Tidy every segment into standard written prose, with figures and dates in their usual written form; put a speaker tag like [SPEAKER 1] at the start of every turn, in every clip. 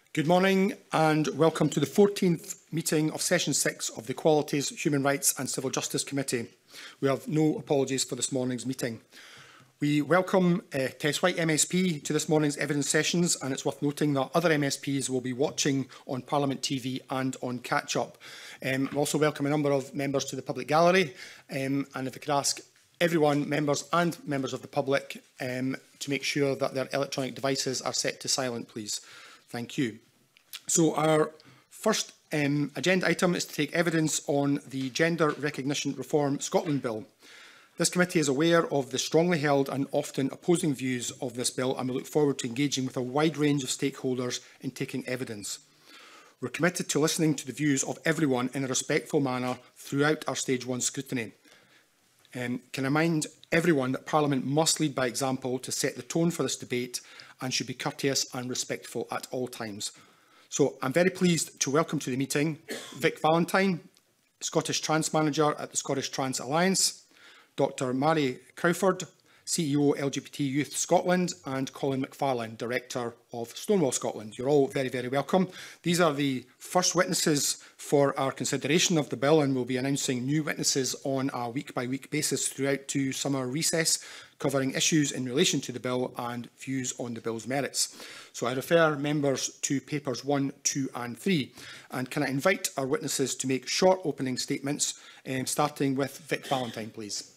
[SPEAKER 1] Good morning and welcome to the 14th meeting of Session 6 of the Equalities, Human Rights and Civil Justice Committee. We have no apologies for this morning's meeting. We welcome Tess White MSP to this morning's evidence sessions, and it's worth noting that other MSPs will be watching on Parliament TV and on catch-up. We also welcome a number of members to the public gallery, and if I could ask everyone, members and members of the public, to make sure that their electronic devices are set to silent, please. Thank you. So our first agenda item is to take evidence on the Gender Recognition Reform Scotland Bill. This committee is aware of the strongly held and often opposing views of this bill, and we look forward to engaging with a wide range of stakeholders in taking evidence. We're committed to listening to the views of everyone in a respectful manner throughout our Stage 1 scrutiny. Can I remind everyone that Parliament must lead by example to set the tone for this debate and should be courteous and respectful at all times. So I'm very pleased to welcome to the meeting Vic Valentine, Scottish Trans Manager at the Scottish Trans Alliance, Dr Mary Crowford, CEO LGBT Youth Scotland, and Colin McFarlane, Director of Stonewall Scotland. You're all very, very welcome. These are the first witnesses for our consideration of the bill, and we'll be announcing new witnesses on a week-by-week basis throughout to summer recess, covering issues in relation to the bill and views on the bill's merits. So I refer members to papers 1, 2 and 3. And can I invite our witnesses to make short opening statements, starting with Vic Valentine, please.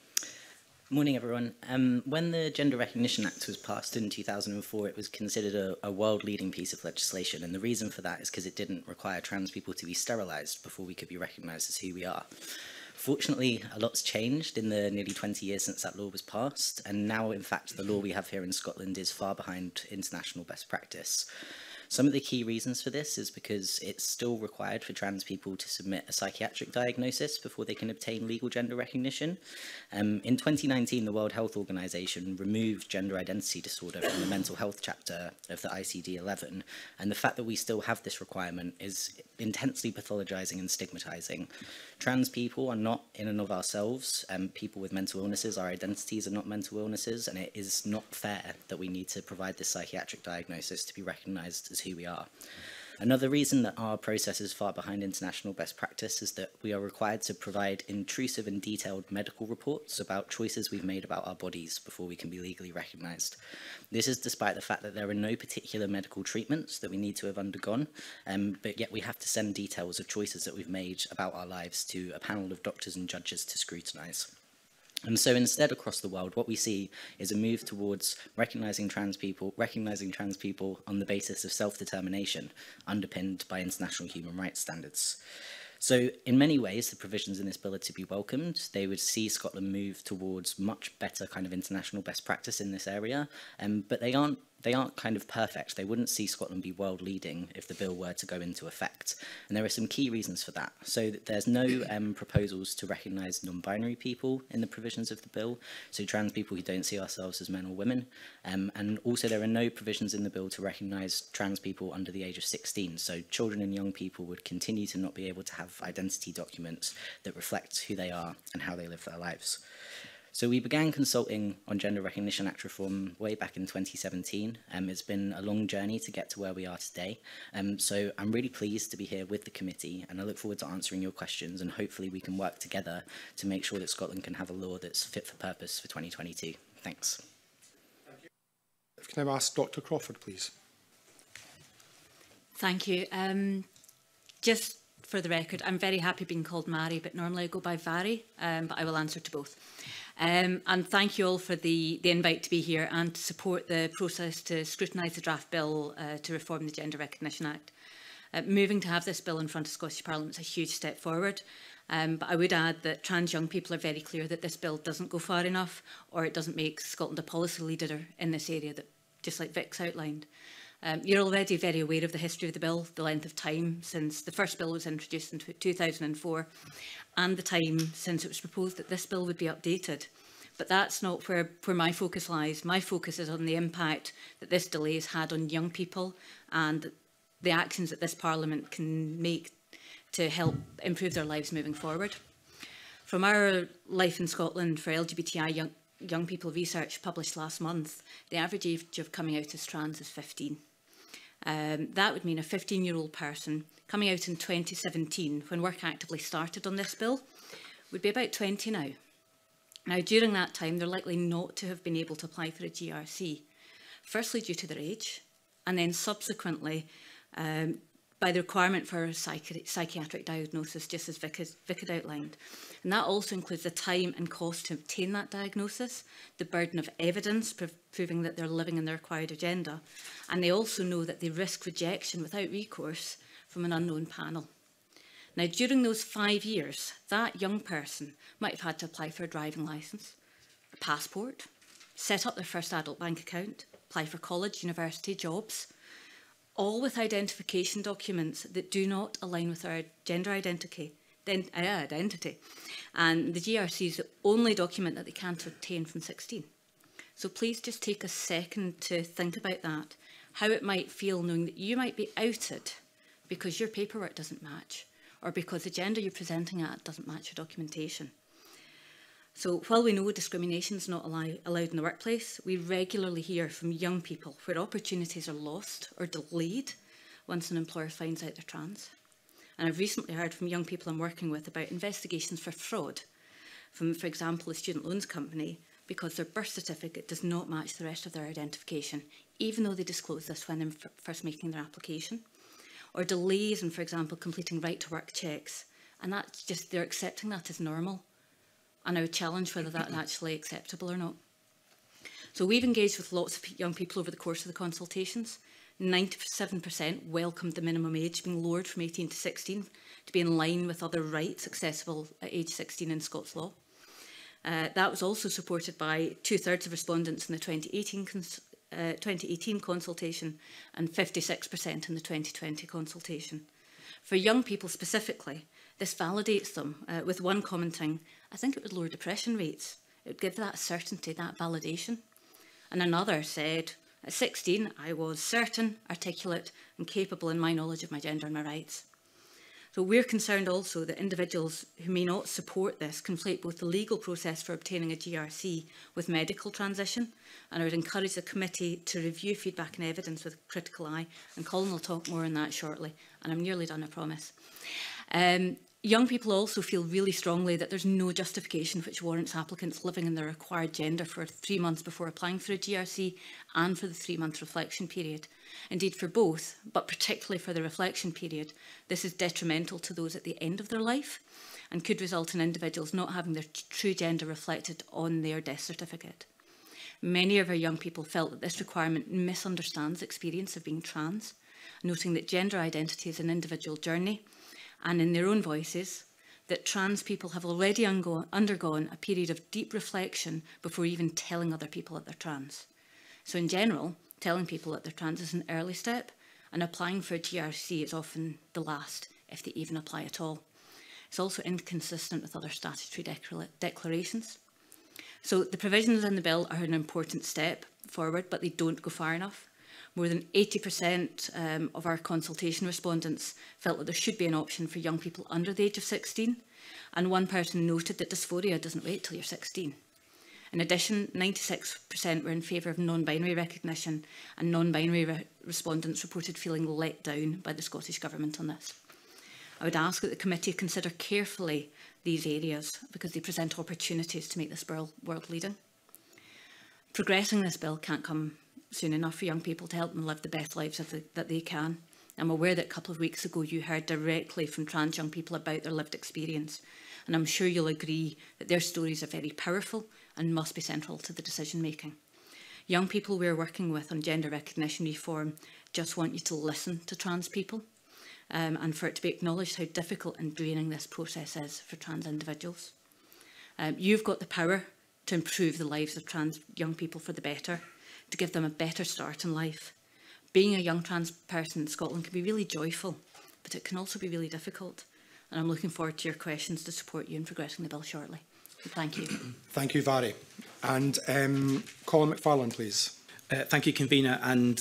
[SPEAKER 2] Morning, everyone. When the Gender Recognition Act was passed in 2004, it was considered a world-leading piece of legislation, and the reason for that is because it didn't require trans people to be sterilised before we could be recognised as who we are. Fortunately, a lot's changed in the nearly 20 years since that law was passed, and now, in fact, the law we have here in Scotland is far behind international best practice. Some of the key reasons for this is because it's still required for trans people to submit a psychiatric diagnosis before they can obtain legal gender recognition. In 2019, the World Health Organization removed gender identity disorder from the mental health chapter of the ICD-11, and the fact that we still have this requirement is intensely pathologizing and stigmatizing. Trans people are not in and of ourselves, people with mental illnesses, our identities are not mental illnesses, and it is not fair that we need to provide this psychiatric diagnosis to be recognized as who we are. Another reason that our process is far behind international best practice is that we are required to provide intrusive and detailed medical reports about choices we've made about our bodies before we can be legally recognised. This is despite the fact that there are no particular medical treatments that we need to have undergone, but yet we have to send details of choices that we've made about our lives to a panel of doctors and judges to scrutinise. And so instead, across the world, what we see is a move towards recognising trans people on the basis of self-determination, underpinned by international human rights standards. So in many ways, the provisions in this bill are to be welcomed. They would see Scotland move towards much better kind of international best practice in this area, but they aren't kind of perfect. They wouldn't see Scotland be world leading if the bill were to go into effect. And there are some key reasons for that. So there's no proposals to recognise non-binary people in the provisions of the bill, so trans people who don't see ourselves as men or women. And also there are no provisions in the bill to recognise trans people under the age of 16. So children and young people would continue to not be able to have identity documents that reflect who they are and how they live their lives. So we began consulting on Gender Recognition Act reform way back in 2017. It's been a long journey to get to where we are today. So I'm really pleased to be here with the committee, and I look forward to answering your questions, and hopefully we can work together to make sure that Scotland can have a law that's fit for purpose for 2022. Thanks.
[SPEAKER 1] Thank you. Can I ask Dr Crawford, please?
[SPEAKER 3] Thank you. Just for the record, I'm very happy being called Mary, but normally I go by Vary, but I will answer to both. And thank you all for the invite to be here and to support the process to scrutinise the draft bill to reform the Gender Recognition Act. Moving to have this bill in front of Scottish Parliament is a huge step forward, but I would add that trans young people are very clear that this bill doesn't go far enough, or it doesn't make Scotland a policy leader in this area, that, just like Vic's outlined. You're already very aware of the history of the bill, the length of time since the first bill was introduced in 2004, and the time since it was proposed that this bill would be updated. But that's not where my focus lies. My focus is on the impact that this delay has had on young people and the actions that this Parliament can make to help improve their lives moving forward. From our Life in Scotland for LGBTI young people research published last month, the average age of coming out as trans is 15. That would mean a 15-year-old person coming out in 2017, when work actively started on this bill, would be about 20 now. Now, during that time, they're likely not to have been able to apply for a GRC, firstly due to their age, and then subsequently by the requirement for a psychiatric diagnosis, just as Vic had outlined. And that also includes the time and cost to obtain that diagnosis, the burden of evidence proving that they're living in their acquired agenda, and they also know that they risk rejection without recourse from an unknown panel. Now, during those 5 years, that young person might have had to apply for a driving licence, a passport, set up their first adult bank account, apply for college, university, jobs, all with identification documents that do not align with our gender identity. And the GRC is the only document that they can't obtain from 16. So please just take a second to think about that, how it might feel knowing that you might be outed because your paperwork doesn't match, or because the gender you're presenting at doesn't match your documentation. So while we know discrimination is not allowed in the workplace, we regularly hear from young people where opportunities are lost or delayed once an employer finds out they're trans. And I've recently heard from young people I'm working with about investigations for fraud from, for example, a student loans company, because their birth certificate does not match the rest of their identification, even though they disclose this when they're first making their application. Or delays in, for example, completing right-to-work checks. And that's just, they're accepting that as normal. And I would challenge whether that's actually acceptable or not. So we've engaged with lots of young people over the course of the consultations. 97% welcomed the minimum age being lowered from 18 to 16 to be in line with other rights accessible at age 16 in Scots law. That was also supported by 2/3 of respondents in the 2018 consultation and 56% in the 2020 consultation. For young people specifically, this validates them, with one commenting, "I think it would lower depression rates. It would give that certainty, that validation." And another said, "At 16, I was certain, articulate and capable in my knowledge of my gender and my rights." So we're concerned also that individuals who may not support this conflate both the legal process for obtaining a GRC with medical transition, and I would encourage the committee to review feedback and evidence with a critical eye, and Colin will talk more on that shortly, and I'm nearly done, I promise. Young people also feel really strongly that there's no justification which warrants applicants living in their required gender for 3 months before applying for a GRC and for the 3-month reflection period. Indeed, for both, but particularly for the reflection period, this is detrimental to those at the end of their life and could result in individuals not having their true gender reflected on their death certificate. Many of our young people felt that this requirement misunderstands the experience of being trans, noting that gender identity is an individual journey, and in their own voices, that trans people have already undergone a period of deep reflection before even telling other people that they're trans. So in general, telling people that they're trans is an early step, and applying for a GRC is often the last, if they even apply at all. It's also inconsistent with other statutory declarations. So the provisions in the bill are an important step forward, but they don't go far enough. More than 80% of our consultation respondents felt that there should be an option for young people under the age of 16, and one person noted that dysphoria doesn't wait till you're 16. In addition, 96% were in favour of non-binary recognition, and non-binary respondents reported feeling let down by the Scottish Government on this. I would ask that the committee consider carefully these areas because they present opportunities to make this bill world-leading. Progressing this bill can't come soon enough for young people to help them live the best lives that they can. I'm aware that a couple of weeks ago you heard directly from trans young people about their lived experience, and I'm sure you'll agree that their stories are very powerful and must be central to the decision making. Young people we're working with on gender recognition reform just want you to listen to trans people, and for it to be acknowledged how difficult and draining this process is for trans individuals. You've got the power to improve the lives of trans young people for the better, to give them a better start in life. Being a young trans person in Scotland can be really joyful, but it can also be really difficult. And I'm looking forward to your questions to support you in progressing the bill shortly. So thank you.
[SPEAKER 1] Thank you, Vary. And Colin McFarlane, please.
[SPEAKER 4] Thank you, Convener, and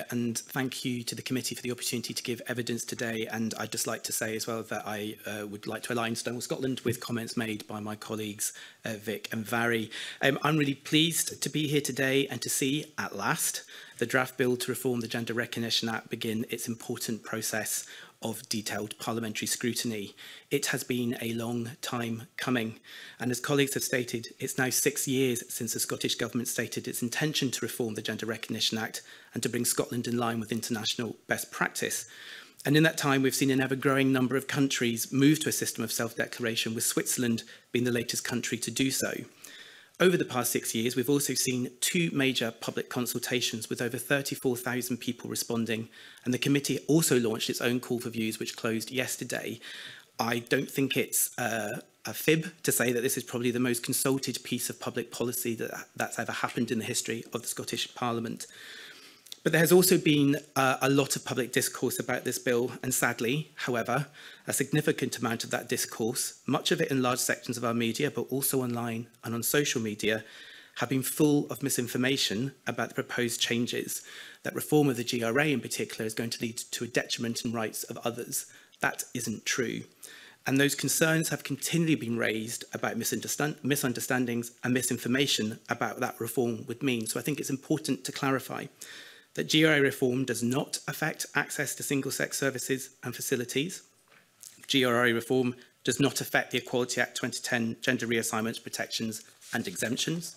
[SPEAKER 4] thank you to the committee for the opportunity to give evidence today. And I'd just like to say as well that I would like to align Stonewall Scotland with comments made by my colleagues Vic and Vary. I'm really pleased to be here today and to see, at last, the draft bill to reform the Gender Recognition Act begin its important process of detailed parliamentary scrutiny. It has been a long time coming, and as colleagues have stated, it's now 6 years since the Scottish Government stated its intention to reform the Gender Recognition Act and to bring Scotland in line with international best practice. And in that time, we've seen an ever-growing number of countries move to a system of self-declaration, with Switzerland being the latest country to do so. Over the past 6 years, we've also seen 2 major public consultations with over 34,000 people responding, and the committee also launched its own call for views, which closed yesterday. I don't think it's a fib to say that this is probably the most consulted piece of public policy that's ever happened in the history of the Scottish Parliament. But there has also been a lot of public discourse about this bill, and sadly, however, a significant amount of that discourse, much of it in large sections of our media, but also online and on social media, have been full of misinformation about the proposed changes, that reform of the GRA in particular is going to lead to a detriment in rights of others. That isn't true. And those concerns have continually been raised about misunderstandings and misinformation about what that reform would mean. So I think it's important to clarify that GRA reform does not affect access to single-sex services and facilities. GRA reform does not affect the Equality Act 2010 gender reassignments, protections and exemptions.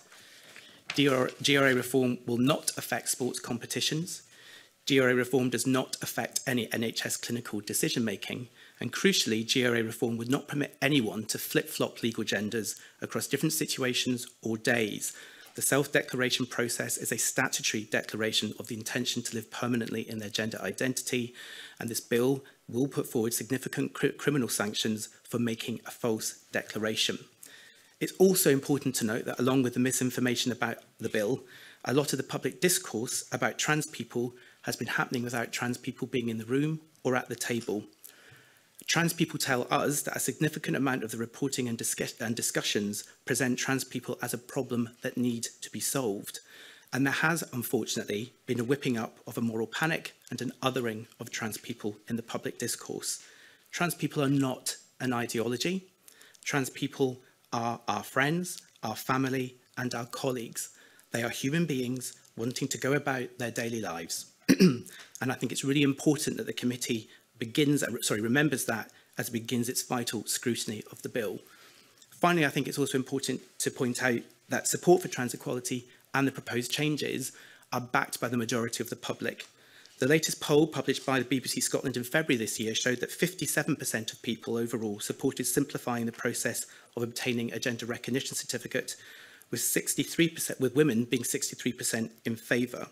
[SPEAKER 4] GRA reform will not affect sports competitions. GRA reform does not affect any NHS clinical decision-making. And crucially, GRA reform would not permit anyone to flip-flop legal genders across different situations or days. The self-declaration process is a statutory declaration of the intention to live permanently in their gender identity, and this bill will put forward significant criminal sanctions for making a false declaration. It's also important to note that along with the misinformation about the bill, a lot of the public discourse about trans people has been happening without trans people being in the room or at the table. Trans people tell us that a significant amount of the reporting and discussions present trans people as a problem that need to be solved. And there has, unfortunately, been a whipping up of a moral panic and an othering of trans people in the public discourse. Trans people are not an ideology. Trans people are our friends, our family, and our colleagues. They are human beings wanting to go about their daily lives. And I think it's really important that the committee remembers that as it begins its vital scrutiny of the bill. Finally, I think it's also important to point out that support for trans equality and the proposed changes are backed by the majority of the public. The latest poll published by the BBC Scotland in February this year showed that 57% of people overall supported simplifying the process of obtaining a gender recognition certificate, with 63%, with women being 63% in favour.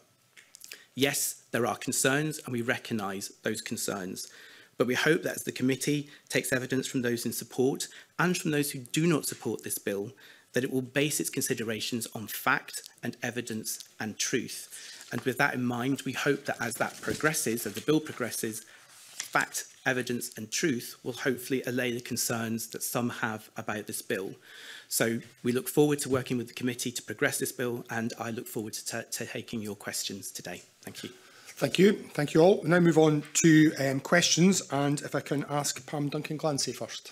[SPEAKER 4] Yes, there are concerns, and we recognise those concerns. But we hope that as the committee takes evidence from those in support and from those who do not support this bill, that it will base its considerations on fact and evidence and truth. And with that in mind, we hope that as that progresses, as the bill progresses, fact, evidence and truth will hopefully allay the concerns that some have about this bill. So we look forward to working with the committee to progress this bill, and I look forward to taking your questions today. Thank you.
[SPEAKER 1] Thank you. Thank you all. We'll now move on to questions, and if I can ask Pam Duncan-Glancy first.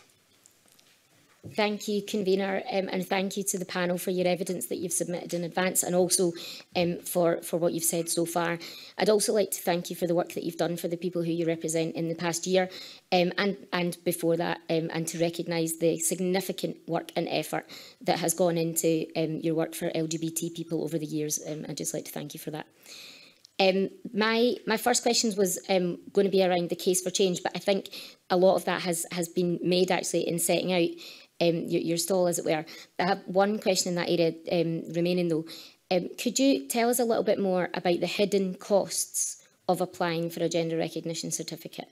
[SPEAKER 5] Thank you, Convener, and thank you to the panel for your evidence that you've submitted in advance, and also for what you've said so far. I'd also like to thank you for the work that you've done for the people who you represent in the past year and before that, and to recognise the significant work and effort that has gone into your work for LGBT people over the years. I'd just like to thank you for that. My first question was going to be around the case for change, but I think a lot of that has been made actually in setting out your stall, as it were. I have one question in that area remaining though. Could you tell us a little bit more about the hidden costs of applying for a gender recognition certificate?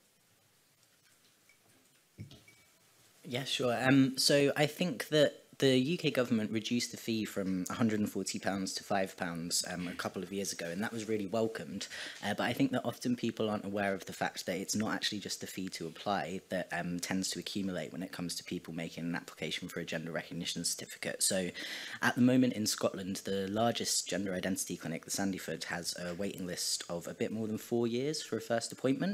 [SPEAKER 2] Yeah, sure. So I think that the UK government reduced the fee from £140 to £5 a couple of years ago, and that was really welcomed. But I think that often people aren't aware of the fact that it's not actually just the fee to apply that tends to accumulate when it comes to people making an application for a gender recognition certificate. So at the moment in Scotland, the largest gender identity clinic, the Sandyford, has a waiting list of a bit more than 4 years for a first appointment.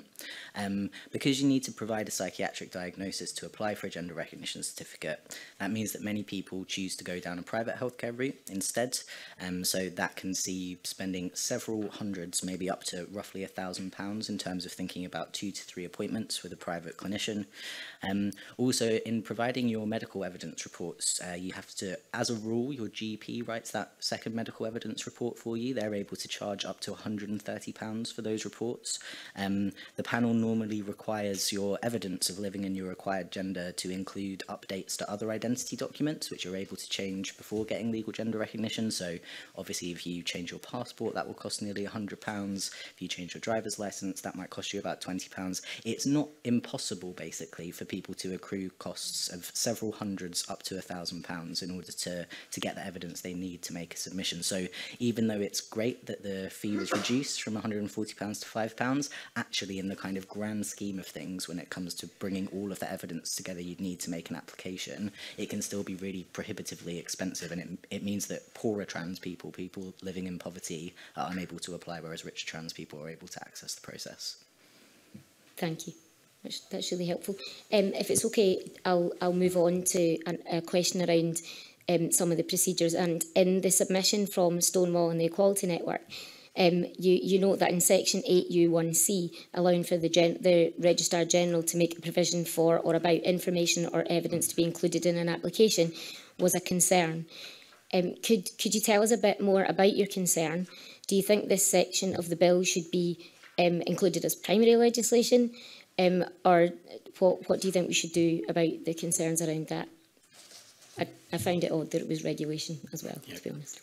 [SPEAKER 2] Because you need to provide a psychiatric diagnosis to apply for a gender recognition certificate, that means that many people people choose to go down a private healthcare route instead. So that can see you spending several hundreds, maybe up to roughly £1,000 in terms of thinking about 2 to 3 appointments with a private clinician. Also, in providing your medical evidence reports, you have to, as a rule, your GP writes that second medical evidence report for you. They're able to charge up to £130 for those reports. The panel normally requires your evidence of living in your required gender to include updates to other identity documents, which you're able to change before getting legal gender recognition. So obviously, if you change your passport, that will cost nearly £100. If you change your driver's license, that might cost you about £20. It's not impossible, basically, for people to accrue costs of several hundreds up to £1,000 in order to get the evidence they need to make a submission. So even though it's great that the fee was reduced from £140 to £5, actually in the kind of grand scheme of things, when it comes to bringing all of the evidence together you'd need to make an application, it can still be really prohibitively expensive, and it means that poorer trans people, people living in poverty, are unable to apply, whereas rich trans people are able to access the process.
[SPEAKER 5] Thank you. That's really helpful. If it's okay, I'll move on to a question around some of the procedures. And in the submission from Stonewall and the Equality Network, you note that in section 8U1C, allowing for the Registrar General to make a provision for or about information or evidence to be included in an application was a concern. Could you tell us a bit more about your concern? Do you think this section of the bill should be included as primary legislation? Or what do you think we should do about the concerns around that? I found it odd that it was regulation as well, to be honest.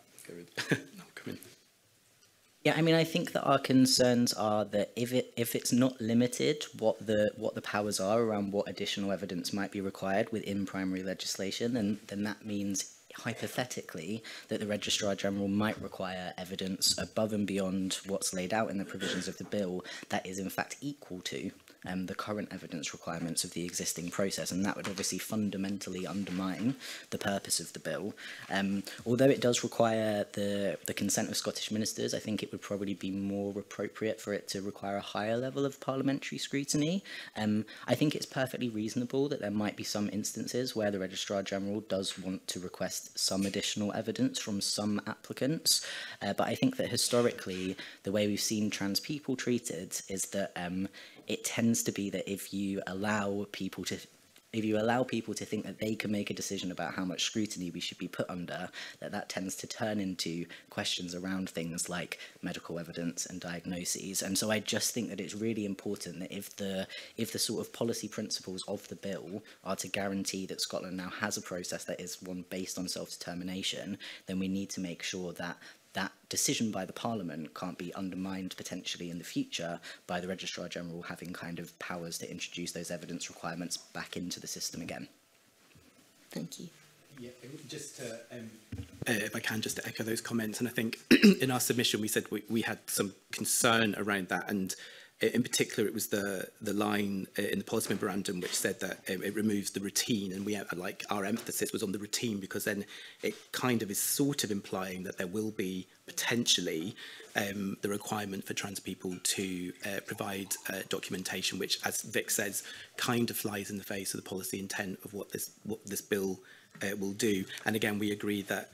[SPEAKER 2] Yeah, I mean, I think that our concerns are that if it's not limited what the powers are around what additional evidence might be required within primary legislation, then that means hypothetically that the Registrar General might require evidence above and beyond what's laid out in the provisions of the bill that is in fact equal to the current evidence requirements of the existing process, and that would obviously fundamentally undermine the purpose of the bill. Although it does require the consent of Scottish ministers, I think it would probably be more appropriate for it to require a higher level of parliamentary scrutiny. I think it's perfectly reasonable that there might be some instances where the Registrar General does want to request some additional evidence from some applicants, but I think that historically the way we've seen trans people treated is that it tends to be that if you allow people to think that they can make a decision about how much scrutiny we should be put under, that tends to turn into questions around things like medical evidence and diagnoses. And so I just think that it's really important that if the sort of policy principles of the bill are to guarantee that Scotland now has a process that is one based on self-determination, then we need to make sure that that decision by the Parliament can't be undermined potentially in the future by the Registrar General having kind of powers to introduce those evidence requirements back into the system again.
[SPEAKER 5] Thank you.
[SPEAKER 4] Yeah, just to, if I can, just to echo those comments, and I think in our submission we said we had some concern around that, and in particular it was the line in the policy memorandum which said that it removes the routine, and our emphasis was on the routine, because then it kind of is sort of implying that there will be potentially the requirement for trans people to provide documentation, which, as Vic says, kind of flies in the face of the policy intent of what this bill will do. And again, we agree that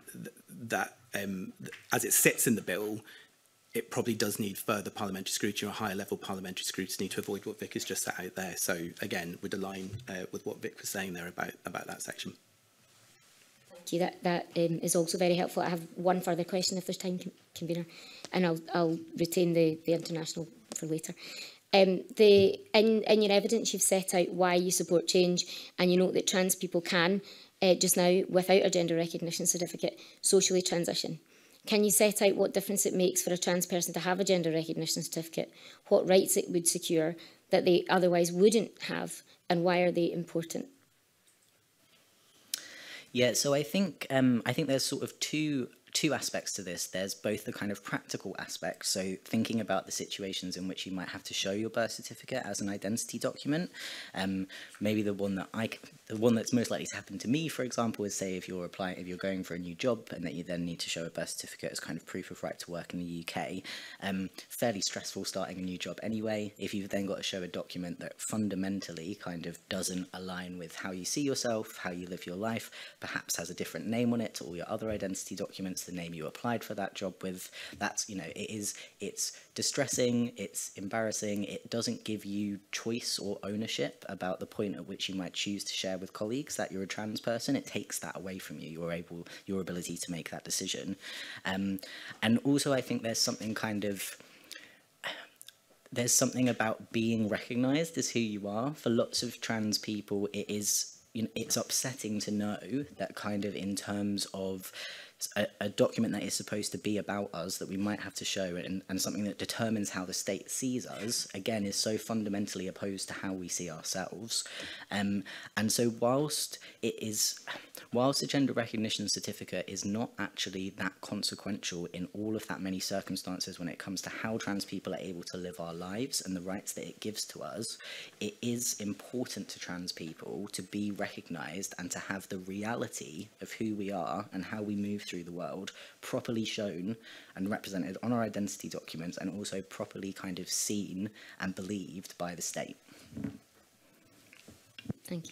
[SPEAKER 4] as it sits in the bill, it probably does need further parliamentary scrutiny or higher level parliamentary scrutiny to avoid what Vic has just set out there. So again, would align with what Vic was saying there about that section.
[SPEAKER 5] Thank you. That is also very helpful. I have one further question, if there's time, convener, and I'll retain the international for later. In your evidence, you've set out why you support change, and you note that trans people can, just now, without a gender recognition certificate, socially transition. Can you set out what difference it makes for a trans person to have a gender recognition certificate, what rights it would secure that they otherwise wouldn't have, and why are they important?
[SPEAKER 2] Yeah, so I think there's sort of two aspects to this. There's both the kind of practical aspect, so thinking about the situations in which you might have to show your birth certificate as an identity document. Maybe the one that the one that's most likely to happen to me, for example, is say if you're going for a new job and that you then need to show a birth certificate as kind of proof of right to work in the UK. Fairly stressful starting a new job anyway. If you've then got to show a document that fundamentally kind of doesn't align with how you see yourself, how you live your life, perhaps has a different name on it to all your other identity documents, the name you applied for that job with, that's, it's distressing, it's embarrassing, it doesn't give you choice or ownership about the point at which you might choose to share with colleagues that you're a trans person. It takes that away from you, your ability to make that decision. And also I think there's something about being recognised as who you are. For lots of trans people, it is, it's upsetting to know that kind of in terms of a document that is supposed to be about us that we might have to show and something that determines how the state sees us, again, is so fundamentally opposed to how we see ourselves. And so whilst the gender recognition certificate is not actually that consequential in all of that many circumstances when it comes to how trans people are able to live our lives and the rights that it gives to us, it is important to trans people to be recognised and to have the reality of who we are and how we move through the world properly shown and represented on our identity documents, and also properly kind of seen and believed by the state.
[SPEAKER 5] Thank you.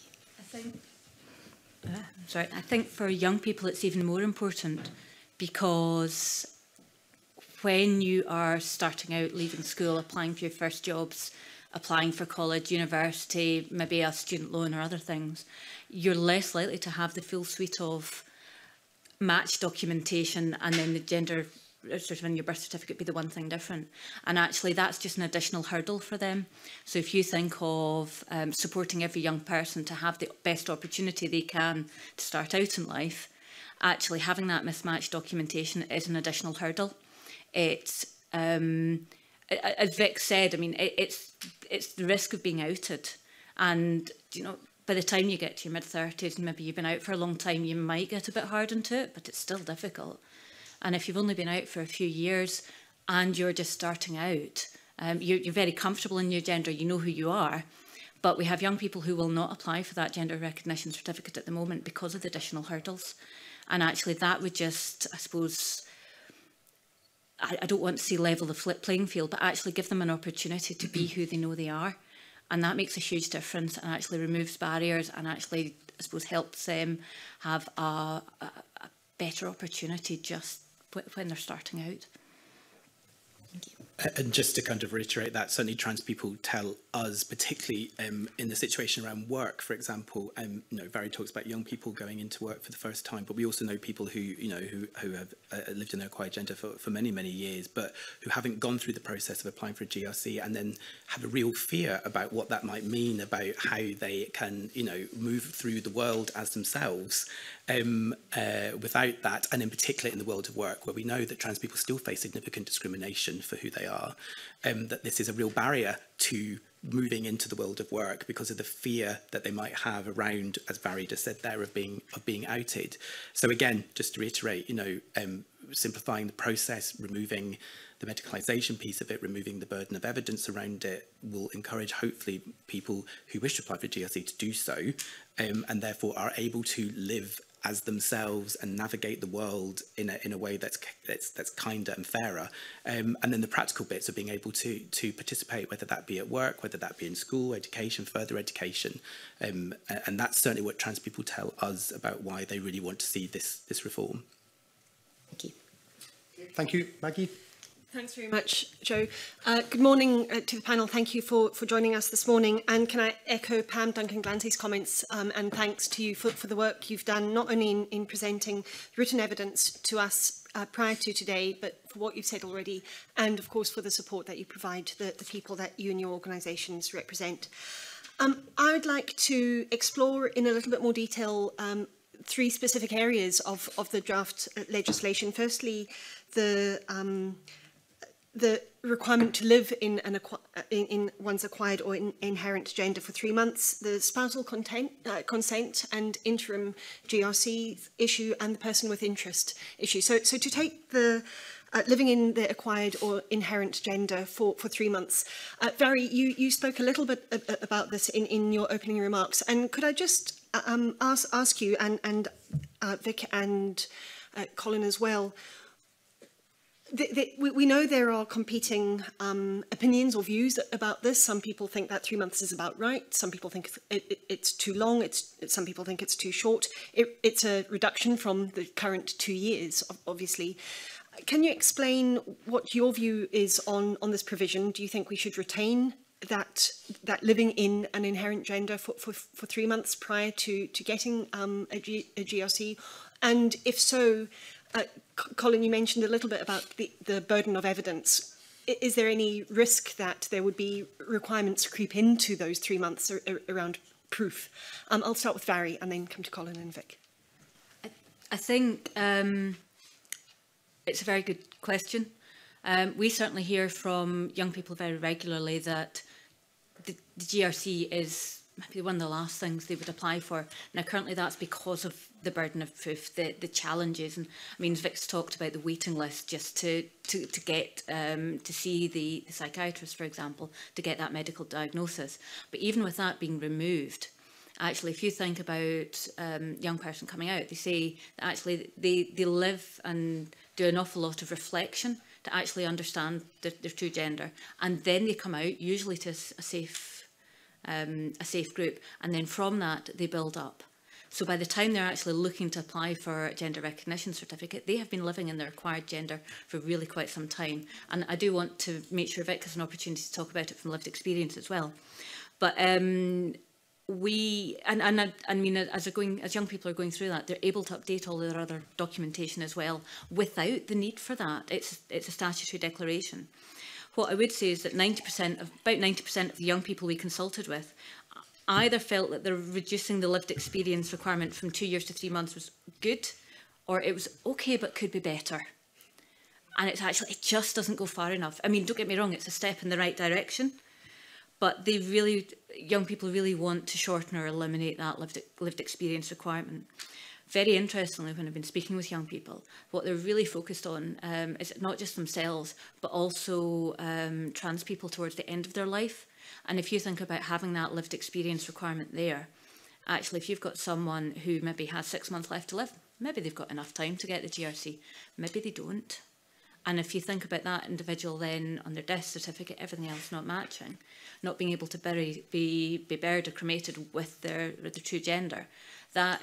[SPEAKER 3] I think for young people it's even more important, because when you are starting out, leaving school, applying for your first jobs, applying for college, university, maybe a student loan or other things, you're less likely to have the full suite of match documentation and then the gender sort of in your birth certificate be the one thing different. And actually that's just an additional hurdle for them. So if you think of supporting every young person to have the best opportunity they can to start out in life, actually having that mismatched documentation is an additional hurdle. It's, as Vic said, I mean, it's the risk of being outed. And, by the time you get to your mid-30s and maybe you've been out for a long time, you might get a bit hardened to it, but it's still difficult. And if you've only been out for a few years and you're just starting out, you're very comfortable in your gender, you know who you are, but we have young people who will not apply for that gender recognition certificate at the moment because of the additional hurdles. And actually that would just, I suppose, I don't want to say level the playing field, but actually give them an opportunity to be who they know they are. And that makes a huge difference and actually removes barriers and actually, I suppose, helps them have a better opportunity just when they're starting out.
[SPEAKER 5] Thank you.
[SPEAKER 4] And just to kind of reiterate that, certainly trans people tell us, particularly in the situation around work, for example, Vary talks about young people going into work for the first time, but we also know people who, who have lived in their acquired gender for many, many years, but who haven't gone through the process of applying for a GRC and then have a real fear about what that might mean about how they can, move through the world as themselves without that, and in particular in the world of work, where we know that trans people still face significant discrimination for who they are, that this is a real barrier to moving into the world of work because of the fear that they might have around, as Vary just said there, of being outed. So again, just to reiterate, simplifying the process, removing the medicalisation piece of it, removing the burden of evidence around it, will encourage, hopefully, people who wish to apply for GRC to do so, and therefore are able to live as themselves and navigate the world in a way that's kinder and fairer. And then the practical bits of being able to participate, whether that be at work, whether that be in school, education, further education. And that's certainly what trans people tell us about why they really want to see this reform.
[SPEAKER 5] Thank you.
[SPEAKER 1] Thank you. Maggie?
[SPEAKER 6] Thanks very much, Joe. Good morning to the panel. Thank you for joining us this morning. And can I echo Pam Duncan-Glancy's comments and thanks to you for the work you've done, not only in presenting written evidence to us prior to today, but for what you've said already, and of course for the support that you provide to the people that you and your organisations represent. I would like to explore in a little bit more detail three specific areas of the draft legislation. Firstly, the requirement to live in one's acquired or inherent gender for 3 months, the spousal consent and interim GRC issue, and the person with interest issue. So to take the living in the acquired or inherent gender for 3 months. Vary, you spoke a little bit about this in your opening remarks, and could I just ask you and Vic and Colin as well. We know there are competing opinions or views about this. Some people think that 3 months is about right. Some people think it's too long. Some people think it's too short. It's a reduction from the current 2 years, obviously. Can you explain what your view is on this provision? Do you think we should retain that living in an inherent gender for 3 months prior to getting a GRC? And if so, Colin, you mentioned a little bit about the burden of evidence. Is there any risk that there would be requirements creep into those 3 months around proof? I'll start with Vary and then come to Colin and Vic.
[SPEAKER 3] I think it's a very good question. We certainly hear from young people very regularly that the GRC is maybe one of the last things they would apply for. Now, currently that's because of the burden of proof, the challenges. And I mean, Vic's talked about the waiting list just to get to see the psychiatrist, for example, to get that medical diagnosis. But even with that being removed, actually, if you think about young person coming out, they say that actually they live and do an awful lot of reflection to actually understand their true gender. And then they come out, usually to a safe group, and then from that they build up. So by the time they're actually looking to apply for a gender recognition certificate, they have been living in their acquired gender for really quite some time. And I do want to make sure Vic has an opportunity to talk about it from lived experience as well. But I mean, as young people are going through that, they're able to update all their other documentation as well without the need for that. It's a statutory declaration. What I would say is that about 90% of the young people we consulted with either felt that they're reducing the lived experience requirement from 2 years to 3 months was good, or it was okay but could be better. And it just doesn't go far enough. I mean, don't get me wrong, it's a step in the right direction, but young people really want to shorten or eliminate that lived experience requirement. Very interestingly, when I've been speaking with young people, what they're really focused on is not just themselves, but also trans people towards the end of their life. And if you think about having that lived experience requirement there, actually, if you've got someone who maybe has 6 months left to live, maybe they've got enough time to get the GRC, maybe they don't. And if you think about that individual then on their death certificate, everything else not matching, not being able to be buried or cremated with their true gender, that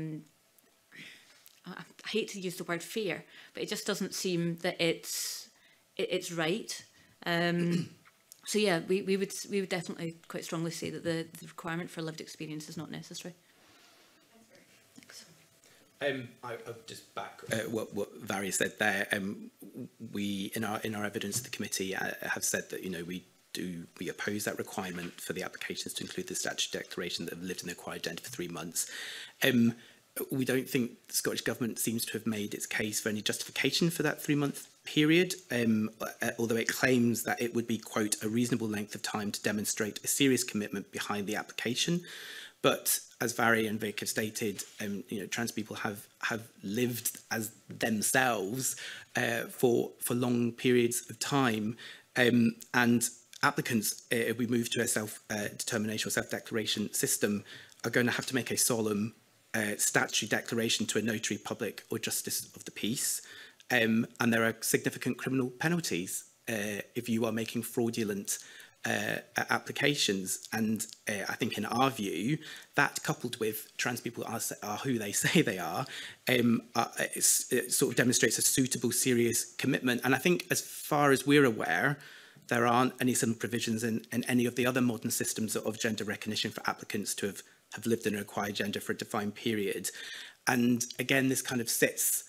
[SPEAKER 3] I hate to use the word fair, but it just doesn't seem that it's right. So yeah, we would definitely quite strongly say that the requirement for lived experience is not necessary. Thanks.
[SPEAKER 4] I'll just back what Vary said there. We in our evidence to the committee have said that we oppose that requirement for the applications to include the statutory declaration that have lived in the acquired gender for 3 months. We don't think the Scottish Government seems to have made its case for any justification for that 3-month period, although it claims that it would be, quote, a reasonable length of time to demonstrate a serious commitment behind the application. But as Vary and Vic have stated, trans people have lived as themselves for long periods of time, and applicants, if we move to a self-determination or self-declaration system, are going to have to make a solemn statutory declaration to a notary public or justice of the peace, and there are significant criminal penalties if you are making fraudulent applications. And I think in our view, that coupled with trans people are who they say they are, it sort of demonstrates a suitable, serious commitment. And I think as far as we're aware, there aren't any similar provisions in any of the other modern systems of gender recognition for applicants to have lived in an acquired gender for a defined period. And again, this kind of sits,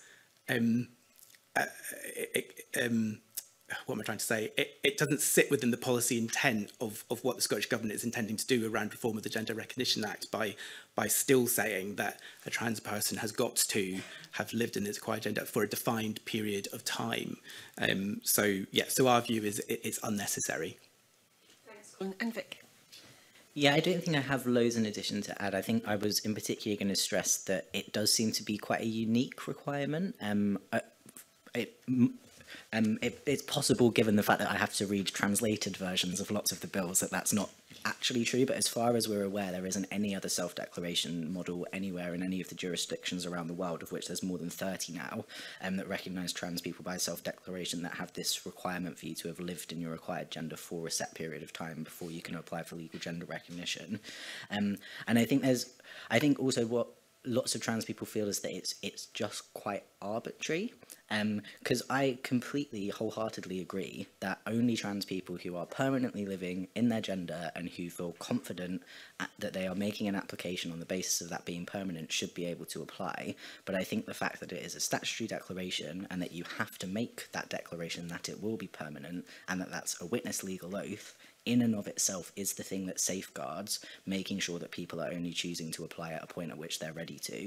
[SPEAKER 4] what am I trying to say? It doesn't sit within the policy intent of what the Scottish Government is intending to do around reform of the Gender Recognition Act by still saying that a trans person has got to have lived in its acquired gender for a defined period of time. So our view is it's unnecessary.
[SPEAKER 6] Thanks, Colin. And Vic.
[SPEAKER 2] Yeah, I don't think I have loads in addition to add. I think I was in particular going to stress that it does seem to be quite a unique requirement. It's possible, given the fact that I have to read translated versions of lots of the bills, that that's not actually true, but as far as we're aware, there isn't any other self-declaration model anywhere in any of the jurisdictions around the world, of which there's more than 30 now, that recognise trans people by self-declaration, that have this requirement for you to have lived in your required gender for a set period of time before you can apply for legal gender recognition. And I think also what lots of trans people feel is that it's just quite arbitrary, because I completely wholeheartedly agree that only trans people who are permanently living in their gender and who feel confident that they are making an application on the basis of that being permanent should be able to apply. But I think the fact that it is a statutory declaration and that you have to make that declaration that it will be permanent and that that's a witness legal oath in and of itself is the thing that safeguards making sure that people are only choosing to apply at a point at which they're ready to.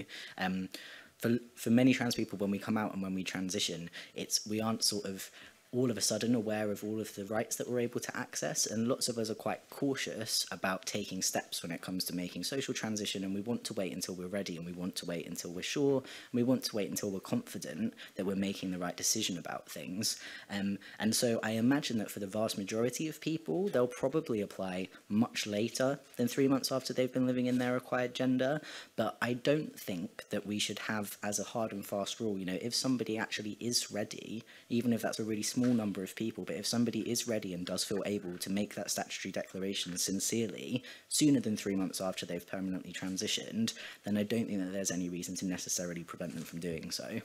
[SPEAKER 2] For many trans people, when we come out and when we transition, we aren't sort of all of a sudden aware of all of the rights that we're able to access, and lots of us are quite cautious about taking steps when it comes to making social transition, and we want to wait until we're ready, and we want to wait until we're sure, and we want to wait until we're confident that we're making the right decision about things. And so I imagine that for the vast majority of people, they'll probably apply much later than 3 months after they've been living in their required gender, but I don't think that we should have as a hard and fast rule, if somebody actually is ready, even if that's a really small number of people, but if somebody is ready and does feel able to make that statutory declaration sincerely sooner than 3 months after they've permanently transitioned, then I don't think that there's any reason to necessarily prevent them from doing so.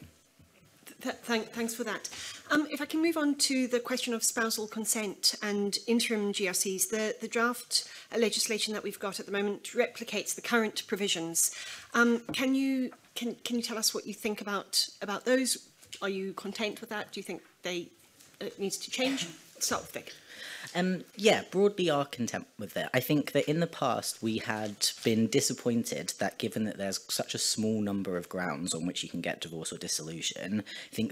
[SPEAKER 6] Thanks for that. If I can move on to the question of spousal consent and interim GRCs, the draft legislation that we've got at the moment replicates the current provisions. Can you tell us what you think about those? Are you content with that? Do you think it needs to change? Start with Vic.
[SPEAKER 2] Yeah, broadly are content with it. I think that in the past we had been disappointed that given that there's such a small number of grounds on which you can get divorce or dissolution,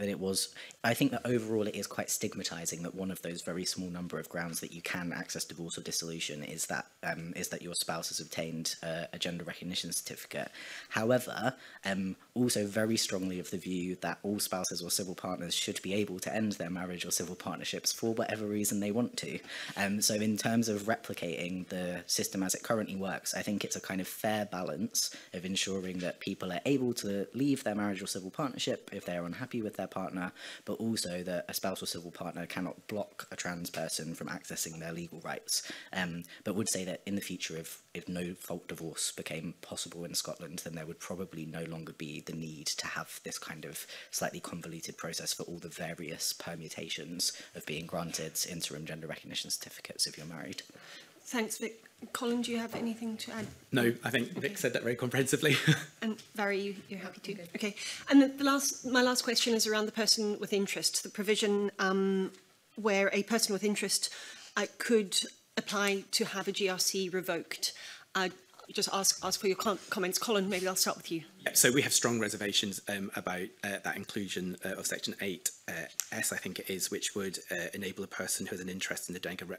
[SPEAKER 2] I think that overall it is quite stigmatising that one of those very small number of grounds that you can access divorce or dissolution is that your spouse has obtained a gender recognition certificate. However, also very strongly of the view that all spouses or civil partners should be able to end their marriage or civil partnerships for whatever reason they want to. So in terms of replicating the system as it currently works, I think it's a kind of fair balance of ensuring that people are able to leave their marriage or civil partnership if they're unhappy with their partner, but also that a spouse or civil partner cannot block a trans person from accessing their legal rights. But would say that in the future, if no-fault divorce became possible in Scotland, then there would probably no longer be the need to have this kind of slightly convoluted process for all the various permutations of being granted interim gender recognition certificates if you're married.
[SPEAKER 6] Thanks, Vic. Colin, do you have anything to add?
[SPEAKER 4] No, I think Vic said that very comprehensively.
[SPEAKER 6] And Barry, you're happy to? Okay. And my last question is around the person with interest, the provision where a person with interest could apply to have a GRC revoked. Just ask for your comments. Colin, maybe I'll start with you.
[SPEAKER 4] Yeah, so we have strong reservations about that inclusion of Section 8 S, I think it is, which would enable a person who has an interest in the gender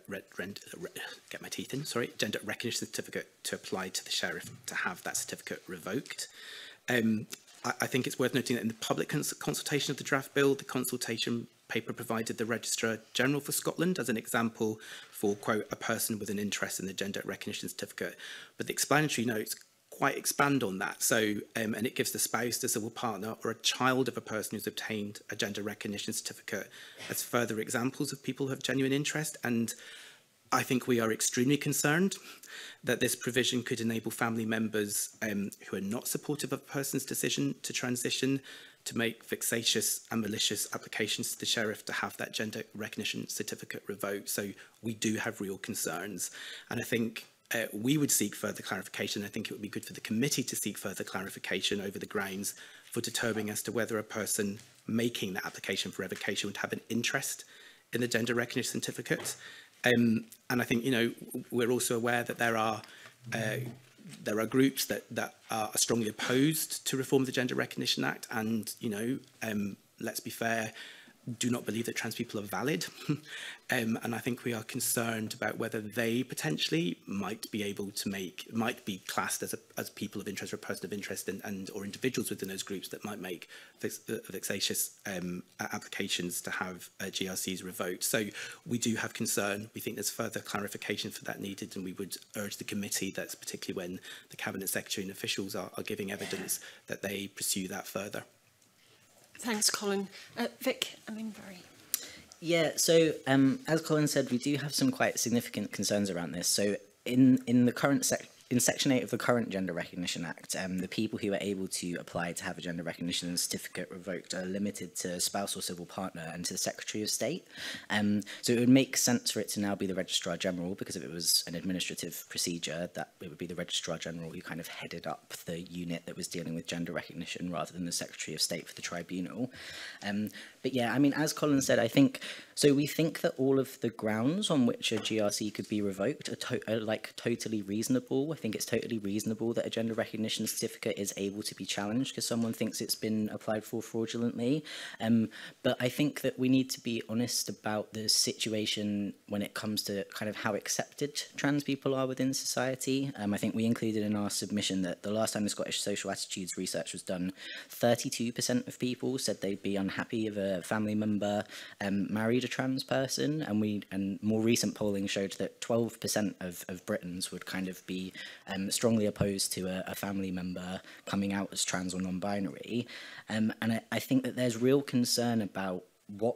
[SPEAKER 4] recognition certificate to apply to the sheriff to have that certificate revoked. I think it's worth noting that in the public consultation of the draft bill, the consultation paper provided the Registrar General for Scotland as an example for, quote, a person with an interest in the gender recognition certificate. But the explanatory notes quite expand on that. So, and it gives the spouse, the civil partner, or a child of a person who's obtained a gender recognition certificate as further examples of people who have genuine interest. And I think we are extremely concerned that this provision could enable family members who are not supportive of a person's decision to transition to make vexatious and malicious applications to the sheriff to have that gender recognition certificate revoked. So we do have real concerns. And I think we would seek further clarification. I think it would be good for the committee to seek further clarification over the grounds for determining as to whether a person making that application for revocation would have an interest in the gender recognition certificate. And I think, we're also aware that there are groups that are strongly opposed to reform of the Gender Recognition Act, and let's be fair, do not believe that trans people are valid. And I think we are concerned about whether they potentially might be classed as people of interest or a person of interest and or individuals within those groups that might make vexatious applications to have GRCs revoked. So we do have concern. We think there's further clarification for that needed, and we would urge the committee, that's particularly when the Cabinet Secretary and officials are giving evidence, that they pursue that further.
[SPEAKER 6] Thanks, Colin. Vic, Barry.
[SPEAKER 2] Yeah, so as Colin said, we do have some quite significant concerns around this. So in the current in Section 8 of the current Gender Recognition Act, the people who are able to apply to have a gender recognition certificate revoked are limited to spouse or civil partner and to the Secretary of State. So it would make sense for it to now be the Registrar General, because if it was an administrative procedure, that it would be the Registrar General who kind of headed up the unit that was dealing with gender recognition rather than the Secretary of State for the tribunal. But yeah, as Colin said, we think that all of the grounds on which a GRC could be revoked are totally reasonable. I think it's totally reasonable that a gender recognition certificate is able to be challenged because someone thinks it's been applied for fraudulently. But I think that we need to be honest about the situation when it comes to kind of how accepted trans people are within society. I think we included in our submission that the last time the Scottish Social Attitudes research was done, 32% of people said they'd be unhappy if a family member married a trans person, and more recent polling showed that 12% of Britons would kind of be strongly opposed to a family member coming out as trans or non-binary. And I think that there's real concern about what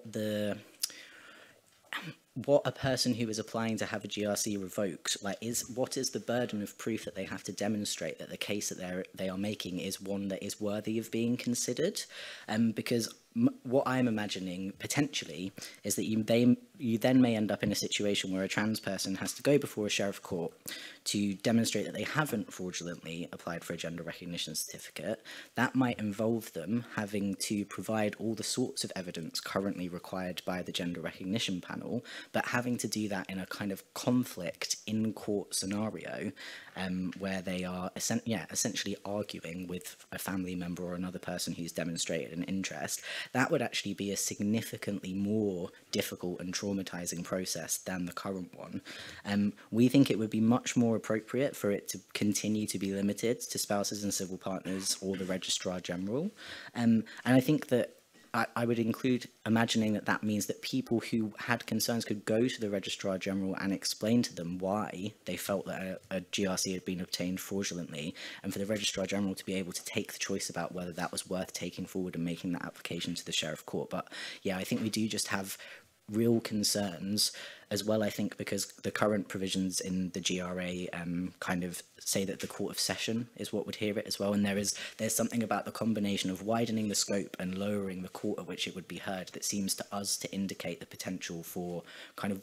[SPEAKER 2] a person who is applying to have a GRC revoked, what is the burden of proof that they have to demonstrate that the case that they are making is one that is worthy of being considered? Because what I'm imagining potentially is that you then may end up in a situation where a trans person has to go before a sheriff court to demonstrate that they haven't fraudulently applied for a gender recognition certificate. That might involve them having to provide all the sorts of evidence currently required by the gender recognition panel, but having to do that in a kind of conflict in court scenario where they are essentially arguing with a family member or another person who's demonstrated an interest. That would actually be a significantly more difficult and traumatizing process than the current one. We think it would be much more appropriate for it to continue to be limited to spouses and civil partners or the Registrar General. And I think that I would include imagining that means that people who had concerns could go to the Registrar General and explain to them why they felt that a GRC had been obtained fraudulently, and for the Registrar General to be able to take the choice about whether that was worth taking forward and making that application to the Sheriff Court. But yeah, I think we do just have real concerns as well, I think, because the current provisions in the GRA kind of say that the Court of Session is what would hear it as well, and there's something about the combination of widening the scope and lowering the court at which it would be heard that seems to us to indicate the potential for kind of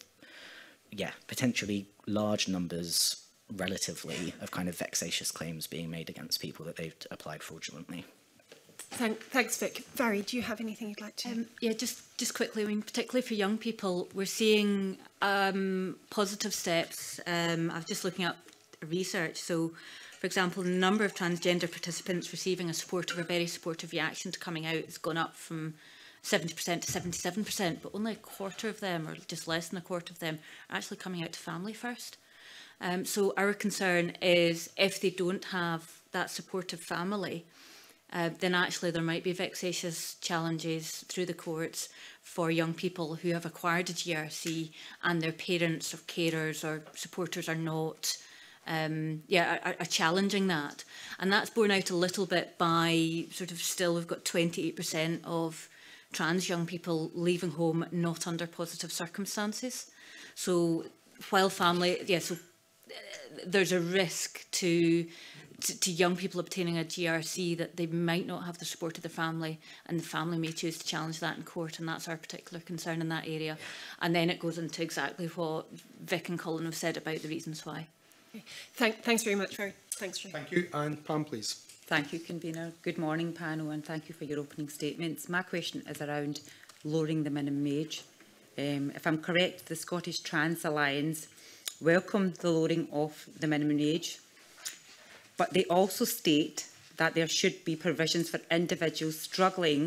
[SPEAKER 2] potentially large numbers relatively of kind of vexatious claims being made against people that they've applied fraudulently.
[SPEAKER 6] Thanks, Vic. Barry, do you have anything you'd like to?
[SPEAKER 3] Yeah, just quickly. Particularly for young people, we're seeing positive steps. I was just looking up research. So, for example, the number of transgender participants receiving a supportive or very supportive reaction to coming out has gone up from 70% to 77%, but only a quarter of them, or just less than a quarter of them, are actually coming out to family first. So our concern is if they don't have that supportive family, then actually there might be vexatious challenges through the courts for young people who have acquired a GRC and their parents or carers or supporters are not, are challenging that. And that's borne out a little bit by sort of still we've got 28% of trans young people leaving home not under positive circumstances. So while family, there's a risk to young people obtaining a GRC that they might not have the support of the family, and the family may choose to challenge that in court, and that's our particular concern in that area. And then it goes into exactly what Vic and Colin have said about the reasons why.
[SPEAKER 6] Okay. Thanks very much. Thanks, Ray.
[SPEAKER 1] Thank you. And Pam, please.
[SPEAKER 7] Thank you, Convener. Good morning, panel, and thank you for your opening statements. My question is around lowering the minimum age. If I'm correct, the Scottish Trans Alliance welcome the lowering of the minimum age, but they also state that there should be provisions for individuals struggling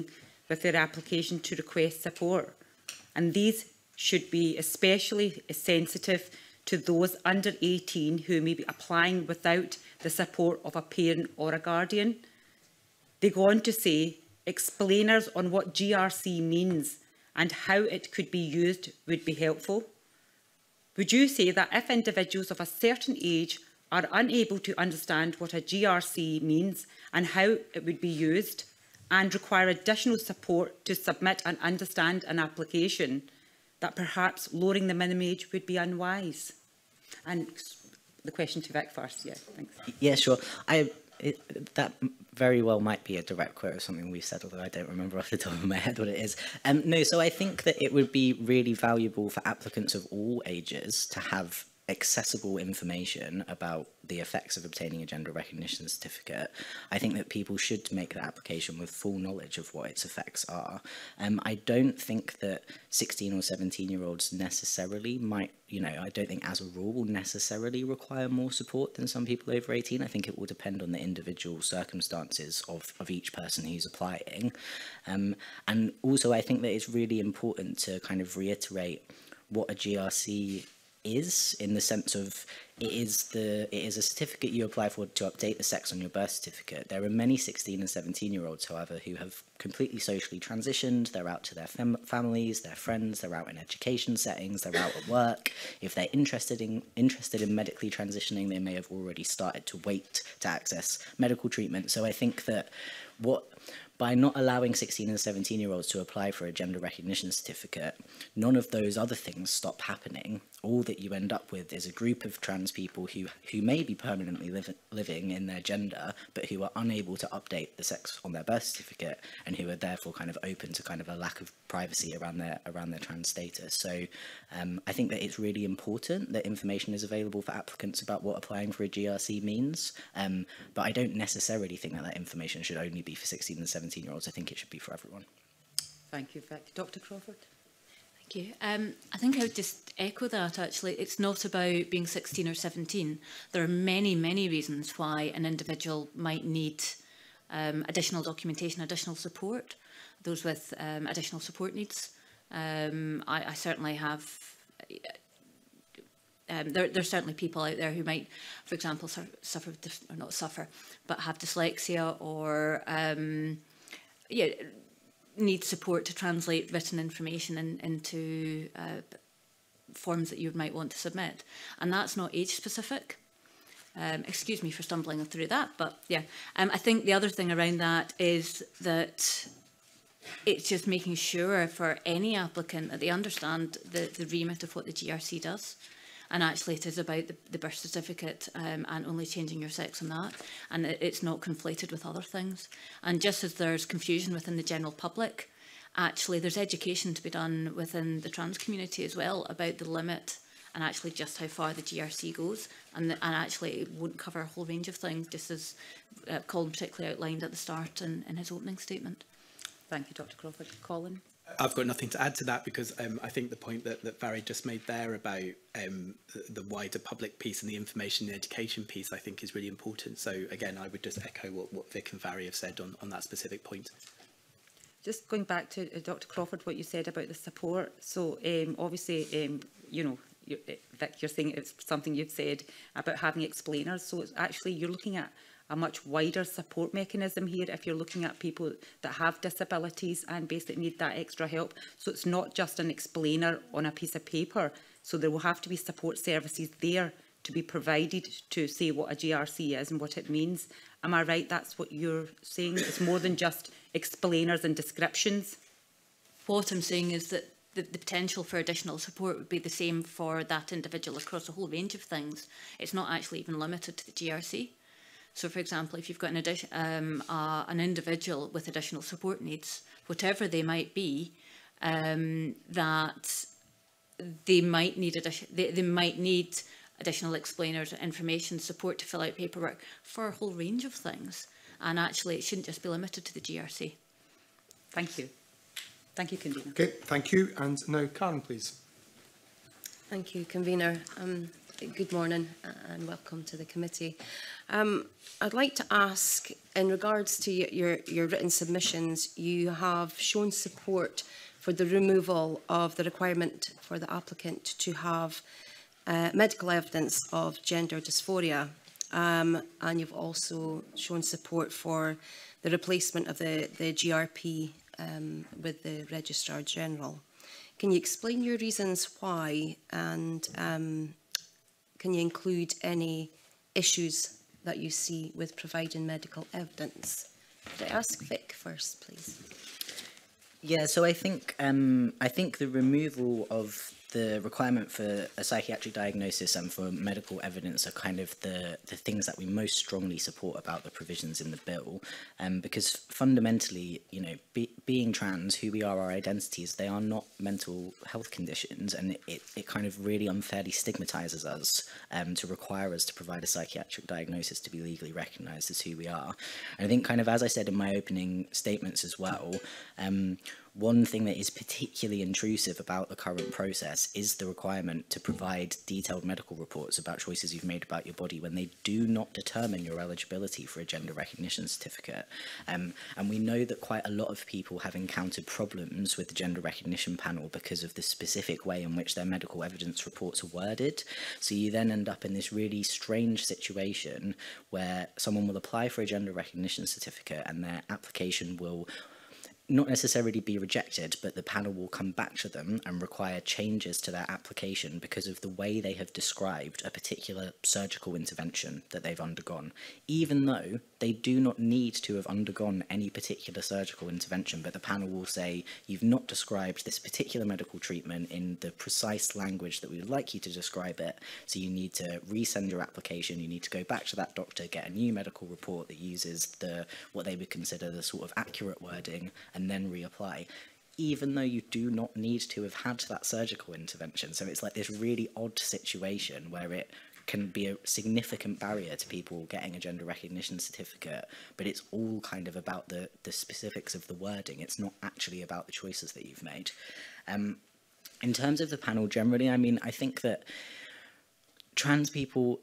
[SPEAKER 7] with their application to request support. And these should be especially sensitive to those under 18 who may be applying without the support of a parent or a guardian. They go on to say, explainers on what GRC means and how it could be used would be helpful. Would you say that if individuals of a certain age are unable to understand what a GRC means and how it would be used, and require additional support to submit and understand an application, that perhaps lowering the minimum age would be unwise? And the question to Vic first. Yeah, thanks.
[SPEAKER 2] Yeah, sure. That very well might be a direct quote of something we've said, although I don't remember off the top of my head what it is. No, so I think that it would be really valuable for applicants of all ages to have accessible information about the effects of obtaining a gender recognition certificate. I think that people should make the application with full knowledge of what its effects are. I don't think that 16 or 17-year-olds necessarily might, I don't think as a rule will necessarily require more support than some people over 18. I think it will depend on the individual circumstances of each person who's applying. And also I think that it's really important to kind of reiterate what a GRC is, in the sense of it is a certificate you apply for to update the sex on your birth certificate. There are many 16 and 17-year-olds, however, who have completely socially transitioned. They're out to their families, their friends, they're out in education settings, they're out at work. If they're interested in medically transitioning, they may have already started to wait to access medical treatment. So I think that by not allowing 16 and 17-year-olds to apply for a gender recognition certificate, none of those other things stop happening. All that you end up with is a group of trans people who may be permanently living in their gender, but who are unable to update the sex on their birth certificate, and who are therefore kind of open to kind of a lack of privacy around their trans status. So I think that it's really important that information is available for applicants about what applying for a GRC means, but I don't necessarily think that information should only be for 16 and 17-year-olds. I think it should be for everyone.
[SPEAKER 7] Thank you, Vic. Dr. Crawford?
[SPEAKER 3] Thank you. I think I would just echo that, actually. It's not about being 16 or 17. There are many, many reasons why an individual might need additional documentation, additional support, those with additional support needs. I certainly have... there's certainly people out there who might, for example, suffer, or not suffer, but have dyslexia or need support to translate written information into forms that you might want to submit. And that's not age specific. Excuse me for stumbling through that, but yeah. I think the other thing around that is that it's just making sure for any applicant that they understand the remit of what the GRC does. And actually it is about the birth certificate and only changing your sex on that. And it's not conflated with other things. And just as there's confusion within the general public, actually there's education to be done within the trans community as well about the limit and actually just how far the GRC goes. And actually it won't cover a whole range of things, just as Colin particularly outlined at the start in his opening statement.
[SPEAKER 7] Thank you, Dr. Crawford. Colin?
[SPEAKER 4] I've got nothing to add to that, because I think the point that Barry just made there about the wider public piece and the information and education piece, I think is really important. So again, I would just echo what Vic and Barry have said on that specific point.
[SPEAKER 7] Just going back to Dr. Crawford, what you said about the support. So obviously, Vic, you're saying it's something you've said about having explainers. So it's actually, you're looking at a much wider support mechanism here if you're looking at people that have disabilities and basically need that extra help. So it's not just an explainer on a piece of paper. So there will have to be support services there to be provided to say what a GRC is and what it means. Am I right? That's what you're saying? It's more than just explainers and descriptions?
[SPEAKER 3] What I'm saying is that the potential for additional support would be the same for that individual across a whole range of things. It's not actually even limited to the GRC. So, for example, if you've got an individual with additional support needs, whatever they might be, that they might need additional explainers, information, support to fill out paperwork for a whole range of things. And actually, it shouldn't just be limited to the GRC.
[SPEAKER 7] Thank you. Thank you, Convener.
[SPEAKER 1] Okay, thank you. And now, Karen, please.
[SPEAKER 8] Thank you, Convener. Good morning and welcome to the committee. I'd like to ask, in regards to your written submissions, you have shown support for the removal of the requirement for the applicant to have medical evidence of gender dysphoria, and you've also shown support for the replacement of the GRP with the Registrar General. Can you explain your reasons why, and can you include any issues that you see with providing medical evidence? Could I ask Vic first, please?
[SPEAKER 2] Yeah, so I think the removal of the requirement for a psychiatric diagnosis and for medical evidence are kind of the things that we most strongly support about the provisions in the bill, because fundamentally, you know, being trans, who we are, our identities, they are not mental health conditions, and it kind of really unfairly stigmatizes us to require us to provide a psychiatric diagnosis to be legally recognised as who we are. And I think, kind of as I said in my opening statements as well, one thing that is particularly intrusive about the current process is the requirement to provide detailed medical reports about choices you've made about your body when they do not determine your eligibility for a gender recognition certificate. And we know that quite a lot of people have encountered problems with the gender recognition panel because of the specific way in which their medical evidence reports are worded. So you then end up in this really strange situation where someone will apply for a gender recognition certificate and their application will not necessarily be rejected, but the panel will come back to them and require changes to their application because of the way they have described a particular surgical intervention that they've undergone, even though they do not need to have undergone any particular surgical intervention. But the panel will say, you've not described this particular medical treatment in the precise language that we would like you to describe it, so you need to resend your application, you need to go back to that doctor, get a new medical report that uses what they would consider the sort of accurate wording, and then reapply, even though you do not need to have had that surgical intervention. So it's like this really odd situation where it can be a significant barrier to people getting a gender recognition certificate, but it's all kind of about the specifics of the wording. It's not actually about the choices that you've made. In terms of the panel generally, I mean, I think that trans people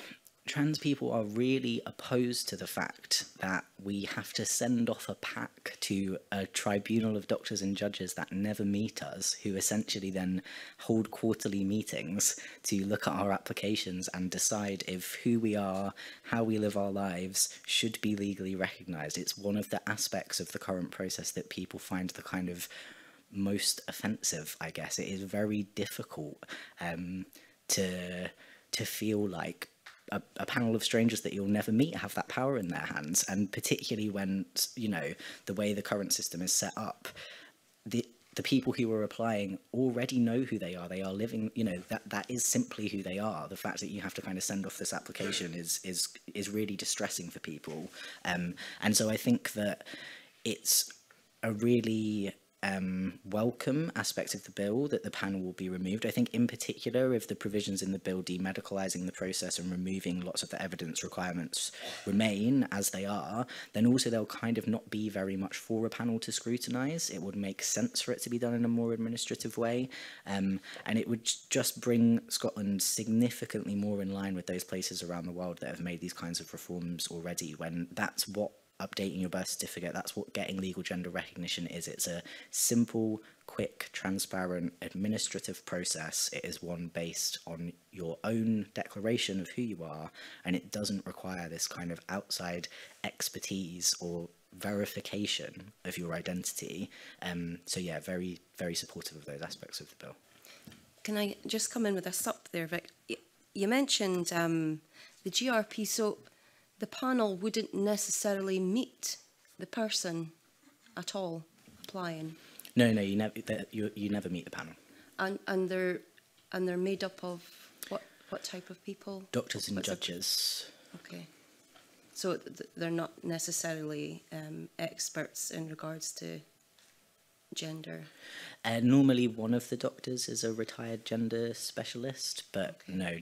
[SPEAKER 2] are really opposed to the fact that we have to send off a pack to a tribunal of doctors and judges that never meet us, who essentially then hold quarterly meetings to look at our applications and decide if who we are, how we live our lives, should be legally recognised. It's one of the aspects of the current process that people find the kind of most offensive, I guess. It is very difficult to feel like a panel of strangers that you'll never meet have that power in their hands, and particularly when, you know, the way the current system is set up, the people who are applying already know who they are. They are living, you know, that is simply who they are. The fact that you have to kind of send off this application is really distressing for people, and so I think that it's a really welcome aspect of the bill that the panel will be removed. I think in particular, if the provisions in the bill demedicalising the process and removing lots of the evidence requirements remain as they are, then also they'll kind of not be very much for a panel to scrutinise. It would make sense for it to be done in a more administrative way, and it would just bring Scotland significantly more in line with those places around the world that have made these kinds of reforms already, when that's what updating your birth certificate, that's what getting legal gender recognition is. It's a simple, quick, transparent, administrative process. It is one based on your own declaration of who you are, and it doesn't require this kind of outside expertise or verification of your identity. So yeah, very, very supportive of those aspects of the bill.
[SPEAKER 8] Can I just come in with a sup there, Vic? You mentioned the GRP, so the panel wouldn't necessarily meet the person at all applying.
[SPEAKER 2] No, you never meet the panel.
[SPEAKER 8] And they're made up of what type of people?
[SPEAKER 2] Doctors and judges.
[SPEAKER 8] Okay, so they're not necessarily experts in regards to gender.
[SPEAKER 2] Normally, one of the doctors is a retired gender specialist, but okay. No,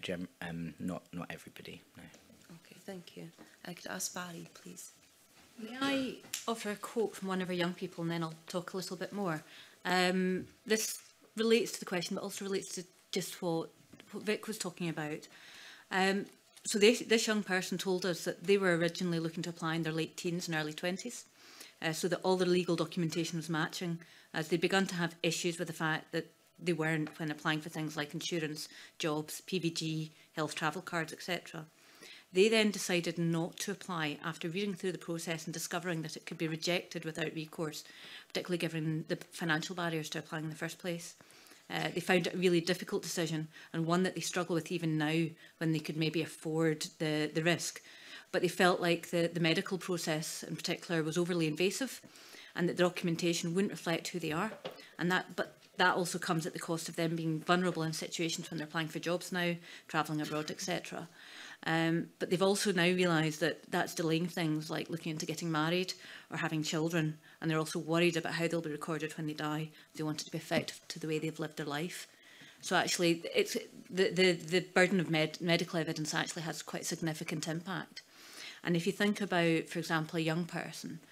[SPEAKER 2] not everybody. No.
[SPEAKER 8] Okay, thank you. I could ask Barry, please.
[SPEAKER 3] May I offer a quote from one of our young people, and then I'll talk a little bit more. This relates to the question, but also relates to just what what Vic was talking about. So this young person told us that they were originally looking to apply in their late teens and early 20s, so that all their legal documentation was matching, as they began to have issues with the fact that they weren't when applying for things like insurance, jobs, PVG, health travel cards, etc. They then decided not to apply after reading through the process and discovering that it could be rejected without recourse, particularly given the financial barriers to applying in the first place. They found it a really difficult decision, and one that they struggle with even now when they could maybe afford the risk. But they felt like the medical process in particular was overly invasive, and that the documentation wouldn't reflect who they are. But that also comes at the cost of them being vulnerable in situations when they're applying for jobs now, travelling abroad, etc. But they've also now realised that that's delaying things like looking into getting married or having children, and they're also worried about how they'll be recorded when they die. They want it to be effective to the way they've lived their life. So actually, it's the burden of medical evidence actually has quite a significant impact. And if you think about, for example, a young person,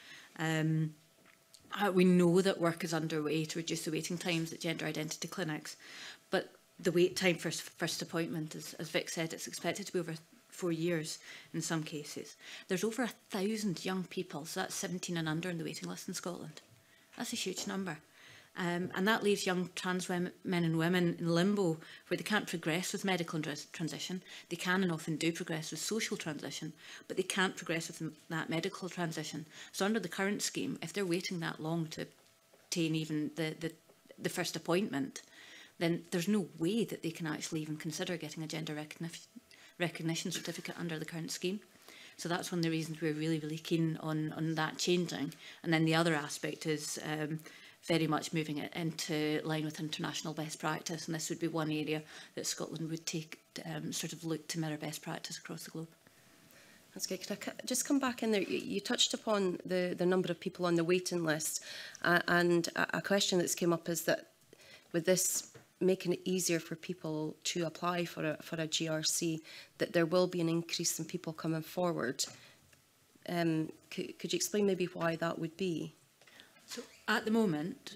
[SPEAKER 3] we know that work is underway to reduce the waiting times at gender identity clinics, but the wait time for first appointment, as Vic said, it's expected to be over 4 years in some cases. There's over 1,000 young people, so that's 17 and under, in the waiting list in Scotland. That's a huge number. And that leaves young trans men and women in limbo, where they can't progress with medical transition. They can and often do progress with social transition, but they can't progress with that medical transition. So under the current scheme, if they're waiting that long to obtain even the first appointment, then there's no way that they can actually even consider getting a gender recognition certificate under the current scheme. So that's one of the reasons we're really, really keen on that changing. And then the other aspect is very much moving it into line with international best practice, and this would be one area that Scotland would take sort of look to mirror best practice across the globe.
[SPEAKER 8] That's good. Can I just come back in there? You touched upon the number of people on the waiting list, and a question that's came up is that with this making it easier for people to apply for a GRC, that there will be an increase in people coming forward. Could you explain maybe why that would be?
[SPEAKER 3] So at the moment,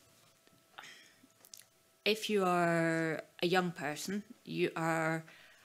[SPEAKER 3] if you are a young person, you are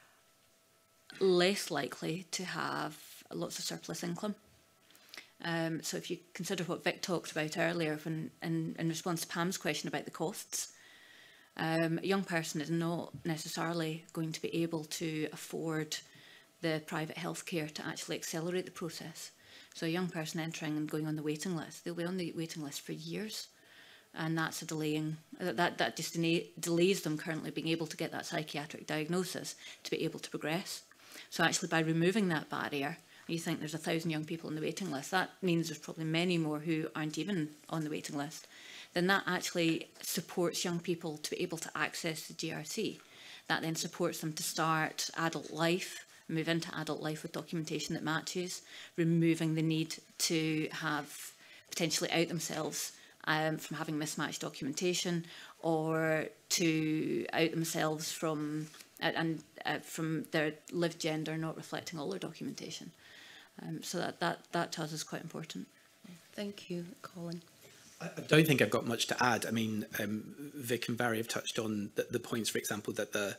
[SPEAKER 3] less likely to have lots of surplus income. So if you consider what Vic talked about earlier in response to Pam's question about the costs, a young person is not necessarily going to be able to afford the private healthcare to actually accelerate the process. So a young person entering and going on the waiting list, they'll be on the waiting list for years. And that's a delaying, that just delays them currently being able to get that psychiatric diagnosis to be able to progress. So actually by removing that barrier, you think there's 1,000 young people on the waiting list, that means there's probably many more who aren't even on the waiting list. Then that actually supports young people to be able to access the GRC. That then supports them to start adult life, move into adult life with documentation that matches, removing the need to have potentially out themselves from having mismatched documentation, or to out themselves from their lived gender not reflecting all their documentation. So that to us is quite important.
[SPEAKER 8] Thank you, Colin.
[SPEAKER 4] I don't think I've got much to add. I mean, Vic and Barry have touched on the points, for example, that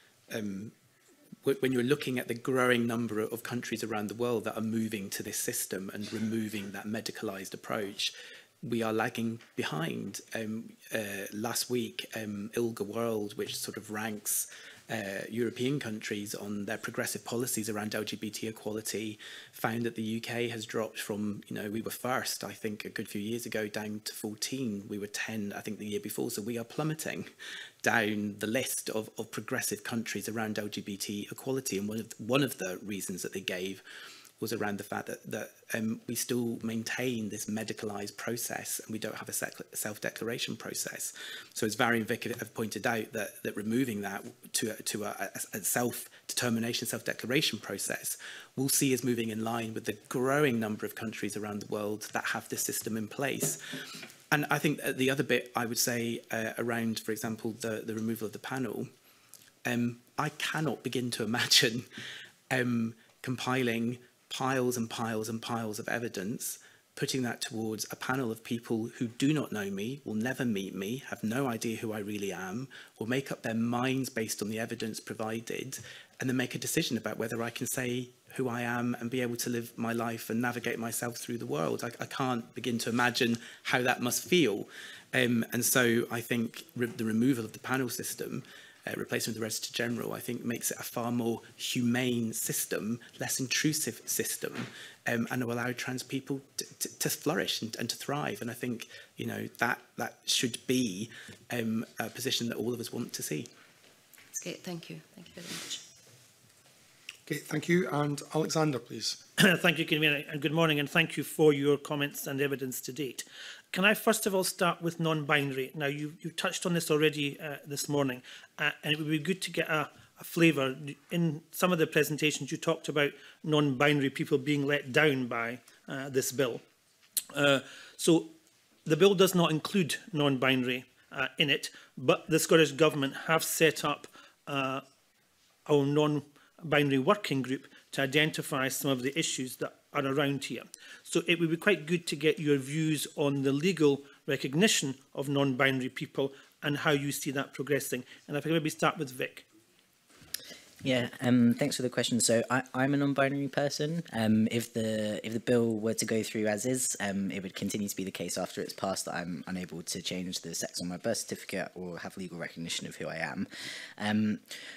[SPEAKER 4] when you're looking at the growing number of countries around the world that are moving to this system and removing that medicalised approach, we are lagging behind. Last week, ILGA World, which sort of ranks European countries on their progressive policies around LGBT equality, found that the UK has dropped from, we were first, I think, a good few years ago, down to 14. We were 10, I think, the year before. So we are plummeting down the list of progressive countries around LGBT equality. And one of the reasons that they gave was around the fact that we still maintain this medicalised process, and we don't have a self-declaration process. So as Barry and Vic have pointed out, that removing that to a self-determination, self-declaration process, we'll see us moving in line with the growing number of countries around the world that have this system in place. And I think the other bit I would say around, for example, the removal of the panel, I cannot begin to imagine compiling piles and piles and piles of evidence putting that towards a panel of people who do not know me, will never meet me, have no idea who I really am, will make up their minds based on the evidence provided, and then make a decision about whether I can say who I am and be able to live my life and navigate myself through the world. I can't begin to imagine how that must feel. And so I think the removal of the panel system, replacement of the Register General, I think makes it a far more humane system, less intrusive system, and will allow trans people to flourish and to thrive. And I think, you know, that should be a position that all of us want to see.
[SPEAKER 8] That's great. Thank you. Thank you very much.
[SPEAKER 1] Okay, thank you. And Alexander, please.
[SPEAKER 9] Thank you, Convener, and good morning, and thank you for your comments and evidence to date. Can I first of all start with non-binary? Now, you touched on this already this morning, and it would be good to get a flavour. In some of the presentations, you talked about non-binary people being let down by this bill. So the bill does not include non-binary in it, but the Scottish Government have set up our non-binary working group to identify some of the issues that are around here. So it would be quite good to get your views on the legal recognition of non-binary people and how you see that progressing. And if I could maybe start with Vic.
[SPEAKER 2] Yeah, thanks for the question. So I'm a non-binary person. If the bill were to go through as is, it would continue to be the case after it's passed that I'm unable to change the sex on my birth certificate or have legal recognition of who I am.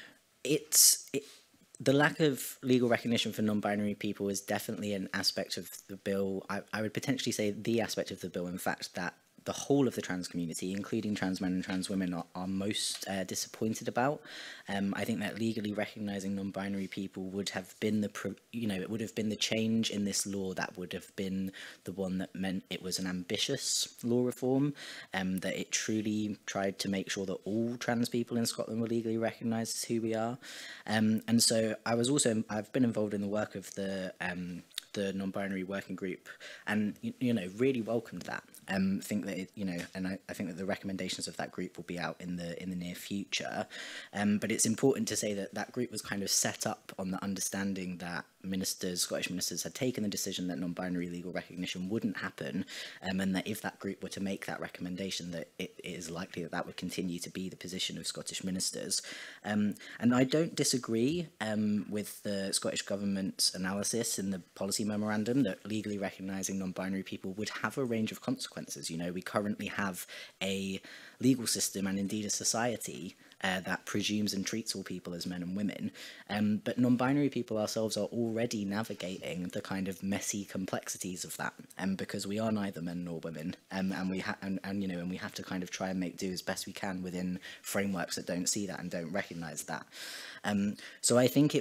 [SPEAKER 2] The lack of legal recognition for non-binary people is definitely an aspect of the bill. I would potentially say the aspect of the bill, in fact, that the whole of the trans community, including trans men and trans women, are most disappointed about. I think that legally recognising non-binary people would have been it would have been the change in this law that would have been the one that meant it was an ambitious law reform, that it truly tried to make sure that all trans people in Scotland were legally recognised as who we are. And so I've been involved in the work of the non-binary working group, and really welcomed that. Think that I think that the recommendations of that group will be out in the near future. But it's important to say that that group was kind of set up on the understanding that Scottish ministers had taken the decision that non-binary legal recognition wouldn't happen, and that if that group were to make that recommendation, that it is likely that that would continue to be the position of Scottish ministers. And I don't disagree with the Scottish Government's analysis in the policy memorandum that legally recognising non-binary people would have a range of consequences. We currently have a legal system and indeed a society that presumes and treats all people as men and women, but non-binary people ourselves are already navigating the kind of messy complexities of that, because we are neither men nor women, and we have to kind of try and make do as best we can within frameworks that don't see that and don't recognise that. So I think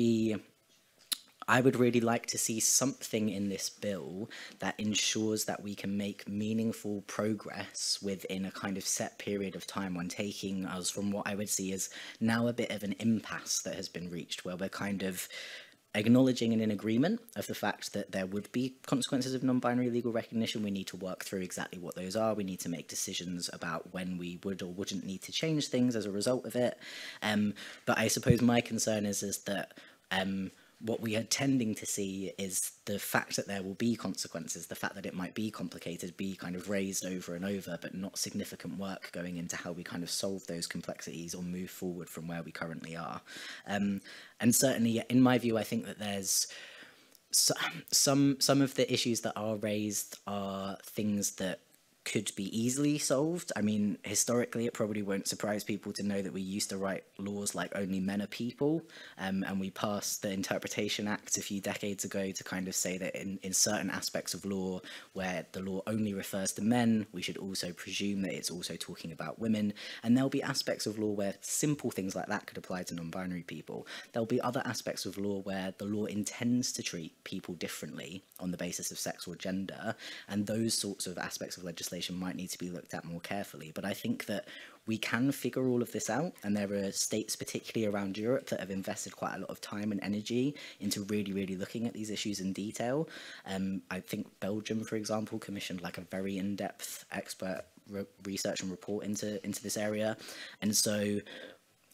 [SPEAKER 2] I would really like to see something in this bill that ensures that we can make meaningful progress within a kind of set period of time on taking us from what I would see as now a bit of an impasse that has been reached, where we're kind of acknowledging and in agreement of the fact that there would be consequences of non-binary legal recognition. We need to work through exactly what those are. We need to make decisions about when we would or wouldn't need to change things as a result of it. But I suppose my concern is that what we are tending to see is the fact that there will be consequences, the fact that it might be complicated, be kind of raised over and over, but not significant work going into how we kind of solve those complexities or move forward from where we currently are. And certainly, in my view, I think that there's some of the issues that are raised are things that could be easily solved. I mean, historically, it probably won't surprise people to know that we used to write laws like only men are people, and we passed the Interpretation Act a few decades ago to kind of say that in certain aspects of law where the law only refers to men, we should also presume that it's also talking about women. And there'll be aspects of law where simple things like that could apply to non-binary people. There'll be other aspects of law where the law intends to treat people differently on the basis of sex or gender, and those sorts of aspects of legislation might need to be looked at more carefully. But I think that we can figure all of this out, and there are states, particularly around Europe, that have invested quite a lot of time and energy into really looking at these issues in detail. I think Belgium, for example, commissioned like a very in-depth expert research and report into this area, and so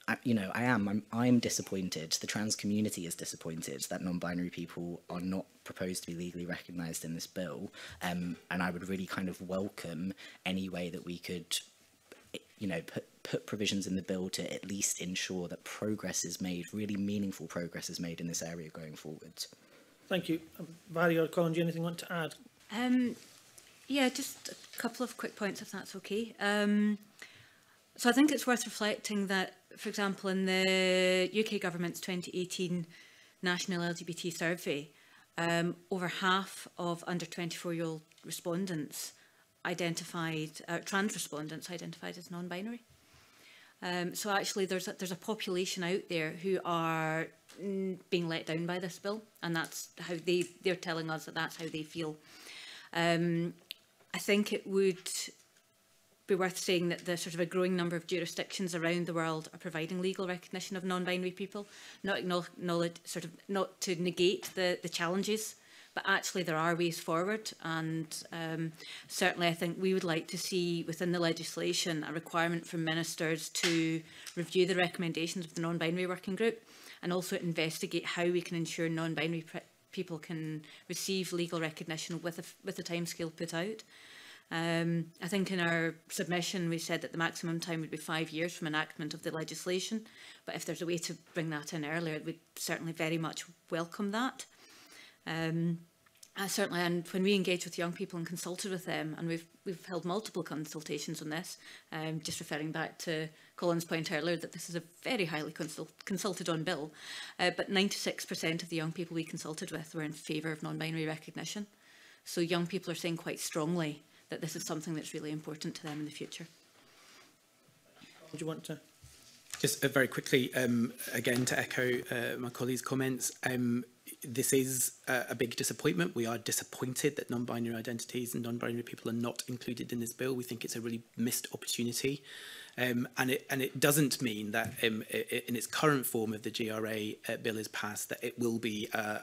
[SPEAKER 2] I'm disappointed. The trans community is disappointed that non-binary people are not proposed to be legally recognised in this bill. And I would really kind of welcome any way that we could, put provisions in the bill to at least ensure that progress is made, really meaningful progress is made in this area going forward.
[SPEAKER 9] Thank you. Vary or Colin, do you have anything you want to add?
[SPEAKER 3] Yeah, just a couple of quick points, if that's okay. So I think it's worth reflecting that, for example, in the UK government's 2018 National LGBT Survey, over half of under 24-year-old respondents identified, trans respondents identified as non-binary. So actually there's a population out there who are being let down by this bill, and that's how they're telling us that that's how they feel. I think it would be worth saying that the sort of a growing number of jurisdictions around the world are providing legal recognition of non-binary people, not to negate the challenges, but actually there are ways forward. And certainly I think we would like to see within the legislation a requirement for ministers to review the recommendations of the non-binary working group and also investigate how we can ensure non-binary people can receive legal recognition with a timescale put out. I think in our submission we said that the maximum time would be 5 years from enactment of the legislation, but if there's a way to bring that in earlier, we'd certainly very much welcome that. Certainly, and when we engage with young people and consulted with them, and we've held multiple consultations on this, just referring back to Colin's point earlier that this is a very highly consulted on bill, but 96% of the young people we consulted with were in favour of non-binary recognition. So young people are saying quite strongly that this is something that's really important to them in the future.
[SPEAKER 9] Do you want to?
[SPEAKER 4] Just very quickly, again, to echo my colleague's comments, this is a big disappointment. We are disappointed that non-binary identities and non-binary people are not included in this bill. We think it's a really missed opportunity. And it doesn't mean that in its current form, if the GRA bill is passed, that it will be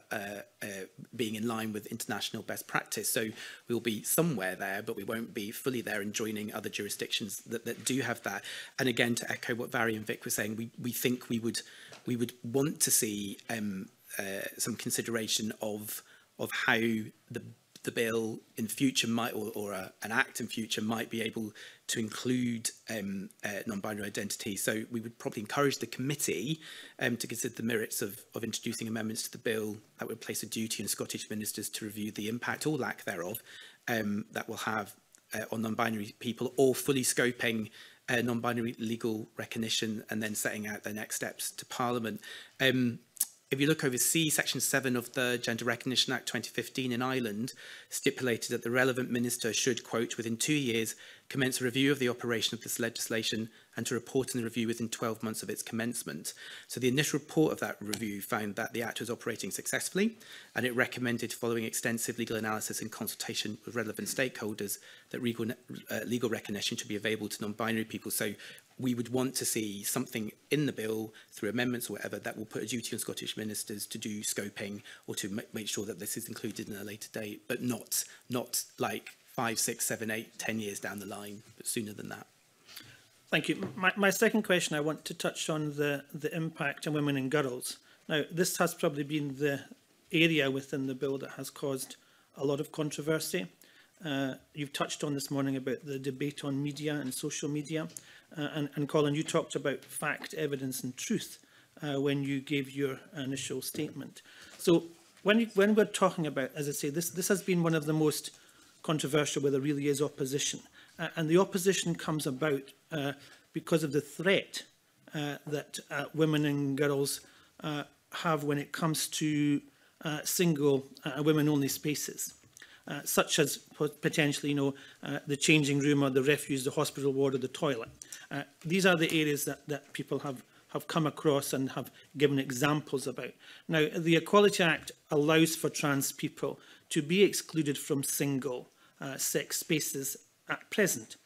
[SPEAKER 4] being in line with international best practice. So we'll be somewhere there, but we won't be fully there and joining other jurisdictions that do have that. And again, to echo what Vary and Vic were saying, we think we would want to see some consideration of how the bill in future might, or an act in future might be able to include non-binary identity. So we would probably encourage the committee to consider the merits of introducing amendments to the bill that would place a duty on Scottish ministers to review the impact or lack thereof that will have on non-binary people, or fully scoping non-binary legal recognition and then setting out their next steps to Parliament. If you look over C, Section 7 of the Gender Recognition Act 2015 in Ireland stipulated that the relevant minister should, quote, within 2 years, commence a review of the operation of this legislation and to report on the review within 12 months of its commencement. So the initial report of that review found that the Act was operating successfully, and it recommended, following extensive legal analysis and consultation with relevant stakeholders, that legal recognition should be available to non-binary people. So we would want to see something in the bill through amendments or whatever that will put a duty on Scottish ministers to do scoping or to make sure that this is included in a later date, but not like 5, 6, 7, 8, 10 years down the line, but sooner than that.
[SPEAKER 9] Thank you. My second question, I want to touch on the impact on women and girls. Now, this has probably been the area within the bill that has caused a lot of controversy. You've touched on this morning about the debate on media and social media. And Colin, you talked about fact, evidence and truth when you gave your initial statement. So when we're talking about, as I say, this has been one of the most controversial where there really is opposition. And the opposition comes about because of the threat that women and girls have when it comes to single women-only spaces. Such as potentially, the changing room or the refuse, the hospital ward or the toilet. These are the areas that people have come across and have given examples about. Now, the Equality Act allows for trans people to be excluded from single sex spaces at present.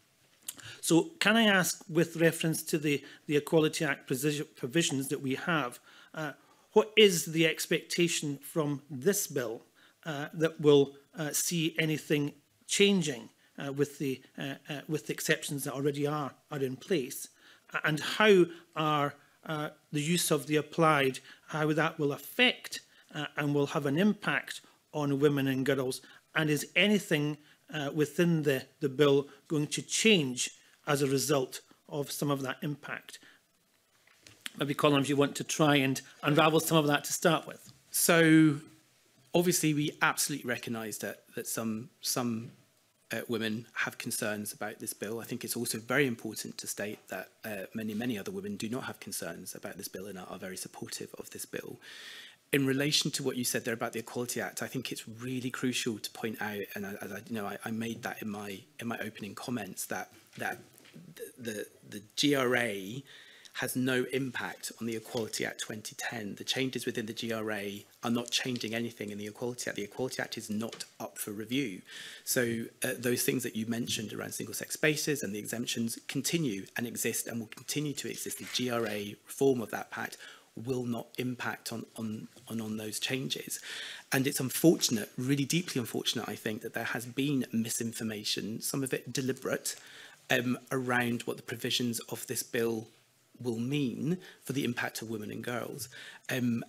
[SPEAKER 9] So can I ask, with reference to the Equality Act provisions that we have, what is the expectation from this bill that will see anything changing with the exceptions that already are in place, and how are the use of the applied, how that will affect and will have an impact on women and girls, and is anything within the bill going to change as a result of some of that impact? Maybe, Colin, if you want to try and unravel some of that to start with.
[SPEAKER 4] So, obviously, we absolutely recognise that some women have concerns about this bill. I think it's also very important to state that many other women do not have concerns about this bill and are very supportive of this bill. In relation to what you said there about the Equality Act, I think it's really crucial to point out, and I made that in my opening comments, that the GRA has no impact on the Equality Act 2010. The changes within the GRA are not changing anything in the Equality Act. The Equality Act is not up for review. So those things that you mentioned around single-sex spaces and the exemptions continue and exist and will continue to exist. The GRA reform of that pact will not impact on those changes. And it's unfortunate, really deeply unfortunate, I think, that there has been misinformation, some of it deliberate, around what the provisions of this bill will mean for the impact of women and girls. And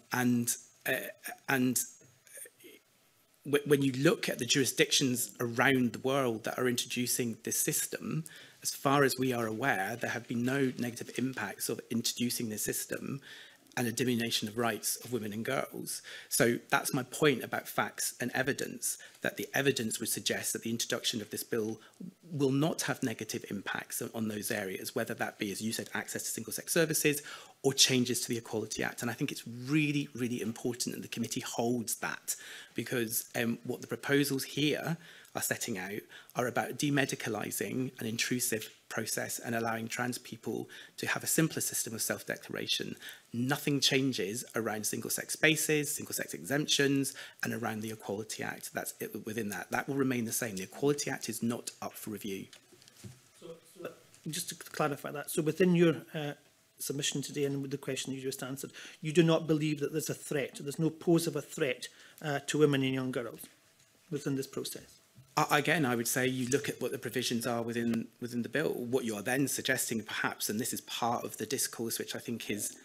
[SPEAKER 4] when you look at the jurisdictions around the world that are introducing this system, as far as we are aware, there have been no negative impacts of introducing this system and a diminution of rights of women and girls. So that's my point about facts and evidence, that the evidence would suggest that the introduction of this bill will not have negative impacts on those areas, whether that be, as you said, access to single-sex services or changes to the Equality Act. And I think it's really, really important that the committee holds that, because what the proposals here are setting out are about demedicalising an intrusive process and allowing trans people to have a simpler system of self-declaration. Nothing changes around single-sex spaces, single-sex exemptions, and around the Equality Act. That's it within that. That will remain the same. The Equality Act is not up for review.
[SPEAKER 9] So just to clarify that, so within your submission today and with the question you just answered, you do not believe that there's a threat, there's no pose of a threat to women and young girls within this process?
[SPEAKER 4] Again, I would say you look at what the provisions are within the bill. What you are then suggesting, perhaps, and this is part of the discourse, which I think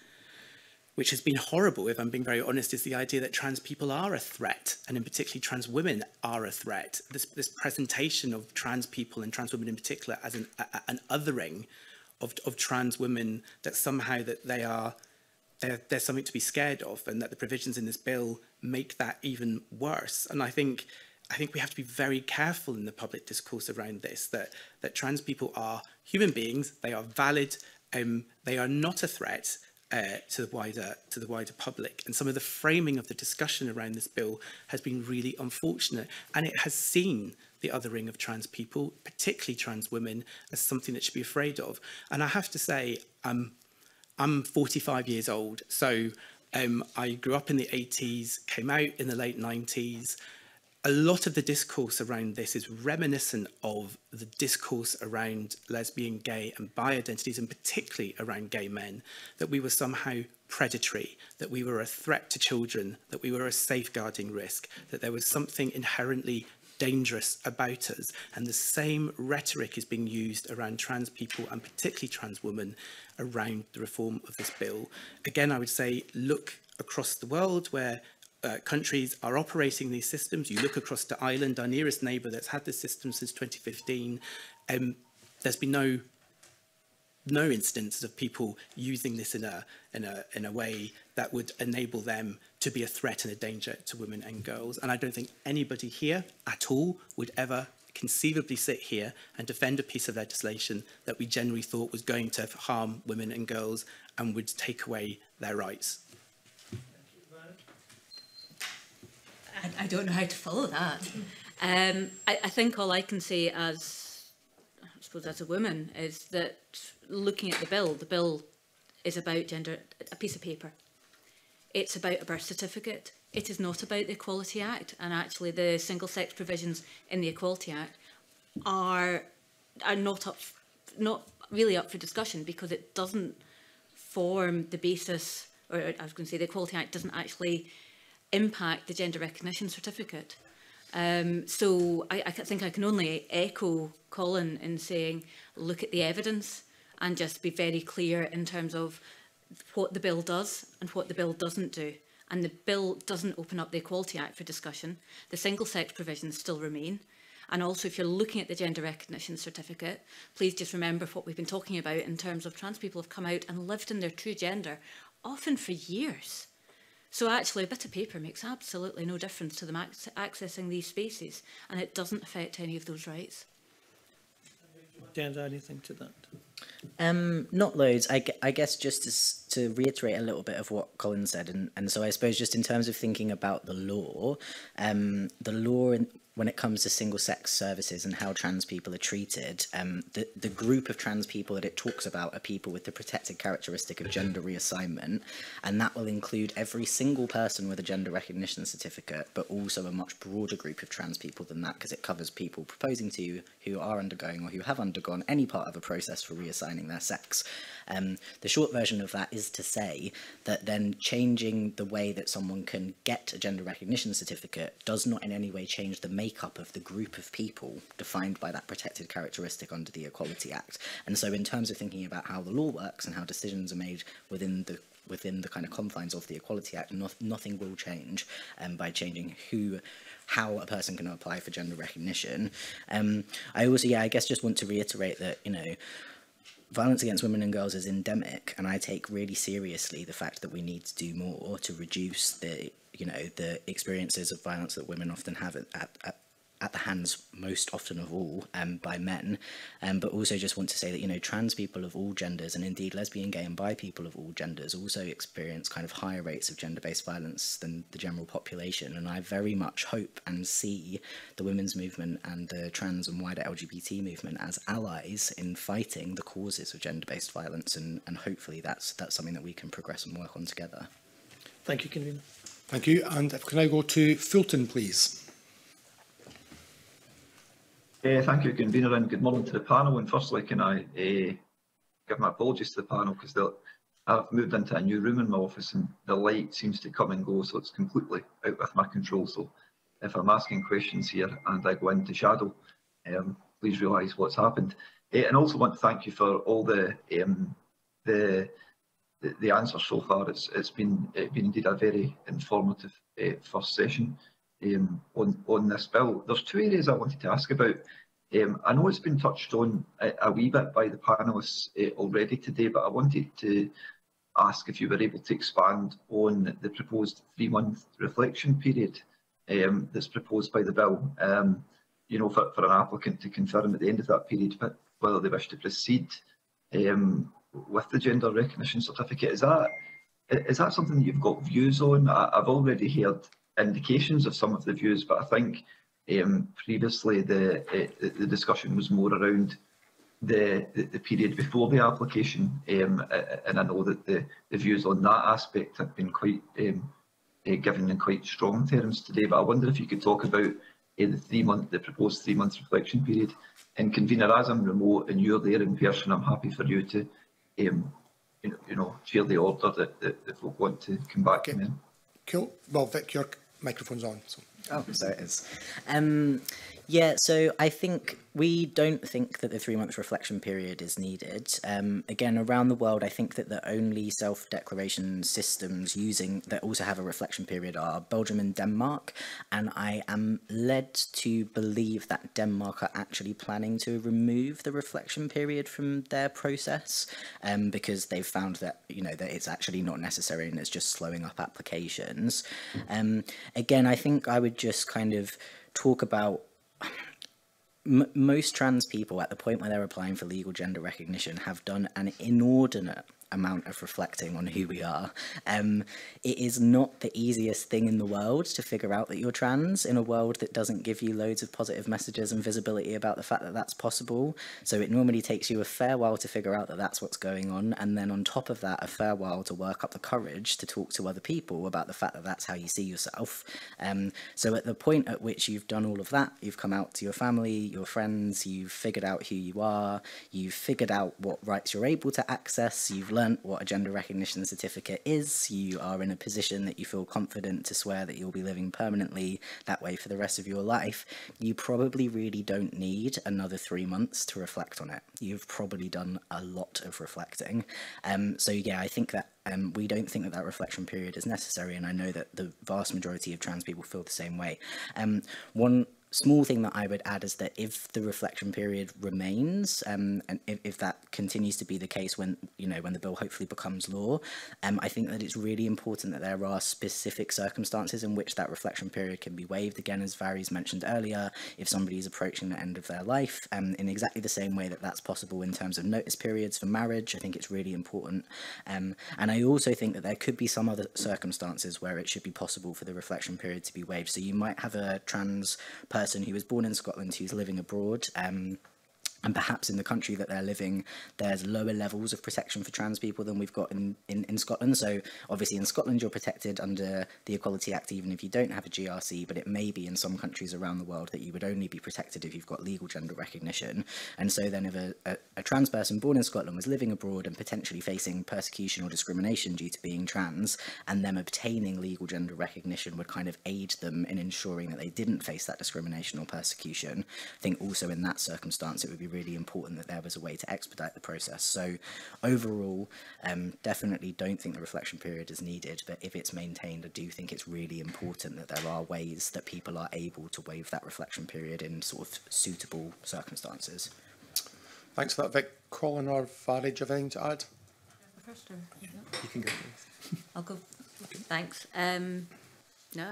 [SPEAKER 4] which has been horrible, if I'm being very honest, is the idea that trans people are a threat, and in particular trans women are a threat. This presentation of trans people and trans women in particular as an othering of trans women, that somehow that there's something to be scared of, and that the provisions in this bill make that even worse. And I think we have to be very careful in the public discourse around this, that trans people are human beings, they are valid, they are not a threat to the wider public. And some of the framing of the discussion around this bill has been really unfortunate, and it has seen the othering of trans people, particularly trans women, as something that should be afraid of. And I have to say, I'm 45 years old, so I grew up in the 80s, came out in the late 90s. A lot of the discourse around this is reminiscent of the discourse around lesbian, gay and bi identities, and particularly around gay men, that we were somehow predatory, that we were a threat to children, that we were a safeguarding risk, that there was something inherently dangerous about us. And the same rhetoric is being used around trans people, and particularly trans women, around the reform of this bill. Again, I would say, look across the world where countries are operating these systems. You look across to Ireland, our nearest neighbour, that's had this system since 2015. There's been no instances of people using this in a way that would enable them to be a threat and a danger to women and girls. And I don't think anybody here at all would ever conceivably sit here and defend a piece of legislation that we generally thought was going to harm women and girls and would take away their rights.
[SPEAKER 3] I don't know how to follow that. I think all I can say as a woman is that looking at the bill is about gender, a piece of paper. It's about a birth certificate. It is not about the Equality Act, and actually the single-sex provisions in the Equality Act are not really up for discussion, because it doesn't form the basis, or I was going to say the Equality Act doesn't actually impact the gender recognition certificate. So I think I can only echo Colin in saying, look at the evidence and just be very clear in terms of what the bill does and what the bill doesn't do. And the bill doesn't open up the Equality Act for discussion. The single-sex provisions still remain. And also, if you're looking at the gender recognition certificate, please just remember what we've been talking about in terms of trans people have come out and lived in their true gender, often for years. So actually, a bit of paper makes absolutely no difference to them accessing these spaces, and it doesn't affect any of those rights.
[SPEAKER 9] Do you want to add anything to that?
[SPEAKER 2] Not loads. I guess just to reiterate a little bit of what Colin said, and so I suppose just in terms of thinking about the law when it comes to single-sex services and how trans people are treated, the group of trans people that it talks about are people with the protected characteristic of gender reassignment, and that will include every single person with a gender recognition certificate, but also a much broader group of trans people than that, because it covers people proposing to, who are undergoing or who have undergone any part of a process for reassigning their sex. The short version of that is to say that then changing the way that someone can get a gender recognition certificate does not in any way change the makeup of the group of people defined by that protected characteristic under the Equality Act. And so in terms of thinking about how the law works and how decisions are made within the kind of confines of the Equality Act, nothing will change by changing how a person can apply for gender recognition. I also, I guess just want to reiterate that, violence against women and girls is endemic, and I take really seriously the fact that we need to do more to reduce the experiences of violence that women often have at the hands, most often of all, by men, but also just want to say that, trans people of all genders, and indeed lesbian, gay and bi people of all genders, also experience kind of higher rates of gender-based violence than the general population, and I very much hope and see the women's movement and the trans and wider LGBT movement as allies in fighting the causes of gender-based violence, and hopefully that's something that we can progress and work on together.
[SPEAKER 9] Thank you, Convener.
[SPEAKER 1] Thank you. And if can I go to Fulton, please?
[SPEAKER 10] Thank you, Convener, and good morning to the panel. And firstly, can I give my apologies to the panel, because I've moved into a new room in my office and the light seems to come and go, so it's completely out of my control. So if I'm asking questions here and I go into shadow, please realise what's happened. And also want to thank you for all the answers so far. It's been indeed a very informative first session on this bill. There's two areas I wanted to ask about. I know it's been touched on a wee bit by the panellists already today, but I wanted to ask if you were able to expand on the proposed 3-month reflection period that's proposed by the bill. For an applicant to confirm at the end of that period whether they wish to proceed with the gender recognition certificate. Is that something that you've got views on? I've already heard indications of some of the views, but I think previously the discussion was more around the period before the application, and I know that the views on that aspect have been quite given in quite strong terms today. But I wonder if you could talk about the proposed 3-month reflection period. And Convener, as I'm remote and you're there in person, I'm happy for you to share the order that folk want to come back in.
[SPEAKER 1] Cool. Well, Vic, your microphone's on. So.
[SPEAKER 2] Oh, so it is. Yeah, so I think we don't think that the 3-month reflection period is needed. Again, around the world, I think that the only self-declaration systems that also have a reflection period are Belgium and Denmark, and I am led to believe that Denmark are actually planning to remove the reflection period from their process, because they've found that that it's actually not necessary and it's just slowing up applications. Again, I think I would just kind of talk about most trans people at the point where they're applying for legal gender recognition have done an inordinate amount of reflecting on who we are. It is not the easiest thing in the world to figure out that you're trans in a world that doesn't give you loads of positive messages and visibility about the fact that that's possible. So it normally takes you a fair while to figure out that that's what's going on, and then on top of that a fair while to work up the courage to talk to other people about the fact that that's how you see yourself. So at the point at which you've done all of that, you've come out to your family, your friends, you've figured out who you are, you've figured out what rights you're able to access, you've learnt what a gender recognition certificate is, you are in a position that you feel confident to swear that you'll be living permanently that way for the rest of your life, you probably really don't need another 3 months to reflect on it. You've probably done a lot of reflecting. So yeah, I think that we don't think that that reflection period is necessary, and I know that the vast majority of trans people feel the same way. One small thing that I would add is that if the reflection period remains, and if that continues to be the case when the bill hopefully becomes law, I think that it's really important that there are specific circumstances in which that reflection period can be waived. Again, as Vary's mentioned earlier, if somebody is approaching the end of their life, in exactly the same way that that's possible in terms of notice periods for marriage, I think it's really important. And I also think that there could be some other circumstances where it should be possible for the reflection period to be waived. So you might have a trans person who was born in Scotland who's living abroad, and perhaps in the country that they're living, there's lower levels of protection for trans people than we've got in Scotland. So obviously in Scotland, you're protected under the Equality Act, even if you don't have a GRC, but it may be in some countries around the world that you would only be protected if you've got legal gender recognition. And so then if a trans person born in Scotland was living abroad and potentially facing persecution or discrimination due to being trans, and them obtaining legal gender recognition would kind of aid them in ensuring that they didn't face that discrimination or persecution. I think also in that circumstance, it would be really important that there was a way to expedite the process. So overall, definitely don't think the reflection period is needed, but if it's maintained, I do think it's really important that there are ways that people are able to waive that reflection period in sort of suitable circumstances.
[SPEAKER 1] Thanks for that, Vic. Colin or Vary, do you have anything to add?
[SPEAKER 3] First,
[SPEAKER 1] You can go.
[SPEAKER 3] I'll go.
[SPEAKER 1] Okay.
[SPEAKER 3] Thanks. No.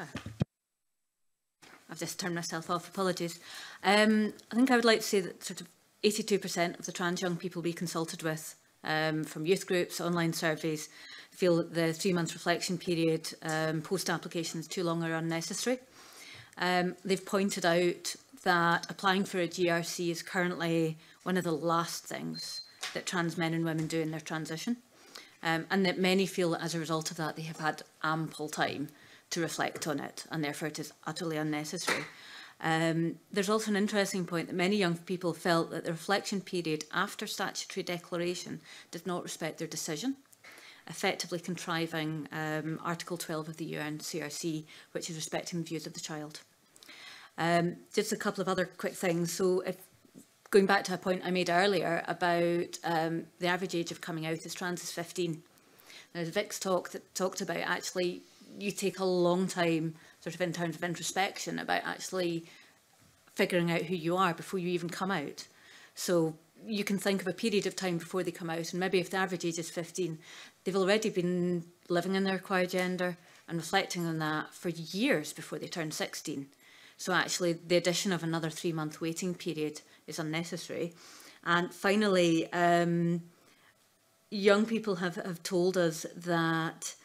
[SPEAKER 3] I've just turned myself off. Apologies. I think I would like to say that sort of 82% of the trans young people we consulted with, from youth groups, online surveys, feel that the 3-month reflection period post-application is too long or unnecessary. They've pointed out that applying for a GRC is currently one of the last things that trans men and women do in their transition, and that many feel that as a result of that they have had ample time to reflect on it, and therefore it is utterly unnecessary. There's also an interesting point that many young people felt that the reflection period after statutory declaration did not respect their decision, effectively contriving Article 12 of the UN CRC, which is respecting the views of the child. Just a couple of other quick things. So going back to a point I made earlier about the average age of coming out as trans is 15. Now, as Vic's talked about, actually, you take a long time, sort of in terms of introspection, about actually figuring out who you are before you even come out. So you can think of a period of time before they come out, and maybe if the average age is 15, they've already been living in their queer gender and reflecting on that for years before they turn 16. So actually, the addition of another 3-month waiting period is unnecessary. And finally, young people have told us that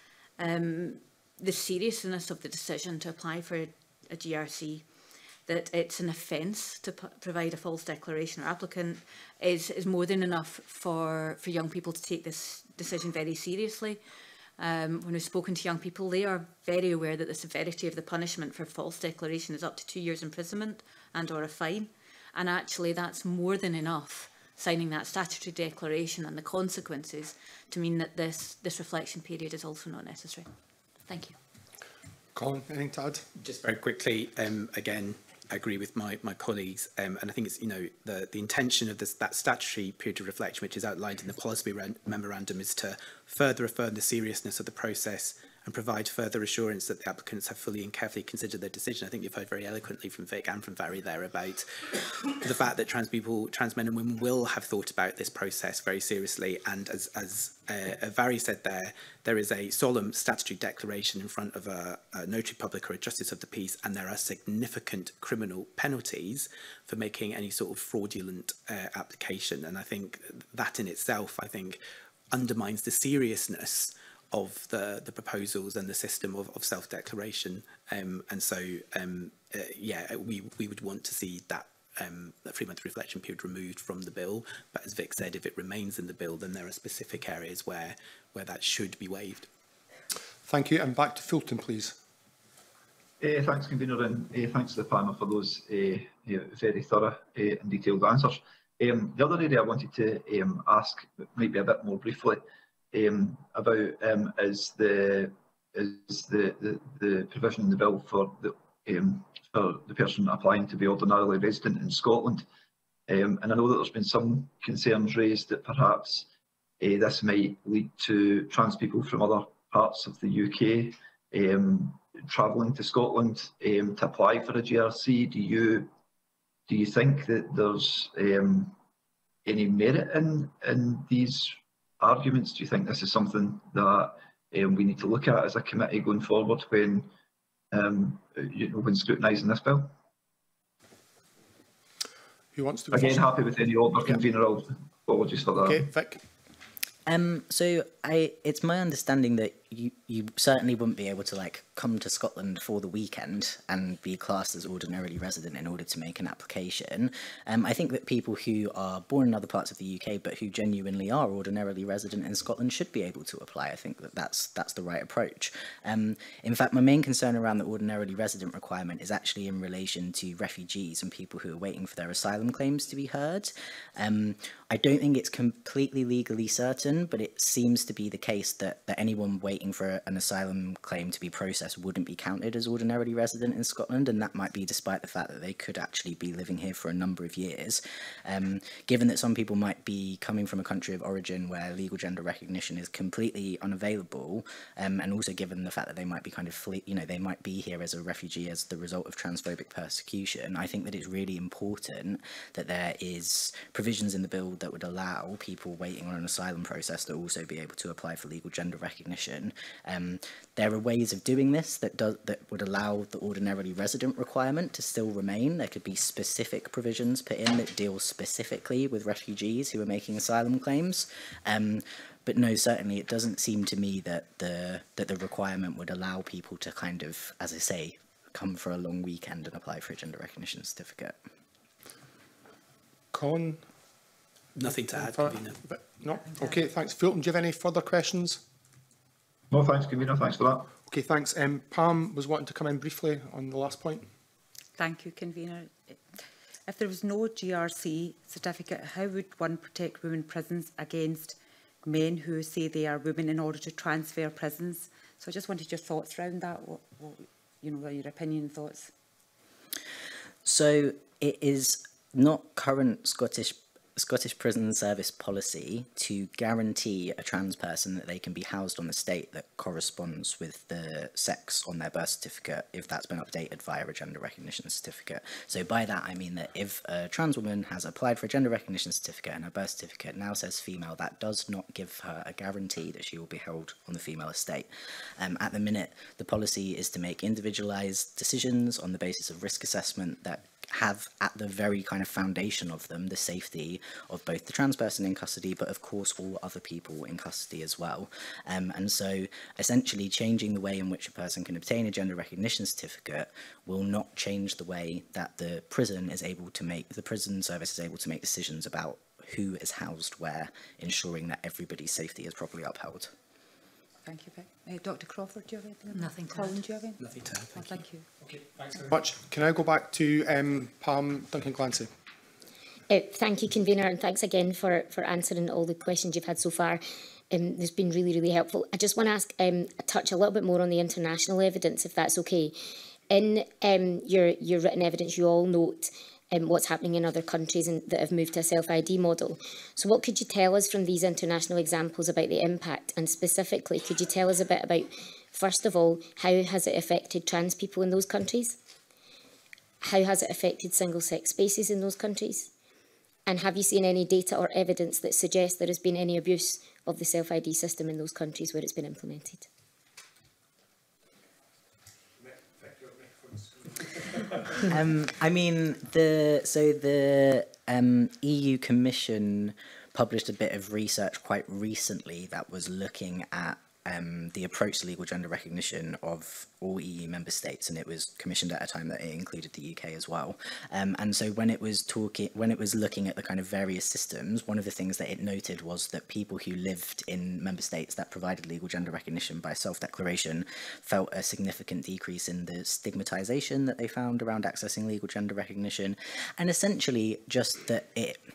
[SPEAKER 3] the seriousness of the decision to apply for a GRC, that it's an offence to provide a false declaration or applicant, is more than enough for young people to take this decision very seriously. When we've spoken to young people, they are very aware that the severity of the punishment for false declaration is up to 2 years imprisonment and or a fine. And actually that's more than enough, signing that statutory declaration and the consequences, to mean that this reflection period is also not necessary. Thank you.
[SPEAKER 1] Colin, anything to add?
[SPEAKER 4] Just very quickly, again, I agree with my colleagues, and I think it's, the intention of that statutory period of reflection, which is outlined in the policy memorandum, is to further affirm the seriousness of the process and provide further assurance that the applicants have fully and carefully considered their decision. I think you've heard very eloquently from Vic and from Vary there about the fact that trans men and women will have thought about this process very seriously. And as Vary said there is a solemn statutory declaration in front of a notary public or a justice of the peace, and there are significant criminal penalties for making any sort of fraudulent application. And I think that in itself, undermines the seriousness of the proposals and the system of self-declaration, and so we would want to see that 3-month reflection period removed from the bill. But as Vic said, if it remains in the bill, then there are specific areas where that should be waived.
[SPEAKER 1] Thank you, and back to Fulton, please.
[SPEAKER 10] Thanks, Convener, and thanks to the panel for those very thorough and detailed answers. The other area I wanted to ask, maybe a bit more briefly, about is the provision in the bill for the person applying to be ordinarily resident in Scotland. And I know that there's been some concerns raised that perhaps this might lead to trans people from other parts of the UK travelling to Scotland to apply for a GRC. Do you think that there's any merit in these arguments? Do you think this is something that we need to look at as a committee going forward when when scrutinising this bill?
[SPEAKER 1] Who wants to go
[SPEAKER 10] Again,
[SPEAKER 1] first?
[SPEAKER 10] happy with any order, Convener. Apologies for that.
[SPEAKER 1] Okay, Vic.
[SPEAKER 2] So it's my understanding that you certainly wouldn't be able to like come to Scotland for the weekend and be classed as ordinarily resident in order to make an application. I think that people who are born in other parts of the UK but who genuinely are ordinarily resident in Scotland should be able to apply. I think that that's the right approach. In fact, my main concern around the ordinarily resident requirement is actually in relation to refugees and people who are waiting for their asylum claims to be heard. I don't think it's completely legally certain, but it seems to be the case that anyone waiting for an asylum claim to be processed wouldn't be counted as ordinarily resident in Scotland, and that might be despite the fact that they could actually be living here for a number of years. Given that some people might be coming from a country of origin where legal gender recognition is completely unavailable, and also given the fact that they might be they might be here as a refugee as the result of transphobic persecution, I think that it's really important that there is provisions in the bill that would allow people waiting on an asylum process to also be able to apply for legal gender recognition. There are ways of doing this that would allow the ordinarily resident requirement to still remain. There could be specific provisions put in that deal specifically with refugees who are making asylum claims. But no, certainly it doesn't seem to me that the requirement would allow people to kind of, as I say, come for a long weekend and apply for a gender recognition certificate.
[SPEAKER 1] Colin?
[SPEAKER 4] Nothing to add.
[SPEAKER 1] No? Okay, thanks. Fulton, do you have any further questions?
[SPEAKER 10] No, thanks, Convener. Thanks for that.
[SPEAKER 1] Okay, thanks. Pam was wanting to come in briefly on the last point.
[SPEAKER 7] Thank you, Convener. If there was no GRC certificate, how would one protect women prisons against men who say they are women in order to transfer prisons? So I just wanted your thoughts around that. What your opinion and thoughts?
[SPEAKER 2] So it is not current Scottish prison service policy to guarantee a trans person that they can be housed on the state that corresponds with the sex on their birth certificate if that's been updated via a gender recognition certificate. So by that I mean that if a trans woman has applied for a gender recognition certificate and her birth certificate now says female, that does not give her a guarantee that she will be held on the female estate. At the minute, the policy is to make individualised decisions on the basis of risk assessment that have at the very kind of foundation of them the safety of both the trans person in custody, but of course all other people in custody as well. And so essentially changing the way in which a person can obtain a gender recognition certificate will not change the way that the prison service is able to make decisions about who is housed where, ensuring that everybody's safety is properly upheld.
[SPEAKER 7] Thank you, Vic. Dr. Crawford, do you have anything?
[SPEAKER 3] Nothing to
[SPEAKER 7] Colin,
[SPEAKER 3] add.
[SPEAKER 7] do you have anything?
[SPEAKER 4] Nothing to add.
[SPEAKER 7] Thank you.
[SPEAKER 1] Okay, thanks very much. Can I go back to Pam Duncan-Glancy?
[SPEAKER 5] Thank you, Convener, and thanks again for answering all the questions you've had so far. It's been really, really helpful. I just want to ask, touch a little bit more on the international evidence, if that's okay. In your written evidence, you all note what's happening in other countries that have moved to a self-ID model. So what could you tell us from these international examples about the impact? And specifically, could you tell us a bit about, first of all, how has it affected trans people in those countries? How has it affected single-sex spaces in those countries? And have you seen any data or evidence that suggests there has been any abuse of the self-ID system in those countries where it's been implemented?
[SPEAKER 2] I mean, the EU Commission published a bit of research quite recently that was looking at the approach to legal gender recognition of all EU member states, and it was commissioned at a time that it included the UK as well. And so when it was looking at the kind of various systems, one of the things that it noted was that people who lived in member states that provided legal gender recognition by self-declaration felt a significant decrease in the stigmatization that they found around accessing legal gender recognition, and essentially just that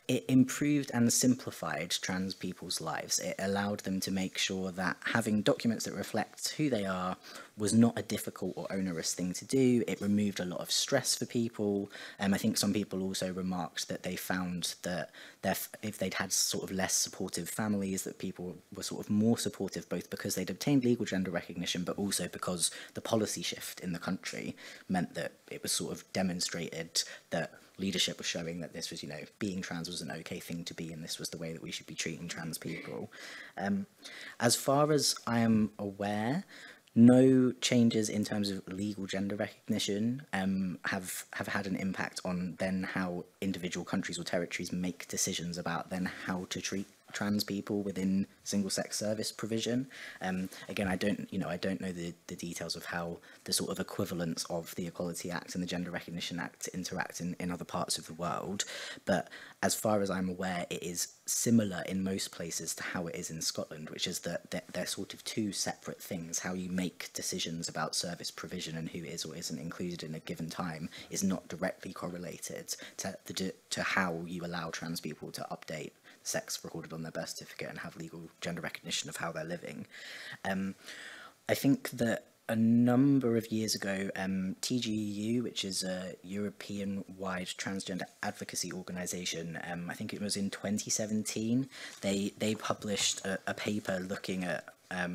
[SPEAKER 2] it improved and simplified trans people's lives. It allowed them to make sure that having documents that reflect who they are was not a difficult or onerous thing to do. It removed a lot of stress for people. I think some people also remarked that they found that if they'd had sort of less supportive families, that people were sort of more supportive, both because they'd obtained legal gender recognition, but also because the policy shift in the country meant that it was sort of demonstrated that leadership was showing that this was, you know, being trans was an okay thing to be, and this was the way that we should be treating trans people. As far as I am aware, no changes in terms of legal gender recognition have had an impact on then how individual countries or territories make decisions about then how to treat trans people within single-sex service provision. Again, I don't know the details of how the sort of equivalents of the Equality Act and the Gender Recognition Act interact in other parts of the world, but as far as I'm aware, it is similar in most places to how it is in Scotland, which is that they're sort of two separate things. How you make decisions about service provision and who is or isn't included in a given time is not directly correlated to how you allow trans people to update sex recorded on their birth certificate and have legal gender recognition of how they're living. I think that a number of years ago, TGEU, which is a European-wide transgender advocacy organisation, I think it was in 2017, they published a paper looking at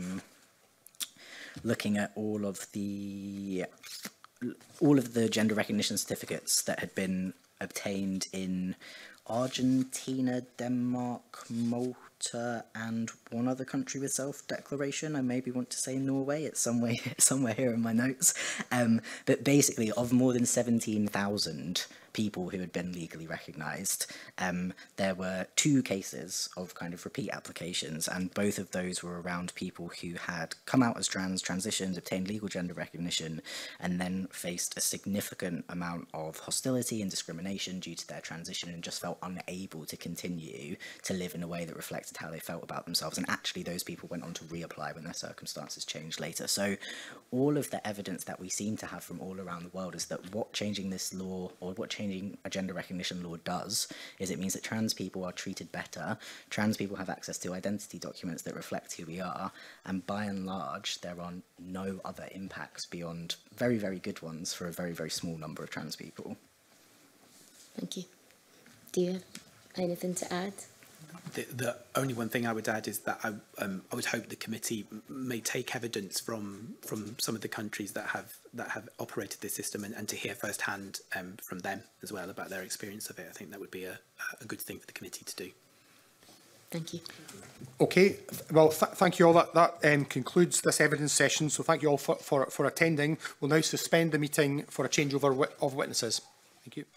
[SPEAKER 2] all of the gender recognition certificates that had been obtained in Argentina, Denmark, Malta, and one other country with self-declaration. I maybe want to say Norway. It's somewhere here in my notes. But basically, of more than 17,000 people who had been legally recognised, there were 2 cases of kind of repeat applications, and both of those were around people who had come out as trans, transitioned, obtained legal gender recognition, and then faced a significant amount of hostility and discrimination due to their transition and just felt unable to continue to live in a way that reflected how they felt about themselves. And actually those people went on to reapply when their circumstances changed later. So all of the evidence that we seem to have from all around the world is that what changing this law, or what changing a gender recognition law does, is it means that trans people are treated better, trans people have access to identity documents that reflect who we are, and by and large there are no other impacts beyond very, very good ones for a very, very small number of trans people.
[SPEAKER 5] Thank you. Do you have anything to add?
[SPEAKER 4] The only one thing I would add is that I would hope the committee may take evidence from some of the countries that have operated this system and to hear firsthand from them as well about their experience of it. I think that would be a good thing for the committee to do.
[SPEAKER 5] Thank you.
[SPEAKER 1] Okay, well, thank you all. That concludes this evidence session. So thank you all for attending. We'll now suspend the meeting for a changeover of witnesses. Thank you.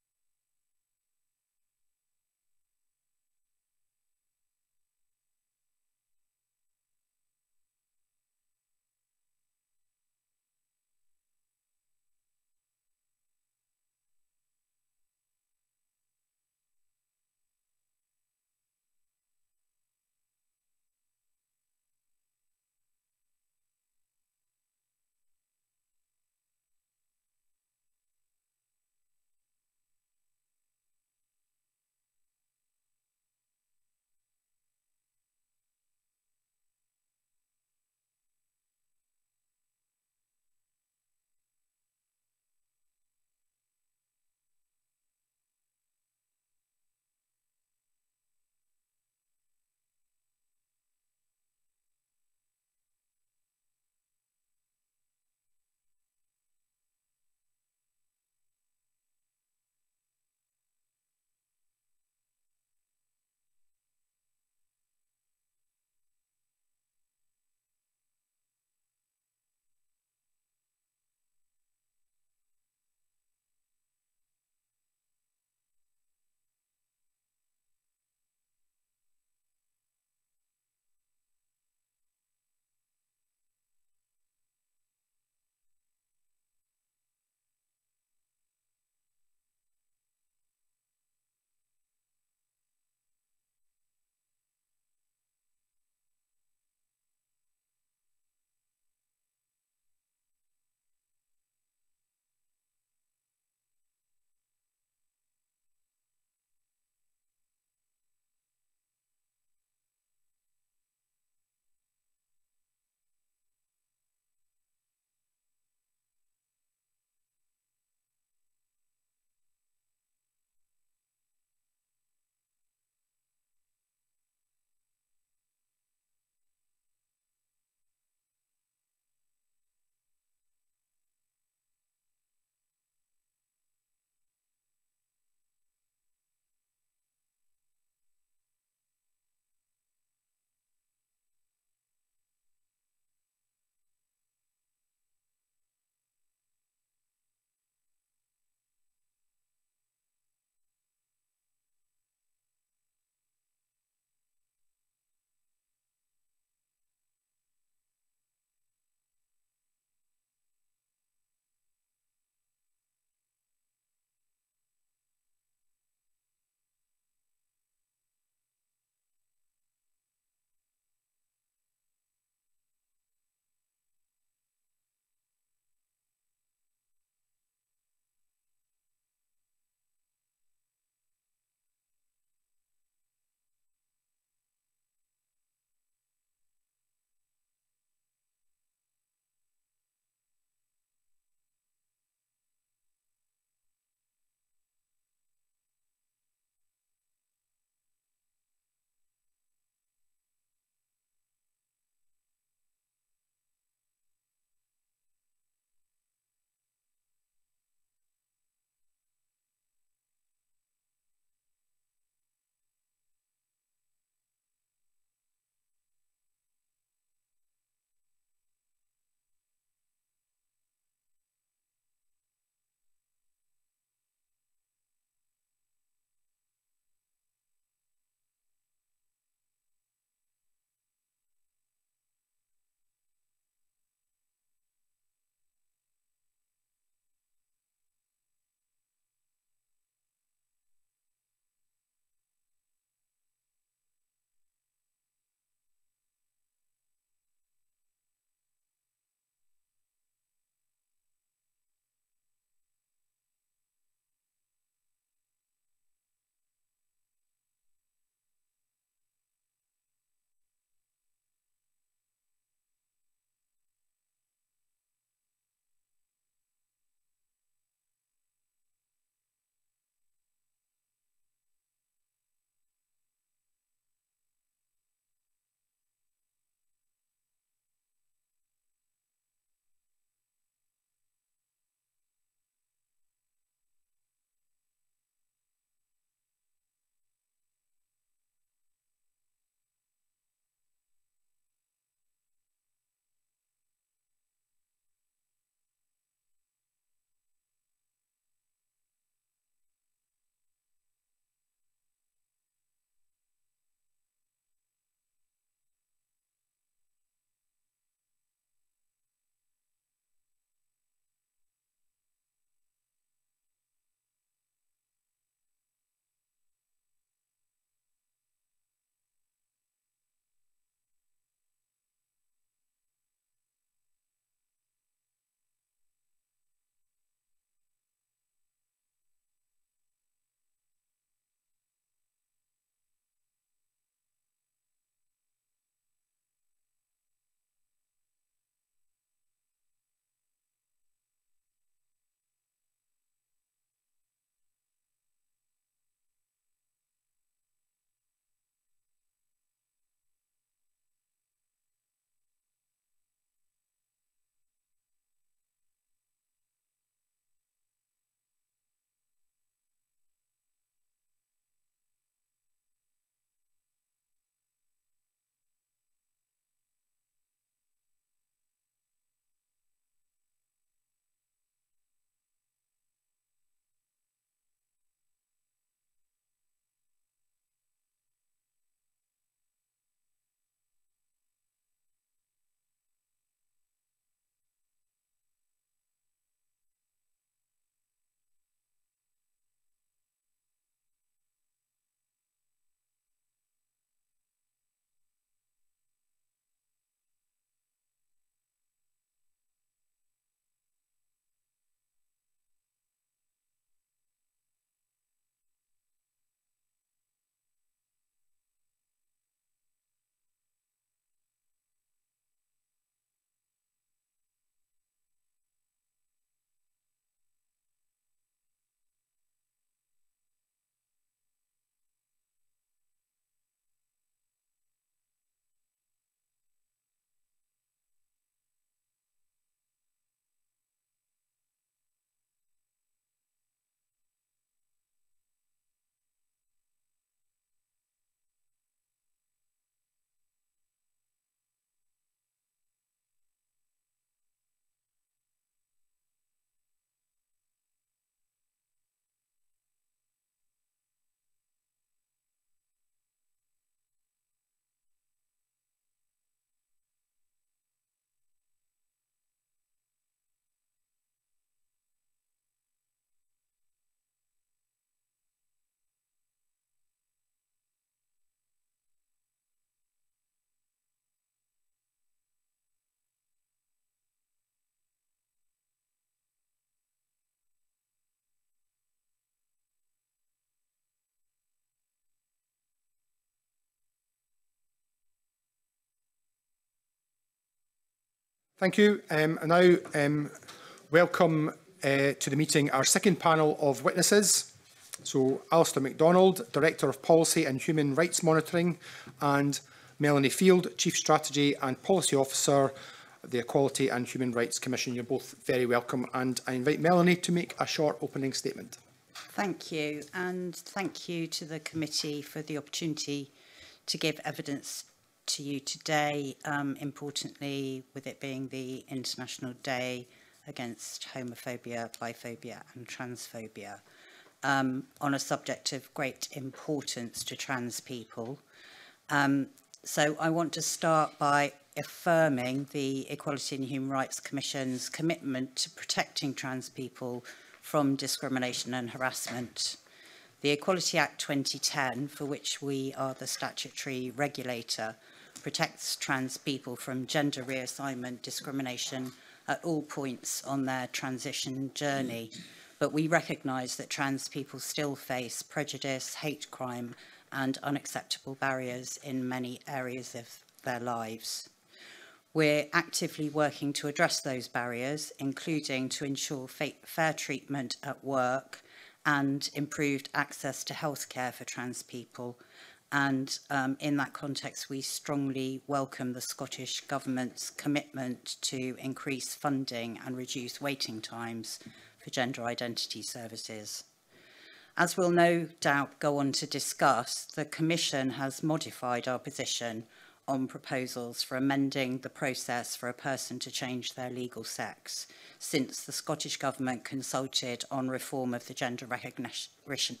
[SPEAKER 1] Thank you. And now welcome to the meeting our second panel of witnesses. So Alistair MacDonald, Director of Policy and Human Rights Monitoring, and Melanie Field, Chief Strategy and Policy Officer of the Equality and Human Rights Commission. You're both very welcome, and I invite Melanie to make a short opening statement.
[SPEAKER 11] Thank you, and thank you to the committee for the opportunity to give evidence to you today, importantly with it being the International Day against homophobia, biphobia and transphobia, on a subject of great importance to trans people. So I want to start by affirming the Equality and Human Rights Commission's commitment to protecting trans people from discrimination and harassment. The Equality Act 2010, for which we are the statutory regulator, protects trans people from gender reassignment discrimination at all points on their transition journey. But we recognise that trans people still face prejudice, hate crime and unacceptable barriers in many areas of their lives. We're actively working to address those barriers, including to ensure fair treatment at work and improved access to healthcare for trans people. And in that context, we strongly welcome the Scottish Government's commitment to increase funding and reduce waiting times for gender identity services. As we'll no doubt go on to discuss, the Commission has modified our position on proposals for amending the process for a person to change their legal sex since the Scottish Government consulted on reform of the Gender Recognition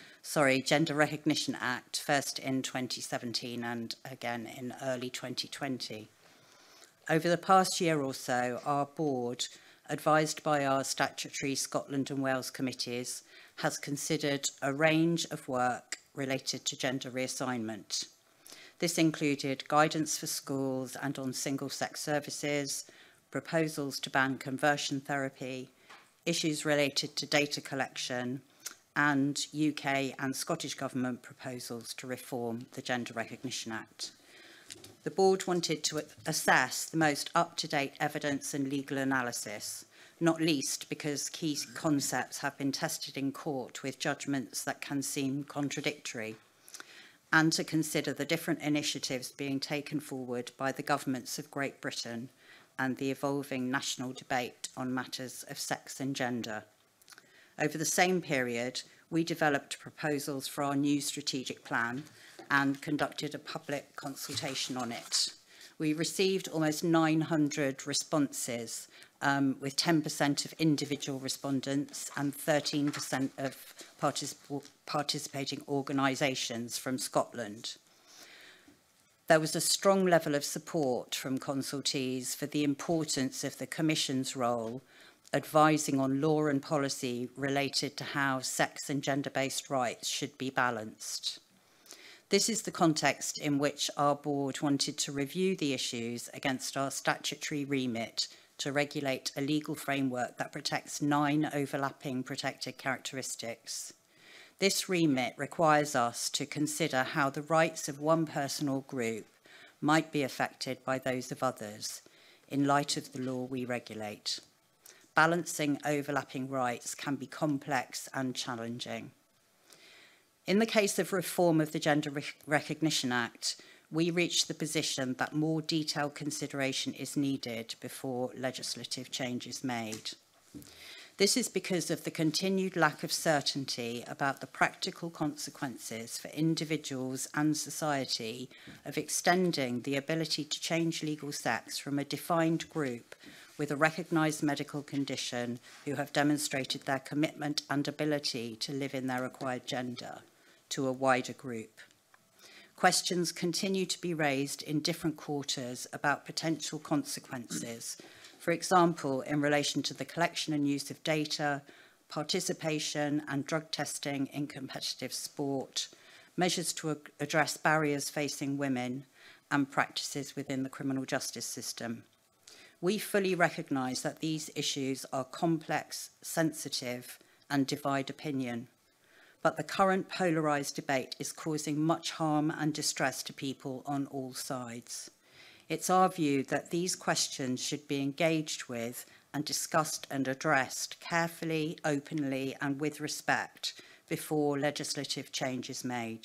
[SPEAKER 11] Act, first in 2017 and again in early 2020. Over the past year or so, our board, advised by our statutory Scotland and Wales committees, has considered a range of work related to gender reassignment. This included guidance for schools and on single-sex services, proposals to ban conversion therapy, issues related to data collection, and UK and Scottish Government proposals to reform the Gender Recognition Act. The board wanted to assess the most up-to-date evidence and legal analysis, not least because key concepts have been tested in court with judgments that can seem contradictory, and to consider the different initiatives being taken forward by the governments of Great Britain and the evolving national debate on matters of sex and gender. Over the same period, we developed proposals for our new strategic plan and conducted a public consultation on it. We received almost 900 responses, with 10% of individual respondents and 13% of participating organisations from Scotland. There was a strong level of support from consultees for the importance of the Commission's role advising on law and policy related to how sex and gender-based rights should be balanced. This is the context in which our board wanted to review the issues against our statutory remit to regulate a legal framework that protects 9 overlapping protected characteristics. This remit requires us to consider how the rights of one person or group might be affected by those of others in light of the law we regulate. Balancing overlapping rights can be complex and challenging. In the case of reform of the Gender Recognition Act, we reached the position that more detailed consideration is needed before legislative change is made. This is because of the continued lack of certainty about the practical consequences for individuals and society of extending the ability to change legal sex from a defined group with a recognised medical condition who have demonstrated their commitment and ability to live in their acquired gender to a wider group. Questions continue to be raised in different quarters about potential consequences, for example, in relation to the collection and use of data, participation and drug testing in competitive sport, measures to address barriers facing women, and practices within the criminal justice system. We fully recognise that these issues are complex, sensitive, and divide opinion. But the current polarised debate is causing much harm and distress to people on all sides. It's our view that these questions should be engaged with and discussed and addressed carefully, openly and with respect before legislative change is made.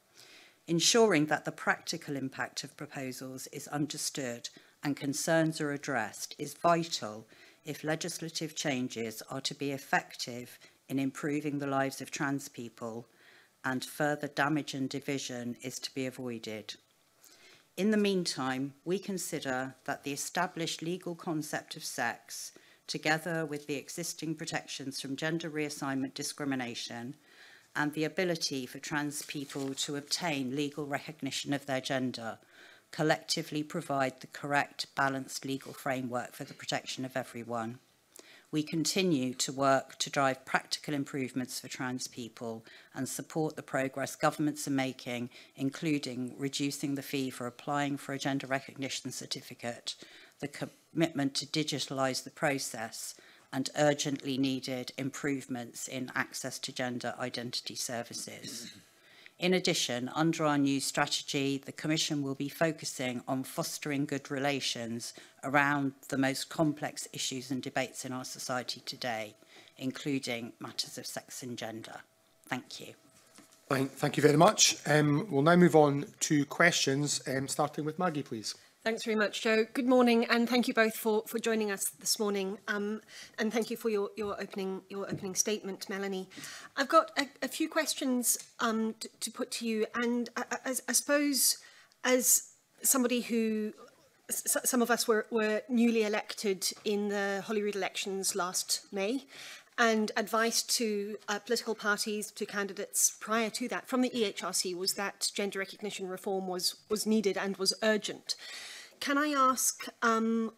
[SPEAKER 11] Ensuring that the practical impact of proposals is understood and concerns are addressed is vital if legislative changes are to be effective in improving the lives of trans people and further damage and division is to be avoided. In the meantime, we consider that the established legal concept of sex, together with the existing protections from gender reassignment discrimination and the ability for trans people to obtain legal recognition of their gender, collectively provide the correct, balanced legal framework for the protection of everyone. We continue to work to drive practical improvements for trans people and support the progress governments are making, including reducing the fee for applying for a gender recognition certificate, the commitment to digitalise the process, and urgently needed improvements in access to gender identity services. In addition, under our new strategy, the Commission will be focusing on fostering good relations around the most complex issues and debates in our society today, including matters of sex and gender. Thank you.
[SPEAKER 1] Thank you very much. We'll now move on to questions, starting with Maggie, please.
[SPEAKER 6] Thanks very much, Joe. Good morning, and thank you both for joining us this morning. And thank you for your opening statement, Melanie. I've got a few questions to put to you, and I suppose as somebody who some of us were newly elected in the Holyrood elections last May, and advice to political parties, to candidates prior to that from the EHRC was that gender recognition reform was needed and was urgent. Can I ask, and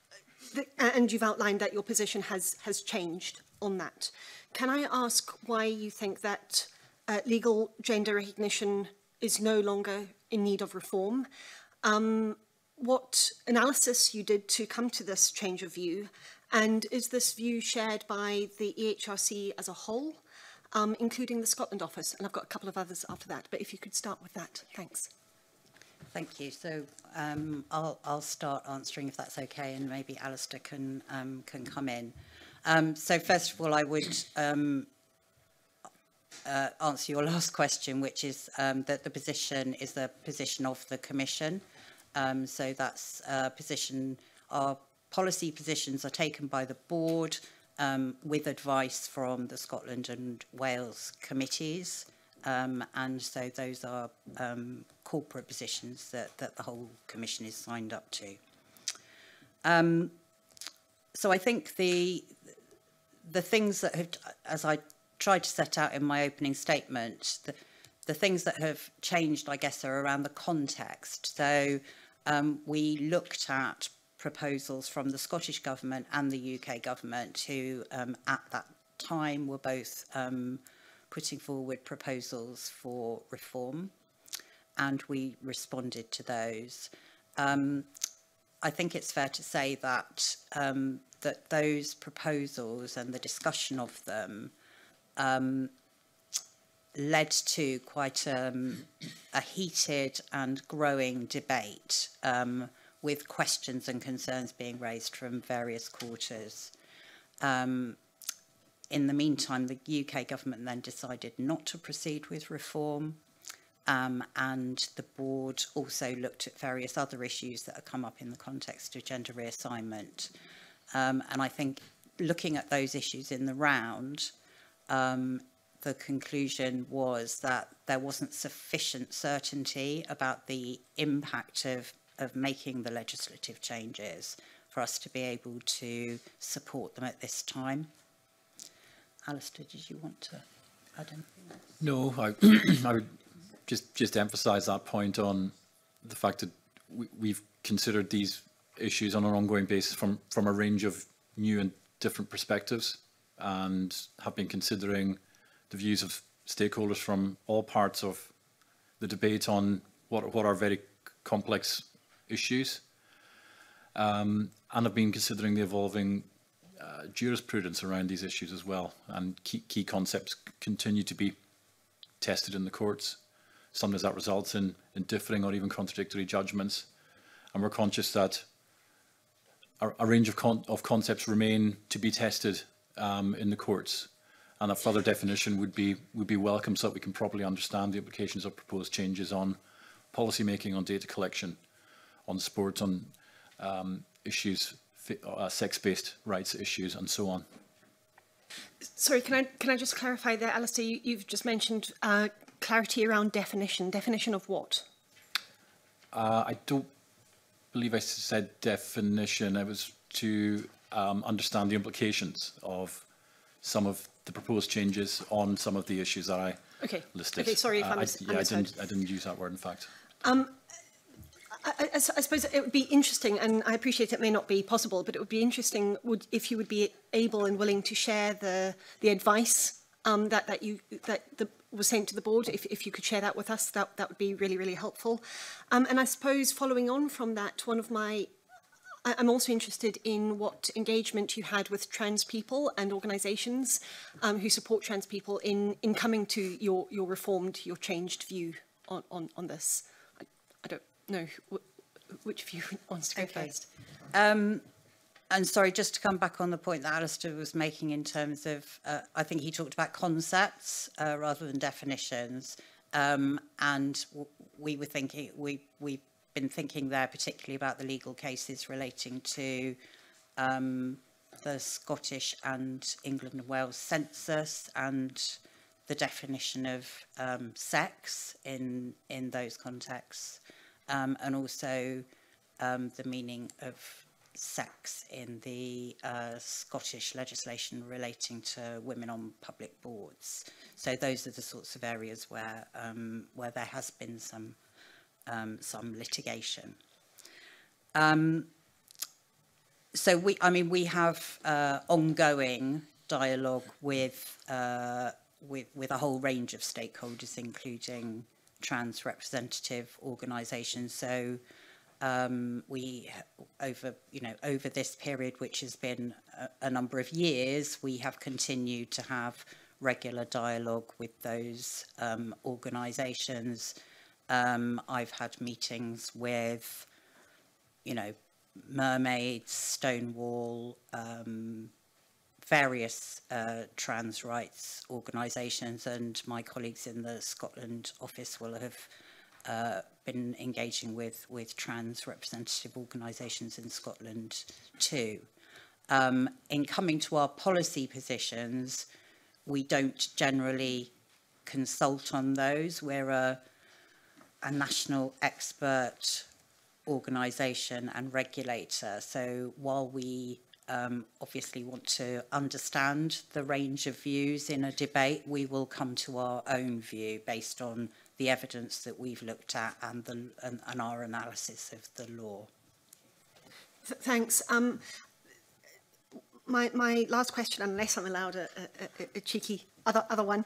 [SPEAKER 6] you've outlined that your position has changed on that, can I ask why you think that legal gender recognition is no longer in need of reform? What analysis you did to come to this change of view, and is this view shared by the EHRC as a whole, including the Scotland office? And I've got a couple of others after that, but if you could start with that, thanks.
[SPEAKER 11] Thank you. So I'll start answering if that's okay, and maybe Alistair can come in. So first of all, I would answer your last question, which is that the position is the position of the Commission. So that's position. Our policy positions are taken by the board with advice from the Scotland and Wales committees. And so those are corporate positions that the whole Commission is signed up to. So I think the things that have, as I tried to set out in my opening statement, the things that have changed, I guess, are around the context. So we looked at proposals from the Scottish Government and the UK Government, who at that time were both putting forward proposals for reform, and we responded to those. I think it's fair to say that that those proposals and the discussion of them led to quite a heated and growing debate with questions and concerns being raised from various quarters. In the meantime, the UK government then decided not to proceed with reform, and the board also looked at various other issues that have come up in the context of gender reassignment. And I think looking at those issues in the round, the conclusion was that there wasn't sufficient certainty about the impact of making the legislative changes for us to be able to support them at this time. Alistair, did you want to add anything else?
[SPEAKER 12] No, I would just emphasise that point on the fact that we've considered these issues on an ongoing basis from a range of new and different perspectives, and have been considering the views of stakeholders from all parts of the debate on what are very complex issues, and have been considering the evolving jurisprudence around these issues as well, and key concepts continue to be tested in the courts. Sometimes that results in differing or even contradictory judgments, and we're conscious that a range of concepts remain to be tested in the courts, and a further definition would be welcome so that we can properly understand the implications of proposed changes on policy making, on data collection, on sport, on issues, sex-based rights issues, and so on.
[SPEAKER 6] Sorry, can I just clarify there, Alistair? You've just mentioned clarity around definition. Definition of what?
[SPEAKER 12] I don't believe I said definition. It was to understand the implications of some of the proposed changes on some of the issues that I listed.
[SPEAKER 6] Okay, sorry if I misheard.
[SPEAKER 12] I didn't use that word, in fact.
[SPEAKER 6] I suppose it would be interesting, and I appreciate it may not be possible, but it would be interesting if you would be able and willing to share the advice that was sent to the board. If you could share that with us, that would be really, really helpful. And I suppose following on from that, I'm also interested in what engagement you had with trans people and organisations who support trans people in coming to your changed view on this. I don't know which of you wants to go first.
[SPEAKER 11] And sorry, just to come back on the point that Alistair was making in terms of, I think he talked about concepts rather than definitions, and we were thinking, we've been thinking there particularly about the legal cases relating to the Scottish and England and Wales census and the definition of sex in those contexts, and also the meaning of sex in the Scottish legislation relating to women on public boards. So those are the sorts of areas where there has been some litigation. So we have ongoing dialogue with a whole range of stakeholders, including trans representative organisations. So we over this period, which has been a number of years, we have continued to have regular dialogue with those organisations. I've had meetings with, Mermaids, Stonewall, various trans rights organisations, and my colleagues in the Scotland office will have been engaging with trans representative organisations in Scotland too. In coming to our policy positions, we don't generally consult on those. We're a national expert organisation and regulator. So while we obviously want to understand the range of views in a debate, we will come to our own view based on the evidence that we've looked at and our analysis of the law.
[SPEAKER 6] Thanks. My last question, unless I'm allowed a cheeky other one.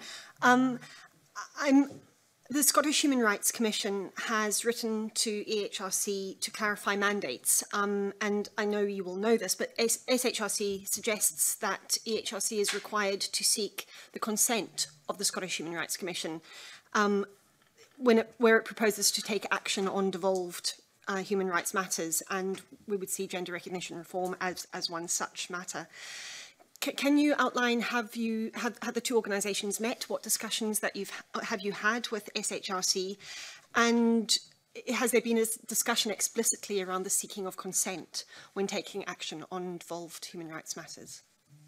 [SPEAKER 6] The Scottish Human Rights Commission has written to EHRC to clarify mandates, and I know you will know this, but SHRC suggests that EHRC is required to seek the consent of the Scottish Human Rights Commission where it proposes to take action on devolved human rights matters, and we would see gender recognition reform as one such matter. Can you outline, have the two organisations met? What discussions that have you had with SHRC, and has there been a discussion explicitly around the seeking of consent when taking action on devolved human rights matters?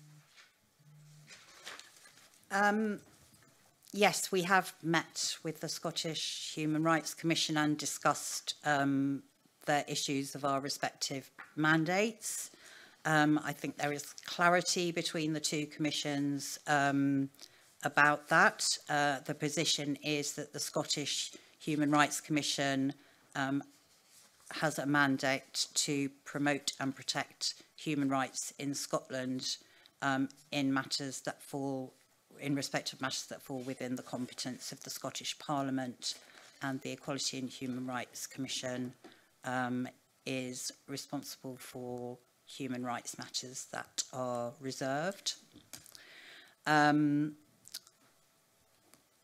[SPEAKER 11] Yes, we have met with the Scottish Human Rights Commission and discussed the issues of our respective mandates. I think there is clarity between the two commissions about that. The position is that the Scottish Human Rights Commission has a mandate to promote and protect human rights in Scotland in respect of matters that fall within the competence of the Scottish Parliament, and the Equality and Human Rights Commission is responsible for human rights matters that are reserved.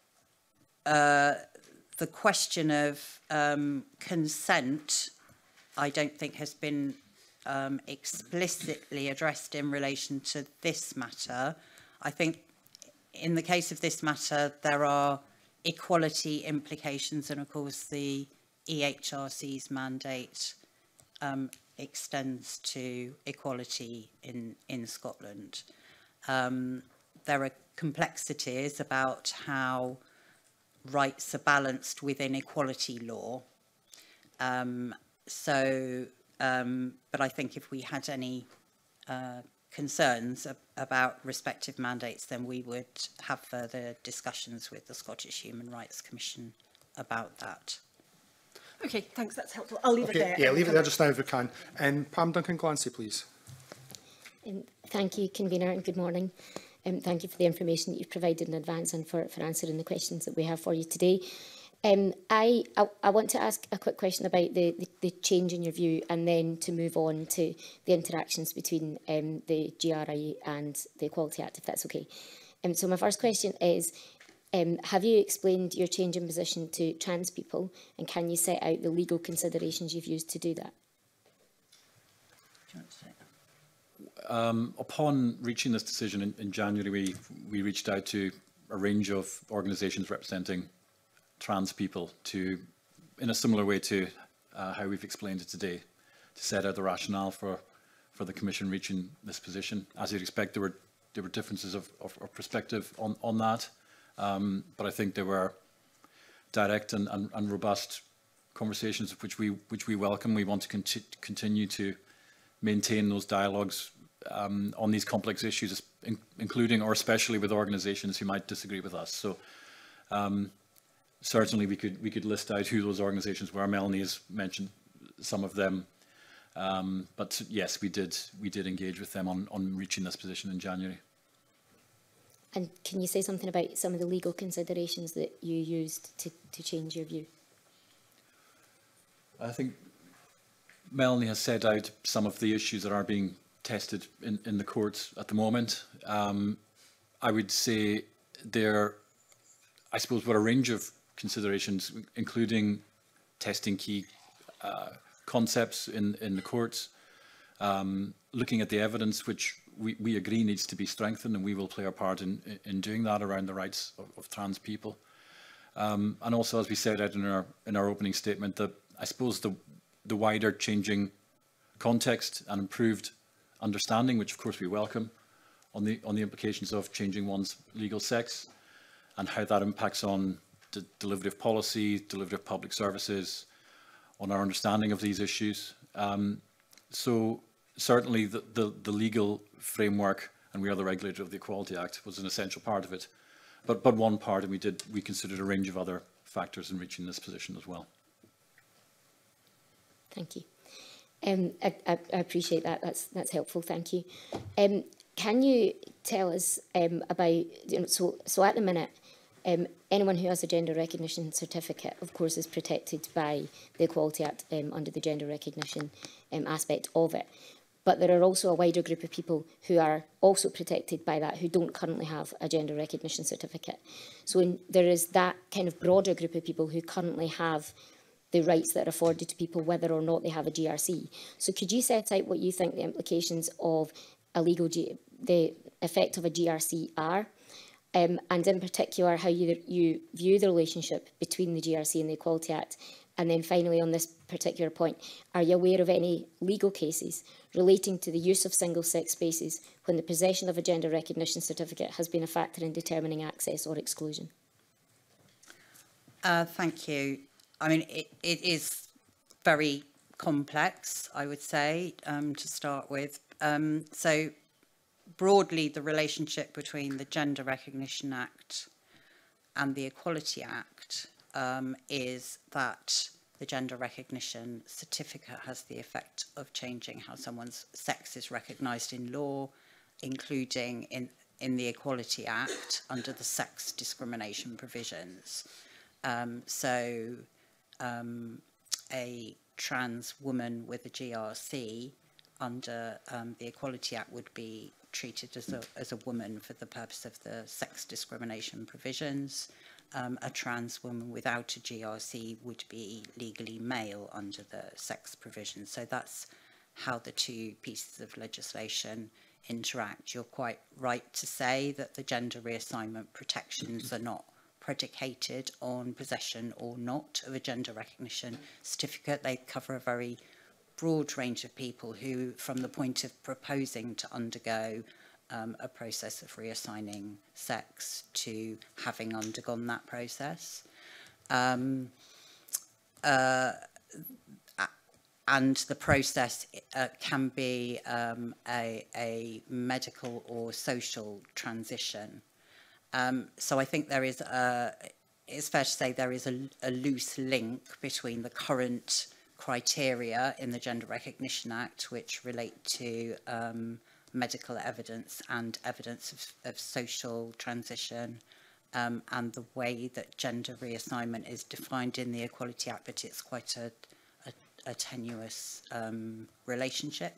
[SPEAKER 11] The question of consent, I don't think has been explicitly addressed in relation to this matter. I think in the case of this matter, there are equality implications, and of course the EHRC's mandate extends to equality in Scotland. There are complexities about how rights are balanced within equality law. But I think if we had any concerns about respective mandates, then we would have further discussions with the Scottish Human Rights Commission about that.
[SPEAKER 6] Okay, thanks, that's helpful. I'll leave it there.
[SPEAKER 1] Yeah, leave it there just now if we can. Pam Duncan-Glancy, please.
[SPEAKER 5] Thank you, Convener, and good morning. Thank you for the information that you've provided in advance and for answering the questions that we have for you today. I want to ask a quick question about the change in your view, and then to move on to the interactions between the GRI and the Equality Act, if that's okay. So my first question is, have you explained your change in position to trans people, and can you set out the legal considerations you've used to do that?
[SPEAKER 12] Upon reaching this decision in January, we reached out to a range of organisations representing trans people to, in a similar way to how we've explained it today, to set out the rationale for the Commission reaching this position. As you'd expect, there were differences of perspective on that, but I think there were direct and robust conversations which we welcome. We want to continue to maintain those dialogues on these complex issues, including or especially with organisations who might disagree with us. So certainly we could list out who those organisations were. Melanie has mentioned some of them, but yes, we did engage with them on reaching this position in January.
[SPEAKER 5] And can you say something about some of the legal considerations that you used to change your view?
[SPEAKER 12] I think Melanie has set out some of the issues that are being tested in the courts at the moment. I would say there, I suppose, were a range of considerations, including testing key concepts in the courts, looking at the evidence, which we agree needs to be strengthened, and we will play our part in doing that around the rights of trans people. And also, as we set out in our opening statement, that I suppose the wider changing context and improved understanding, which of course we welcome, on the implications of changing one's legal sex and how that impacts on the delivery of policy, delivery of public services, on our understanding of these issues. So certainly the legal framework, and we are the regulator of the Equality Act, was an essential part of it, but one part, and we considered a range of other factors in reaching this position as well.
[SPEAKER 5] Thank you. I appreciate that. That's helpful. Thank you. Can you tell us about, so at the minute, anyone who has a gender recognition certificate, of course, is protected by the Equality Act under the gender recognition aspect of it. But there are also a wider group of people who are also protected by that, who don't currently have a gender recognition certificate. So there is that kind of broader group of people who currently have the rights that are afforded to people whether or not they have a GRC. So could you set out what you think the implications of the effect of a GRC are, and in particular how you view the relationship between the GRC and the Equality Act? And then finally, on this particular point, are you aware of any legal cases relating to the use of single-sex spaces when the possession of a gender recognition certificate has been a factor in determining access or exclusion?
[SPEAKER 11] Thank you. I mean, it is very complex, I would say, to start with. So broadly, the relationship between the Gender Recognition Act and the Equality Act is that the gender recognition certificate has the effect of changing how someone's sex is recognised in law, including in the Equality Act under the sex discrimination provisions. A trans woman with a GRC under the Equality Act would be treated as a woman for the purpose of the sex discrimination provisions. a trans woman without a GRC would be legally male under the sex provision. So that's how the two pieces of legislation interact. You're quite right to say that the gender reassignment protections are not predicated on possession or not of a gender recognition certificate. They cover a very broad range of people who, from the point of proposing to undergo a process of reassigning sex to having undergone that process. And the process can be a medical or social transition. So I think there is it's fair to say there is a loose link between the current criteria in the Gender Recognition Act, which relate to medical evidence and evidence of social transition, and the way that gender reassignment is defined in the Equality Act, but it's quite a tenuous relationship.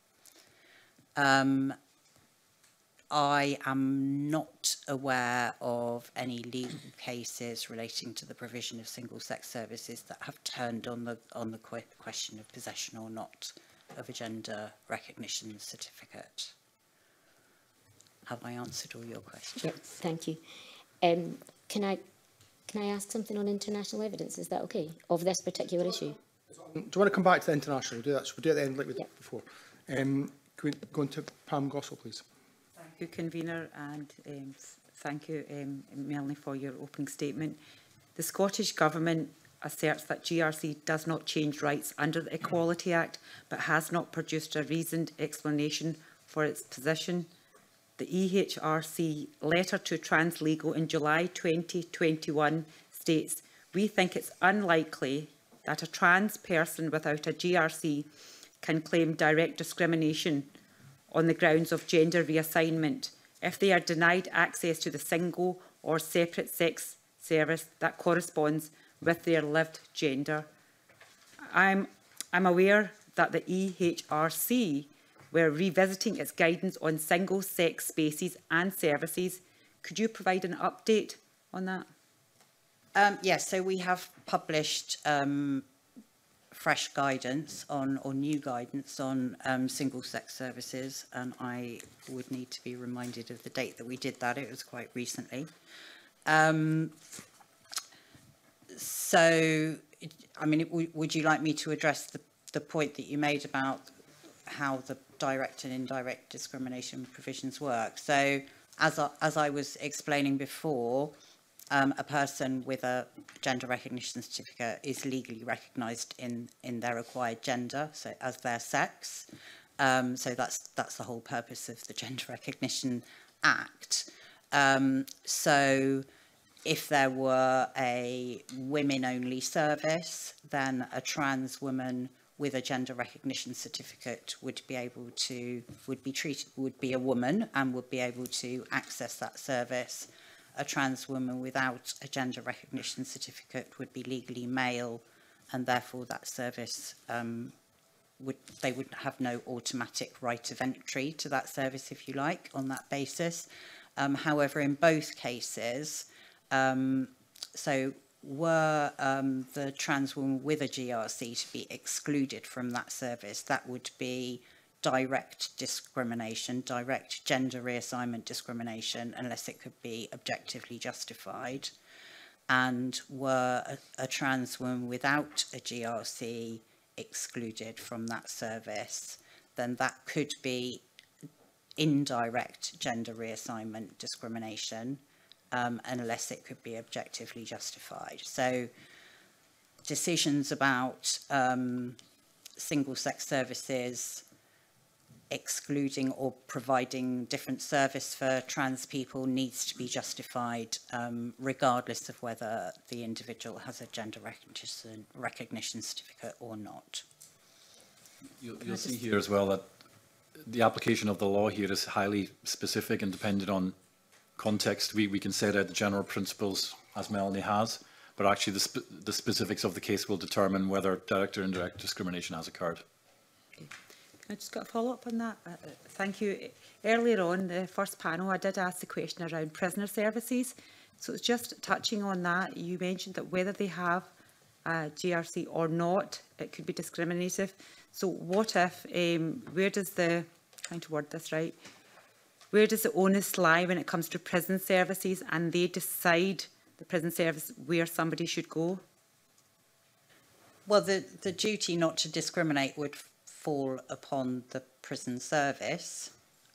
[SPEAKER 11] I am not aware of any legal cases relating to the provision of single-sex services that have turned on the question of possession or not of a gender recognition certificate. Have I answered all your questions?
[SPEAKER 5] Yep, thank you. Can I ask something on international evidence? Is that okay? Of this particular issue?
[SPEAKER 1] Do you want to come back to the international? We'll do that. We'll do it at the end like we did before. Can we go on to Pam Gossel, please?
[SPEAKER 7] Thank you, Convener, and thank you, Melanie, for your opening statement. The Scottish Government asserts that GRC does not change rights under the Equality Act, but has not produced a reasoned explanation for its position. The EHRC letter to Translegal in July 2021 states, "We think it's unlikely that a trans person without a GRC can claim direct discrimination on the grounds of gender reassignment if they are denied access to the single or separate sex service that corresponds with their lived gender." I'm aware that the EHRC were revisiting its guidance on single-sex spaces and services. Could you provide an update on that?
[SPEAKER 11] Yes, so we have published fresh guidance on, or new guidance on single-sex services, and I would need to be reminded of the date that we did that. It was quite recently. So, I mean, would you like me to address the point that you made about how the direct and indirect discrimination provisions work? So, as I was explaining before, a person with a gender recognition certificate is legally recognised in their acquired gender, so as their sex. So that's the whole purpose of the Gender Recognition Act. So if there were a women-only service, then a trans woman with a gender recognition certificate would be a woman and would be able to access that service. A trans woman without a gender recognition certificate would be legally male, and therefore that service they would have no automatic right of entry to that service, if you like, on that basis. However, in both cases, so were the trans woman with a GRC to be excluded from that service, that would be direct discrimination, direct gender reassignment discrimination, unless it could be objectively justified. And were a trans woman without a GRC excluded from that service, then that could be indirect gender reassignment discrimination, unless it could be objectively justified. So decisions about single-sex services excluding or providing different service for trans people needs to be justified regardless of whether the individual has a gender recognition certificate or not.
[SPEAKER 12] You'll see here as well that the application of the law here is highly specific and dependent on context. We can set out the general principles as Melanie has, but actually the specifics of the case will determine whether direct or indirect discrimination has occurred.
[SPEAKER 7] I just got a follow-up on that. Thank you. earlier on, the first panel, I did ask the question around prisoner services. So it's just touching on that. You mentioned that whether they have a GRC or not, it could be discriminative. So what if, where does the, trying to word this right, where does the onus lie when it comes to prison services and they decide, the prison service, where somebody should go?
[SPEAKER 11] Well, the duty not to discriminate would fall upon the prison service,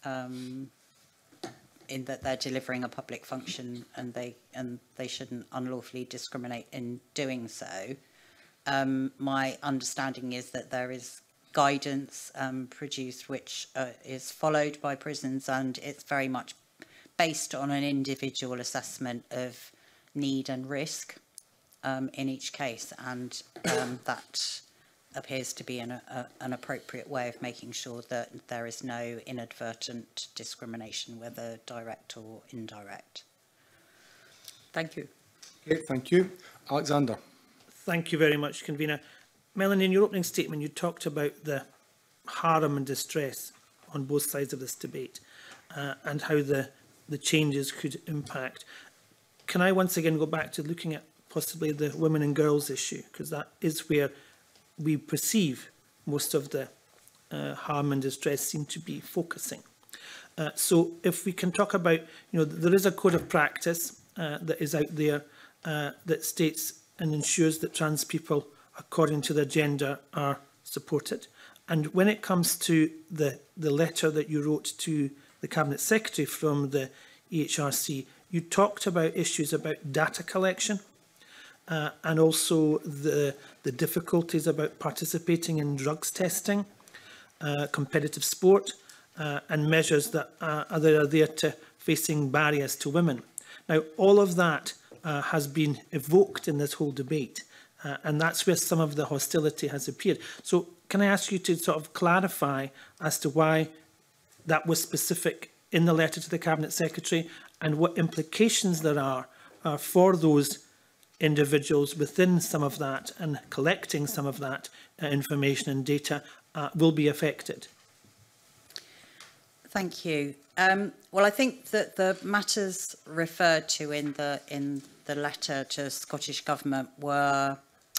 [SPEAKER 11] in that they're delivering a public function and they shouldn't unlawfully discriminate in doing so. My understanding is that there is guidance produced which is followed by prisons, and it's very much based on an individual assessment of need and risk in each case, and that appears to be an appropriate way of making sure that there is no inadvertent discrimination, whether direct or indirect.
[SPEAKER 7] Thank you.
[SPEAKER 1] Okay, thank you. Alexander.
[SPEAKER 9] Thank you very much, Convener. Melanie, in your opening statement, you talked about the harm and distress on both sides of this debate and how the changes could impact. Can I once again go back to looking at possibly the women and girls issue, because that is where we perceive most of the harm and distress seem to be focusing. So if we can talk about, there is a code of practice that is out there that states and ensures that trans people, according to their gender, are supported. And when it comes to the letter that you wrote to the Cabinet Secretary from the EHRC, you talked about issues about data collection and also the difficulties about participating in drugs testing, competitive sport, and measures that are there to facing barriers to women. Now, all of that has been evoked in this whole debate, and that's where some of the hostility has appeared. So can I ask you to sort of clarify as to why that was specific in the letter to the Cabinet Secretary and what implications there are for those individuals within some of that and collecting some of that information and data will be affected?
[SPEAKER 11] Thank you. Well, I think that the matters referred to in the letter to Scottish Government were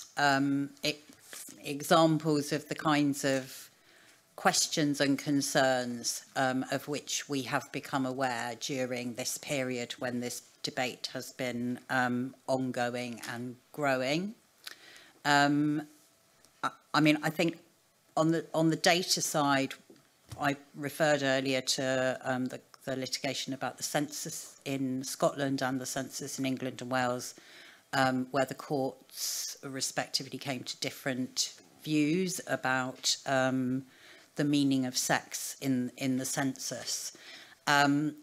[SPEAKER 11] examples of the kinds of questions and concerns of which we have become aware during this period when this debate has been ongoing and growing. I mean, I think on the data side, I referred earlier to the litigation about the census in Scotland and the census in England and Wales, where the courts respectively came to different views about the meaning of sex in the census. And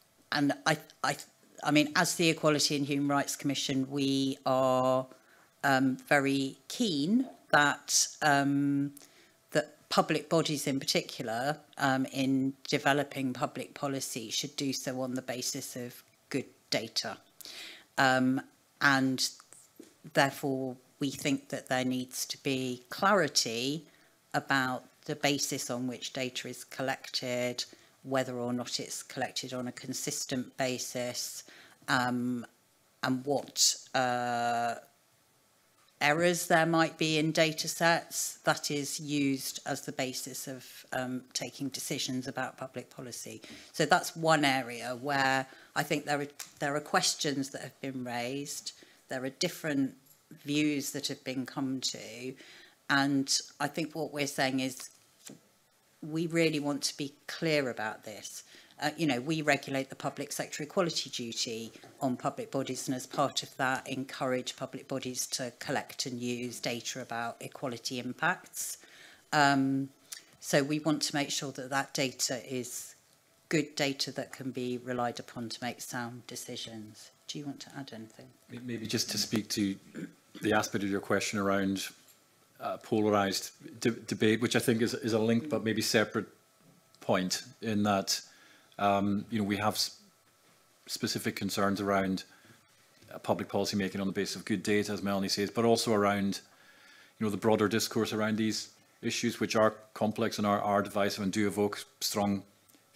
[SPEAKER 11] I mean, as the Equality and Human Rights Commission, we are very keen that that public bodies in particular, in developing public policy, should do so on the basis of good data. And therefore, we think that there needs to be clarity about the basis on which data is collected, whether or not it's collected on a consistent basis, and what errors there might be in data sets that is used as the basis of taking decisions about public policy. So that's one area where I think there are questions that have been raised, there are different views that have been come to, and I think what we're saying is we really want to be clear about this. We regulate the public sector equality duty on public bodies, and as part of that, encourage public bodies to collect and use data about equality impacts. So we want to make sure that that data is good data that can be relied upon to make sound decisions. Do you want to add anything?
[SPEAKER 12] Maybe just to speak to the aspect of your question around polarised debate, which I think is a linked but maybe separate point, in that we have specific concerns around public policy making on the basis of good data, as Melanie says, but also around the broader discourse around these issues, which are complex and are divisive and do evoke strong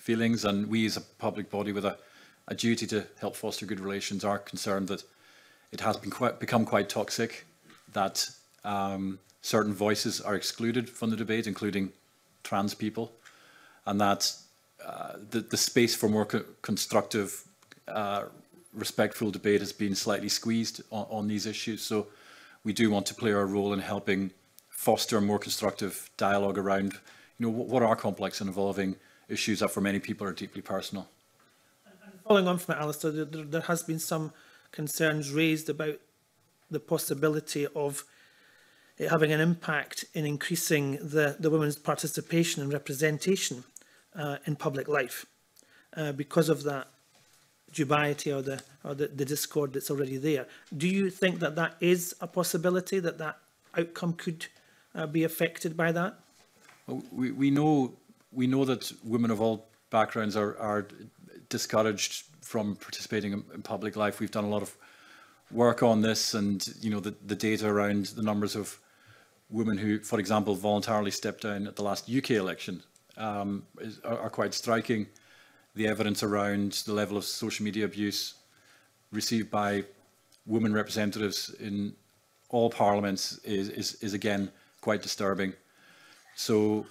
[SPEAKER 12] feelings, and we as a public body with a duty to help foster good relations are concerned that it has become quite toxic, that certain voices are excluded from the debate, including trans people, and that the space for more constructive, respectful debate has been slightly squeezed on these issues. So we do want to play our role in helping foster a more constructive dialogue around, what are complex and evolving issues that for many people are deeply personal.
[SPEAKER 9] Following on from it, Alistair, there has been some concerns raised about the possibility of it having an impact in increasing the women's participation and representation in public life because of that dubiety or the discord that's already there. Do you think that that is a possibility, that outcome could be affected by that?
[SPEAKER 12] Well, we know that women of all backgrounds are discouraged from participating in public life. We've done a lot of work on this, and the data around the numbers of women who, for example, voluntarily stepped down at the last UK election are quite striking. The evidence around the level of social media abuse received by women representatives in all parliaments is again quite disturbing. So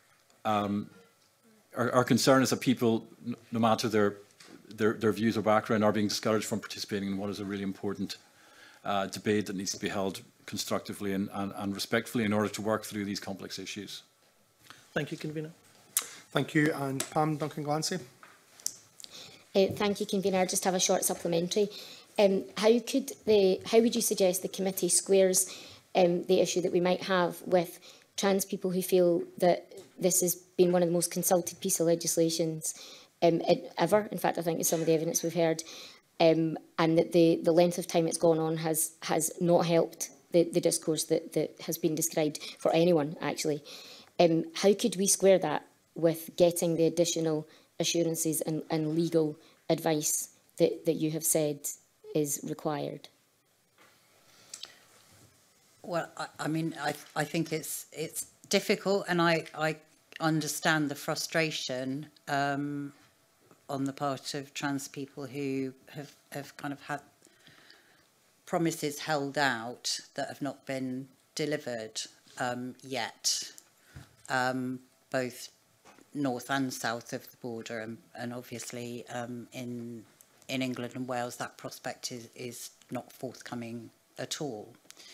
[SPEAKER 12] our concern is that people, no matter their views or background, are being discouraged from participating in what is a really important debate that needs to be held constructively and respectfully in order to work through these complex issues.
[SPEAKER 9] Thank you, Convener.
[SPEAKER 1] Thank you. And Pam Duncan-Glancy.
[SPEAKER 5] Thank you, Convener. I just have a short supplementary. How would you suggest the committee squares the issue that we might have with trans people who feel that this has been one of the most consulted piece of legislations ever? In fact, I think it's some of the evidence we've heard, and that the length of time it's gone on has not helped the discourse that has been described for anyone, actually. How could we square that with getting the additional assurances and legal advice that you have said is required?
[SPEAKER 11] Well, I think it's difficult, and I understand the frustration on the part of trans people who have kind of had promises held out that have not been delivered yet, both north and south of the border, and obviously in England and Wales that prospect is not forthcoming at all.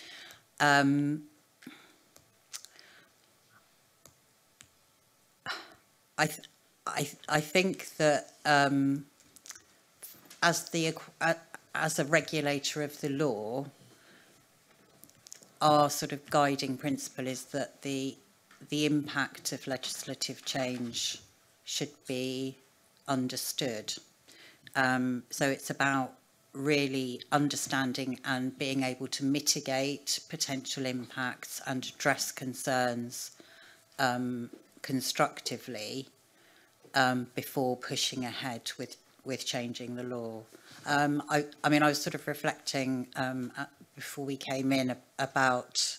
[SPEAKER 11] I think that as a regulator of the law, our sort of guiding principle is that the impact of legislative change should be understood. So it's about really understanding and being able to mitigate potential impacts and address concerns constructively before pushing ahead with changing the law. I was sort of reflecting before we came in about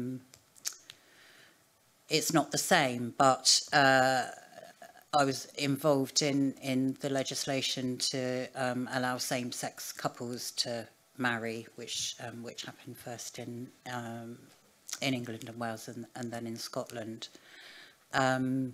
[SPEAKER 11] it's not the same, but I was involved in the legislation to allow same-sex couples to marry, which happened first in England and Wales and then in Scotland. And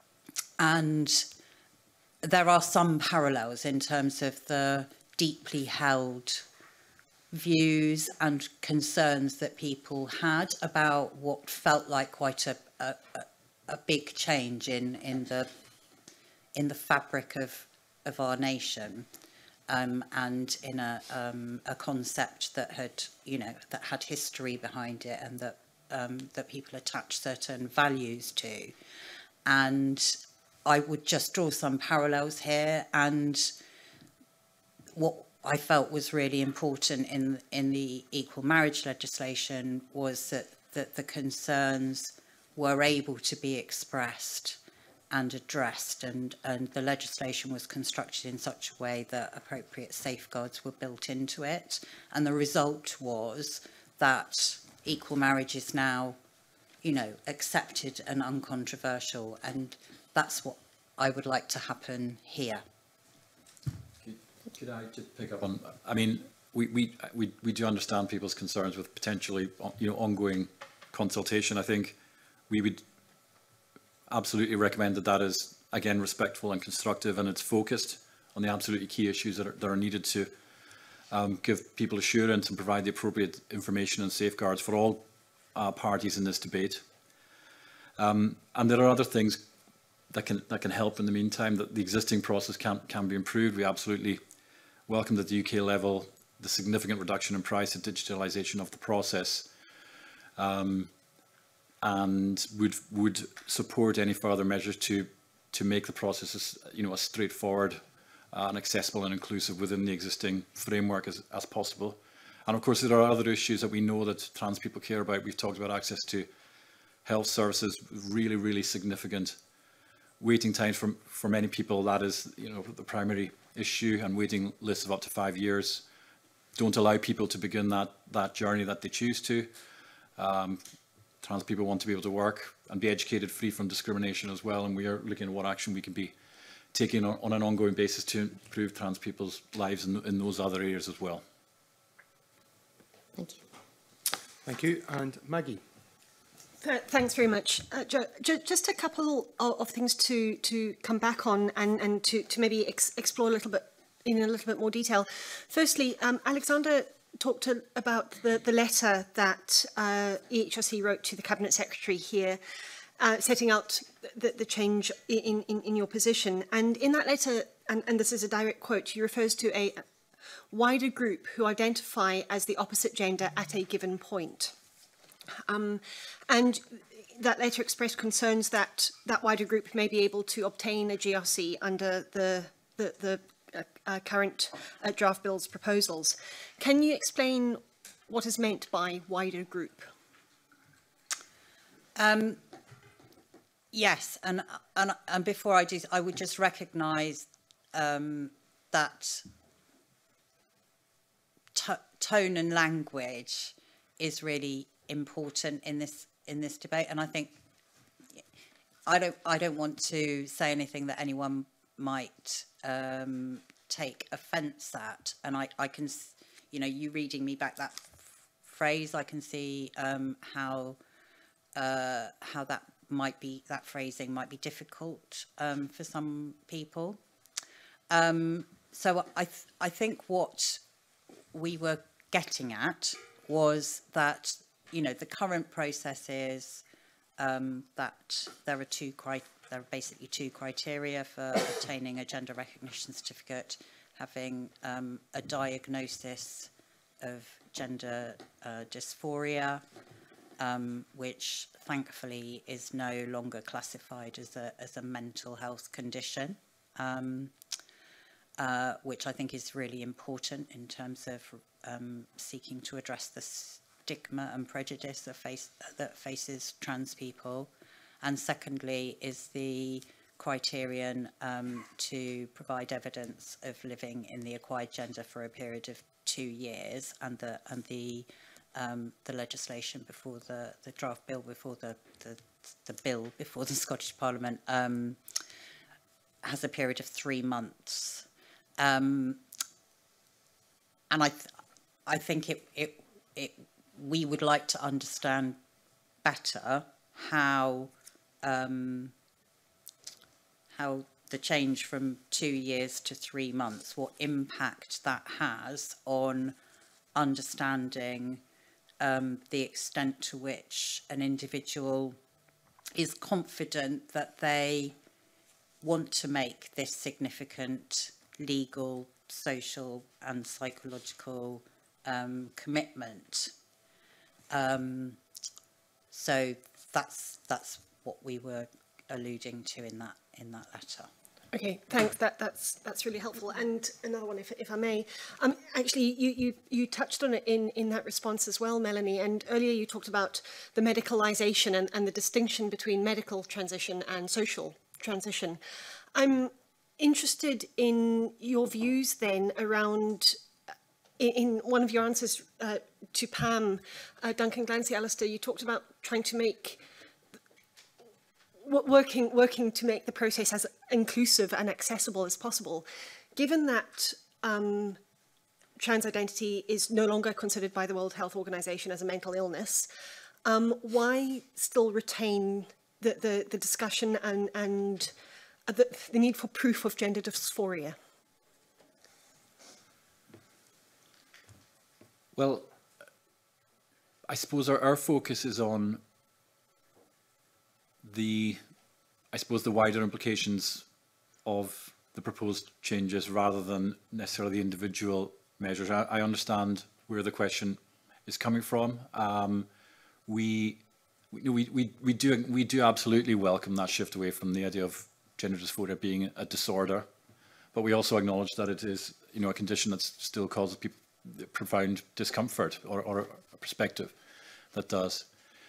[SPEAKER 11] there are some parallels in terms of the deeply held views and concerns that people had about what felt like quite a big change in the fabric of our nation, and in a concept that had history behind it, and that people attach certain values to. And I would just draw some parallels here, and what I felt was really important in the equal marriage legislation was that the concerns were able to be expressed and addressed, and the legislation was constructed in such a way that appropriate safeguards were built into it. And the result was that equal marriage is now, accepted and uncontroversial, and that's what I would like to happen here.
[SPEAKER 12] Could I just pick up on, I mean, we do understand people's concerns with potentially, ongoing consultation. I think we would absolutely recommend that is, again, respectful and constructive, and it's focused on the absolutely key issues that are needed to give people assurance and provide the appropriate information and safeguards for all parties in this debate. And there are other things that can help in the meantime. That the existing process can be improved. We absolutely welcomed at the UK level the significant reduction in price and digitalisation of the process, and would support any further measures to make the process as straightforward and accessible and inclusive within the existing framework as possible. And of course, there are other issues that we know that trans people care about. We've talked about access to health services, really significant waiting times for many people. That is, the primary issue, and waiting lists of up to 5 years don't allow people to begin that journey that they choose to. Trans people want to be able to work and be educated free from discrimination as well, and we are looking at what action we can be taking on an ongoing basis to improve trans people's lives in those other areas as well.
[SPEAKER 5] Thank you.
[SPEAKER 1] Thank you. And Maggie.
[SPEAKER 6] Thanks very much. Just a couple of things to come back on and to maybe explore a little bit in a little bit more detail. Firstly, Alexander talked about the letter that EHRC wrote to the Cabinet Secretary here, setting out the change in your position. And in that letter, and this is a direct quote, he refers to a wider group who identify as the opposite gender at a given point. And that letter expressed concerns that that wider group may be able to obtain a GRC under the current draft bill's proposals. Can you explain what is meant by wider group?
[SPEAKER 11] Yes, and before I do, I would just recognise that tone and language is really important in this debate, and I think I don't want to say anything that anyone might take offence at, and I can, you reading me back that phrase, I can see how that phrasing might be difficult for some people. So I think what we were getting at was that the current process is that there are basically two criteria for obtaining a gender recognition certificate: having a diagnosis of gender dysphoria, which thankfully is no longer classified as a mental health condition, which I think is really important in terms of seeking to address the stigma and prejudice that faces trans people. And secondly is the criterion to provide evidence of living in the acquired gender for a period of 2 years, and the legislation before the draft bill before the bill before the Scottish Parliament has a period of 3 months, and I think we would like to understand better how the change from 2 years to 3 months, what impact that has on understanding the extent to which an individual is confident that they want to make this significant legal, social and psychological commitment. So that's what we were alluding to in that letter.
[SPEAKER 6] Okay, thanks. That's really helpful. And another one, if I may. Actually, you touched on it in that response as well, Melanie. And earlier you talked about the medicalisation and the distinction between medical transition and social transition. I'm interested in your views then around. In one of your answers to Pam, Duncan Glancy, Alistair, you talked about trying to make working to make the process as inclusive and accessible as possible. Given that trans identity is no longer considered by the World Health Organization as a mental illness, why still retain the discussion and the need for proof of gender dysphoria?
[SPEAKER 12] Well, I suppose our focus is on the wider implications of the proposed changes rather than necessarily the individual measures. I understand where the question is coming from. We do absolutely welcome that shift away from the idea of gender dysphoria being a disorder, but we also acknowledge that it is, a condition that still causes people profound discomfort, or a perspective that does.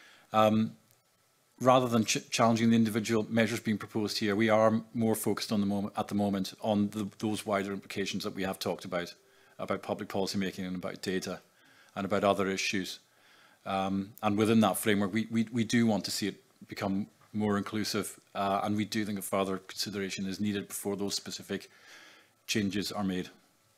[SPEAKER 12] Rather than challenging the individual measures being proposed here, we are more focused on at the moment on those wider implications that we have talked about public policy making and about data and about other issues. And within that framework, we do want to see it become more inclusive, and we do think a further consideration is needed before those specific changes are made.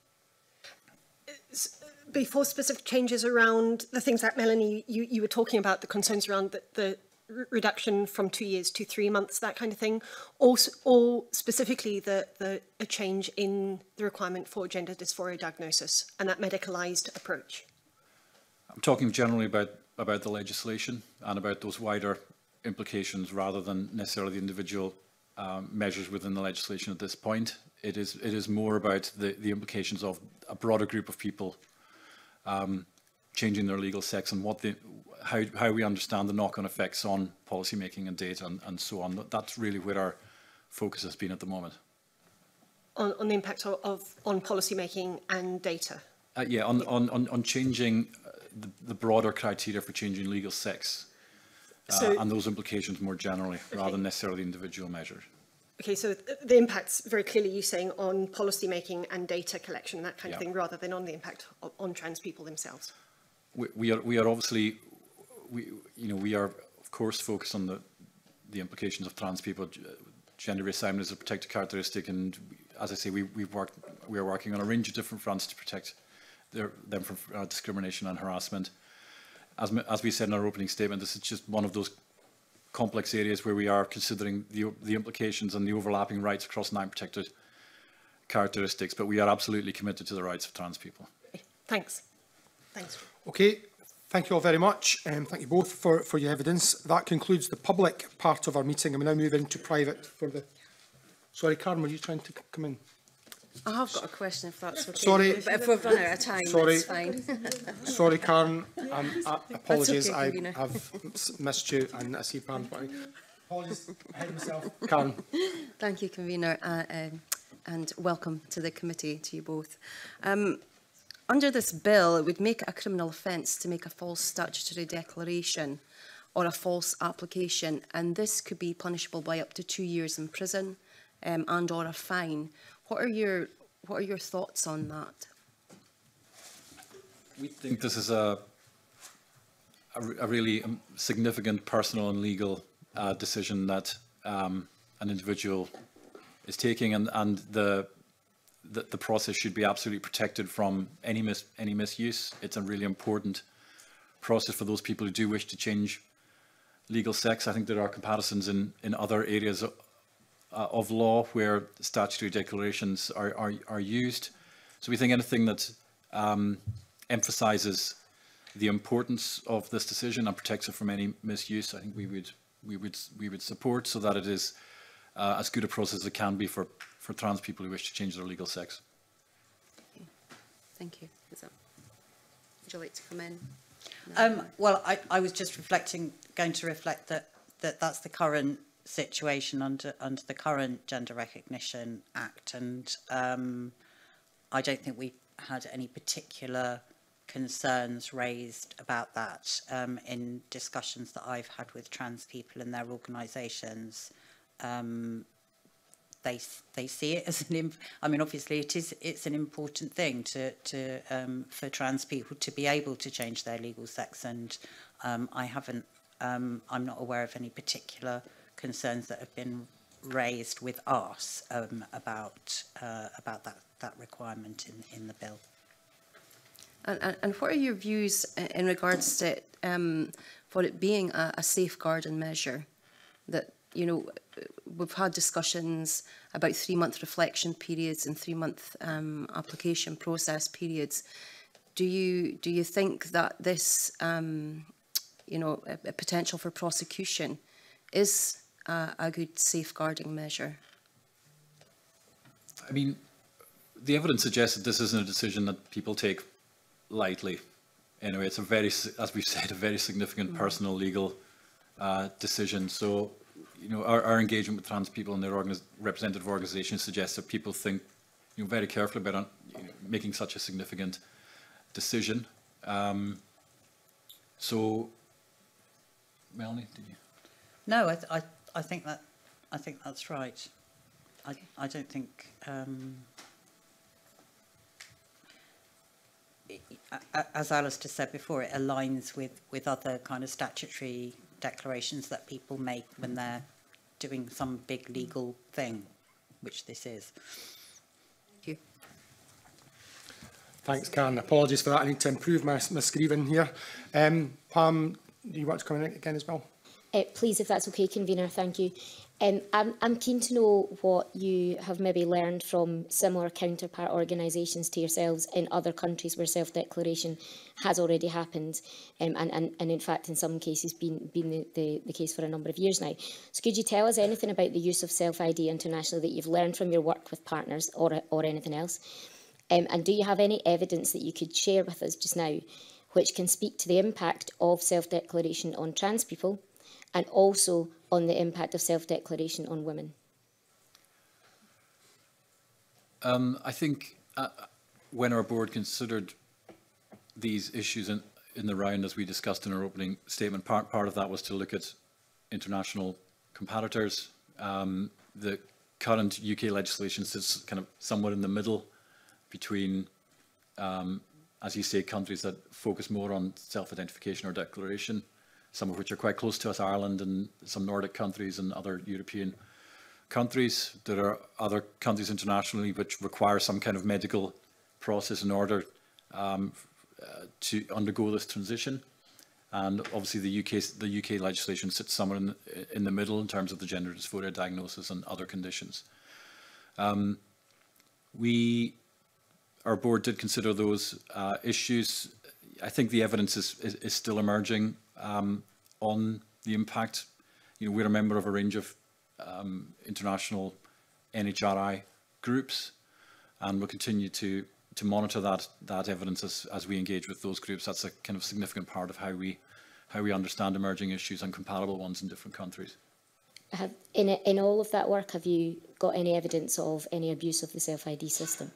[SPEAKER 6] Before specific changes around the things that Melanie, you were talking about, the concerns around the reduction from 2 years to 3 months, that kind of thing, or specifically a change in the requirement for gender dysphoria diagnosis and that medicalised approach?
[SPEAKER 12] I'm talking generally about the legislation and about those wider implications rather than necessarily the individual measures within the legislation at this point. It is more about the implications of a broader group of people changing their legal sex and how we understand the knock-on effects on policy making and data and so on. That's really where our focus has been at the moment.
[SPEAKER 6] On the impact on policy making and data?
[SPEAKER 12] Yeah, on changing the broader criteria for changing legal sex and those implications more generally, rather than necessarily individual measures.
[SPEAKER 6] Okay, so the impact's very clearly, you saying, on policy making and data collection and that kind of thing, rather than on the impact on trans people themselves.
[SPEAKER 12] We are obviously, we are of course focused on the implications of trans people. Gender reassignment is a protected characteristic, and as I say, we are working on a range of different fronts to protect them from discrimination and harassment. As we said in our opening statement, this is just one of those complex areas where we are considering the implications and the overlapping rights across 9 protected characteristics, but we are absolutely committed to the rights of trans people.
[SPEAKER 6] Thanks. Thanks.
[SPEAKER 1] Okay, thank you all very much. Thank you both for your evidence. That concludes the public part of our meeting, and we now move into private for the... Sorry, Karen, were you trying to come in?
[SPEAKER 8] I have got a question, if that's okay.
[SPEAKER 1] Sorry.
[SPEAKER 8] But if we've run out of time,
[SPEAKER 1] Sorry.
[SPEAKER 8] it's fine.
[SPEAKER 1] Sorry, Karen. Apologies,
[SPEAKER 8] okay,
[SPEAKER 1] I've missed you, and I see Pam. Apologies ahead of myself. Karen.
[SPEAKER 8] Thank you, Convener, and welcome to the committee, to you both. Under this bill, it would make it a criminal offence to make a false statutory declaration or a false application, and this could be punishable by up to 2 years in prison and or a fine. What are your thoughts on that? We
[SPEAKER 12] think this is a really significant personal and legal decision that an individual is taking, and the process should be absolutely protected from any misuse. It's a really important process for those people who do wish to change legal sex. I think there are comparisons in other areas of law where statutory declarations are used. So we think anything that emphasises the importance of this decision and protects it from any misuse, I think we would support, so that it is as good a process as it can be for trans people who wish to change their legal sex.
[SPEAKER 8] Thank you. Would you like to come in?
[SPEAKER 11] Well, I was just going to reflect that that's the current situation under the current Gender Recognition Act, and I don't think we had any particular concerns raised about that in discussions that I've had with trans people and their organisations. They see it as I mean, obviously it's an important thing for trans people to be able to change their legal sex, and I'm not aware of any particular concerns that have been raised with us about that requirement in the bill.
[SPEAKER 8] And what are your views in regards to for it being a safeguarding measure? That, you know, we've had discussions about 3-month reflection periods and 3-month application process periods. Do you think that this, you know, a potential for prosecution is a good safeguarding measure?
[SPEAKER 12] I mean, the evidence suggests that this isn't a decision that people take lightly. Anyway, it's a very, as we've said, a very significant personal legal decision. So, you know, our engagement with trans people and their representative organisations suggests that people think, you know, very carefully about making such a significant decision. So, Melanie, did you?
[SPEAKER 11] No, I think that's right. I don't think. As Alistair said before, it aligns with other kind of statutory declarations that people make when they're doing some big legal thing, which this is.
[SPEAKER 8] Thank you.
[SPEAKER 1] Thanks, Karen. Apologies for that. I need to improve my scriven here. Pam, do you want to come in again as well?
[SPEAKER 5] Please, if that's okay, Convener, thank you. I'm keen to know what you have maybe learned from similar counterpart organisations to yourselves in other countries where self-declaration has already happened, and in fact in some cases been the case for a number of years now. So could you tell us anything about the use of self-ID internationally that you've learned from your work with partners or anything else? And do you have any evidence that you could share with us just now which can speak to the impact of self-declaration on trans people and also on the impact of self-declaration on women?
[SPEAKER 12] I think when our board considered these issues in the round, as we discussed in our opening statement, part of that was to look at international comparators. The current UK legislation sits kind of somewhat in the middle between, as you say, countries that focus more on self-identification or declaration, some of which are quite close to us, Ireland and some Nordic countries and other European countries. There are other countries internationally which require some kind of medical process in order to undergo this transition. And obviously the UK legislation sits somewhere in the middle in terms of the gender dysphoria diagnosis and other conditions. Our board did consider those issues. I think the evidence is still emerging on the impact. You know, we're a member of a range of international NHRI groups, and we'll continue to monitor that evidence as we engage with those groups. That's a kind of significant part of how we understand emerging issues and compatible ones in different countries.
[SPEAKER 5] In all of that work, have you got any evidence of any abuse of the self-ID system?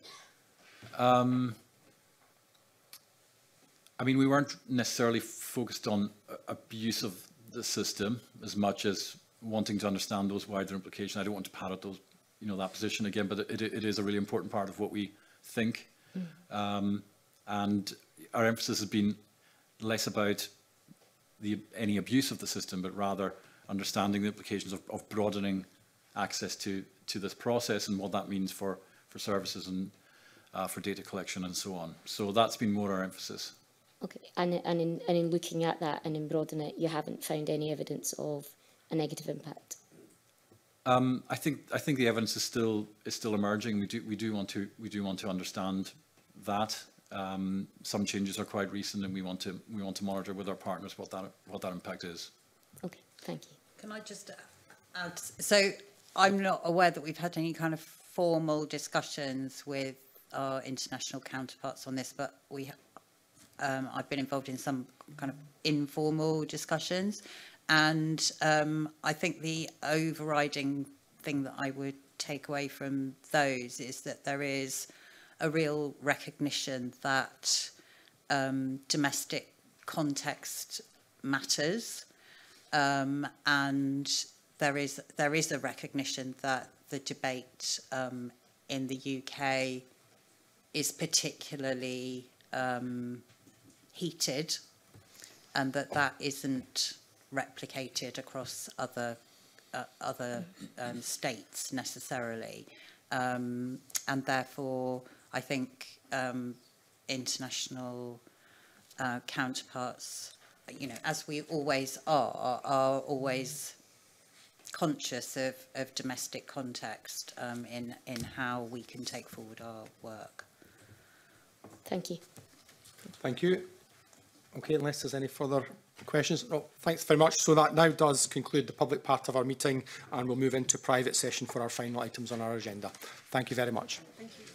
[SPEAKER 12] I mean, we weren't necessarily focused on abuse of the system as much as wanting to understand those wider implications. I don't want to parrot those, you know, that position again, but it is a really important part of what we think. And our emphasis has been less about any abuse of the system, but rather understanding the implications of broadening access to this process and what that means for services and for data collection and so on. So that's been more our emphasis.
[SPEAKER 5] Okay, and in looking at that and in broadening it, you haven't found any evidence of a negative impact?
[SPEAKER 12] I think the evidence is still emerging. We do want to understand that. Some changes are quite recent, and we want to monitor with our partners what that impact is.
[SPEAKER 5] Okay, thank you.
[SPEAKER 11] Can I just add? So I'm not aware that we've had any kind of formal discussions with our international counterparts on this, but I've been involved in some kind of informal discussions, and I think the overriding thing that I would take away from those is that there is a real recognition that domestic context matters, and there is a recognition that the debate in the UK is particularly heated, and that isn't replicated across other other states necessarily. And therefore, I think international counterparts, you know, as we always are always conscious of domestic context in how we can take forward our work.
[SPEAKER 5] Thank you.
[SPEAKER 1] Thank you. Okay, unless there's any further questions. No, thanks very much. So that now does conclude the public part of our meeting, and we'll move into private session for our final items on our agenda. Thank you very much.
[SPEAKER 6] Thank you.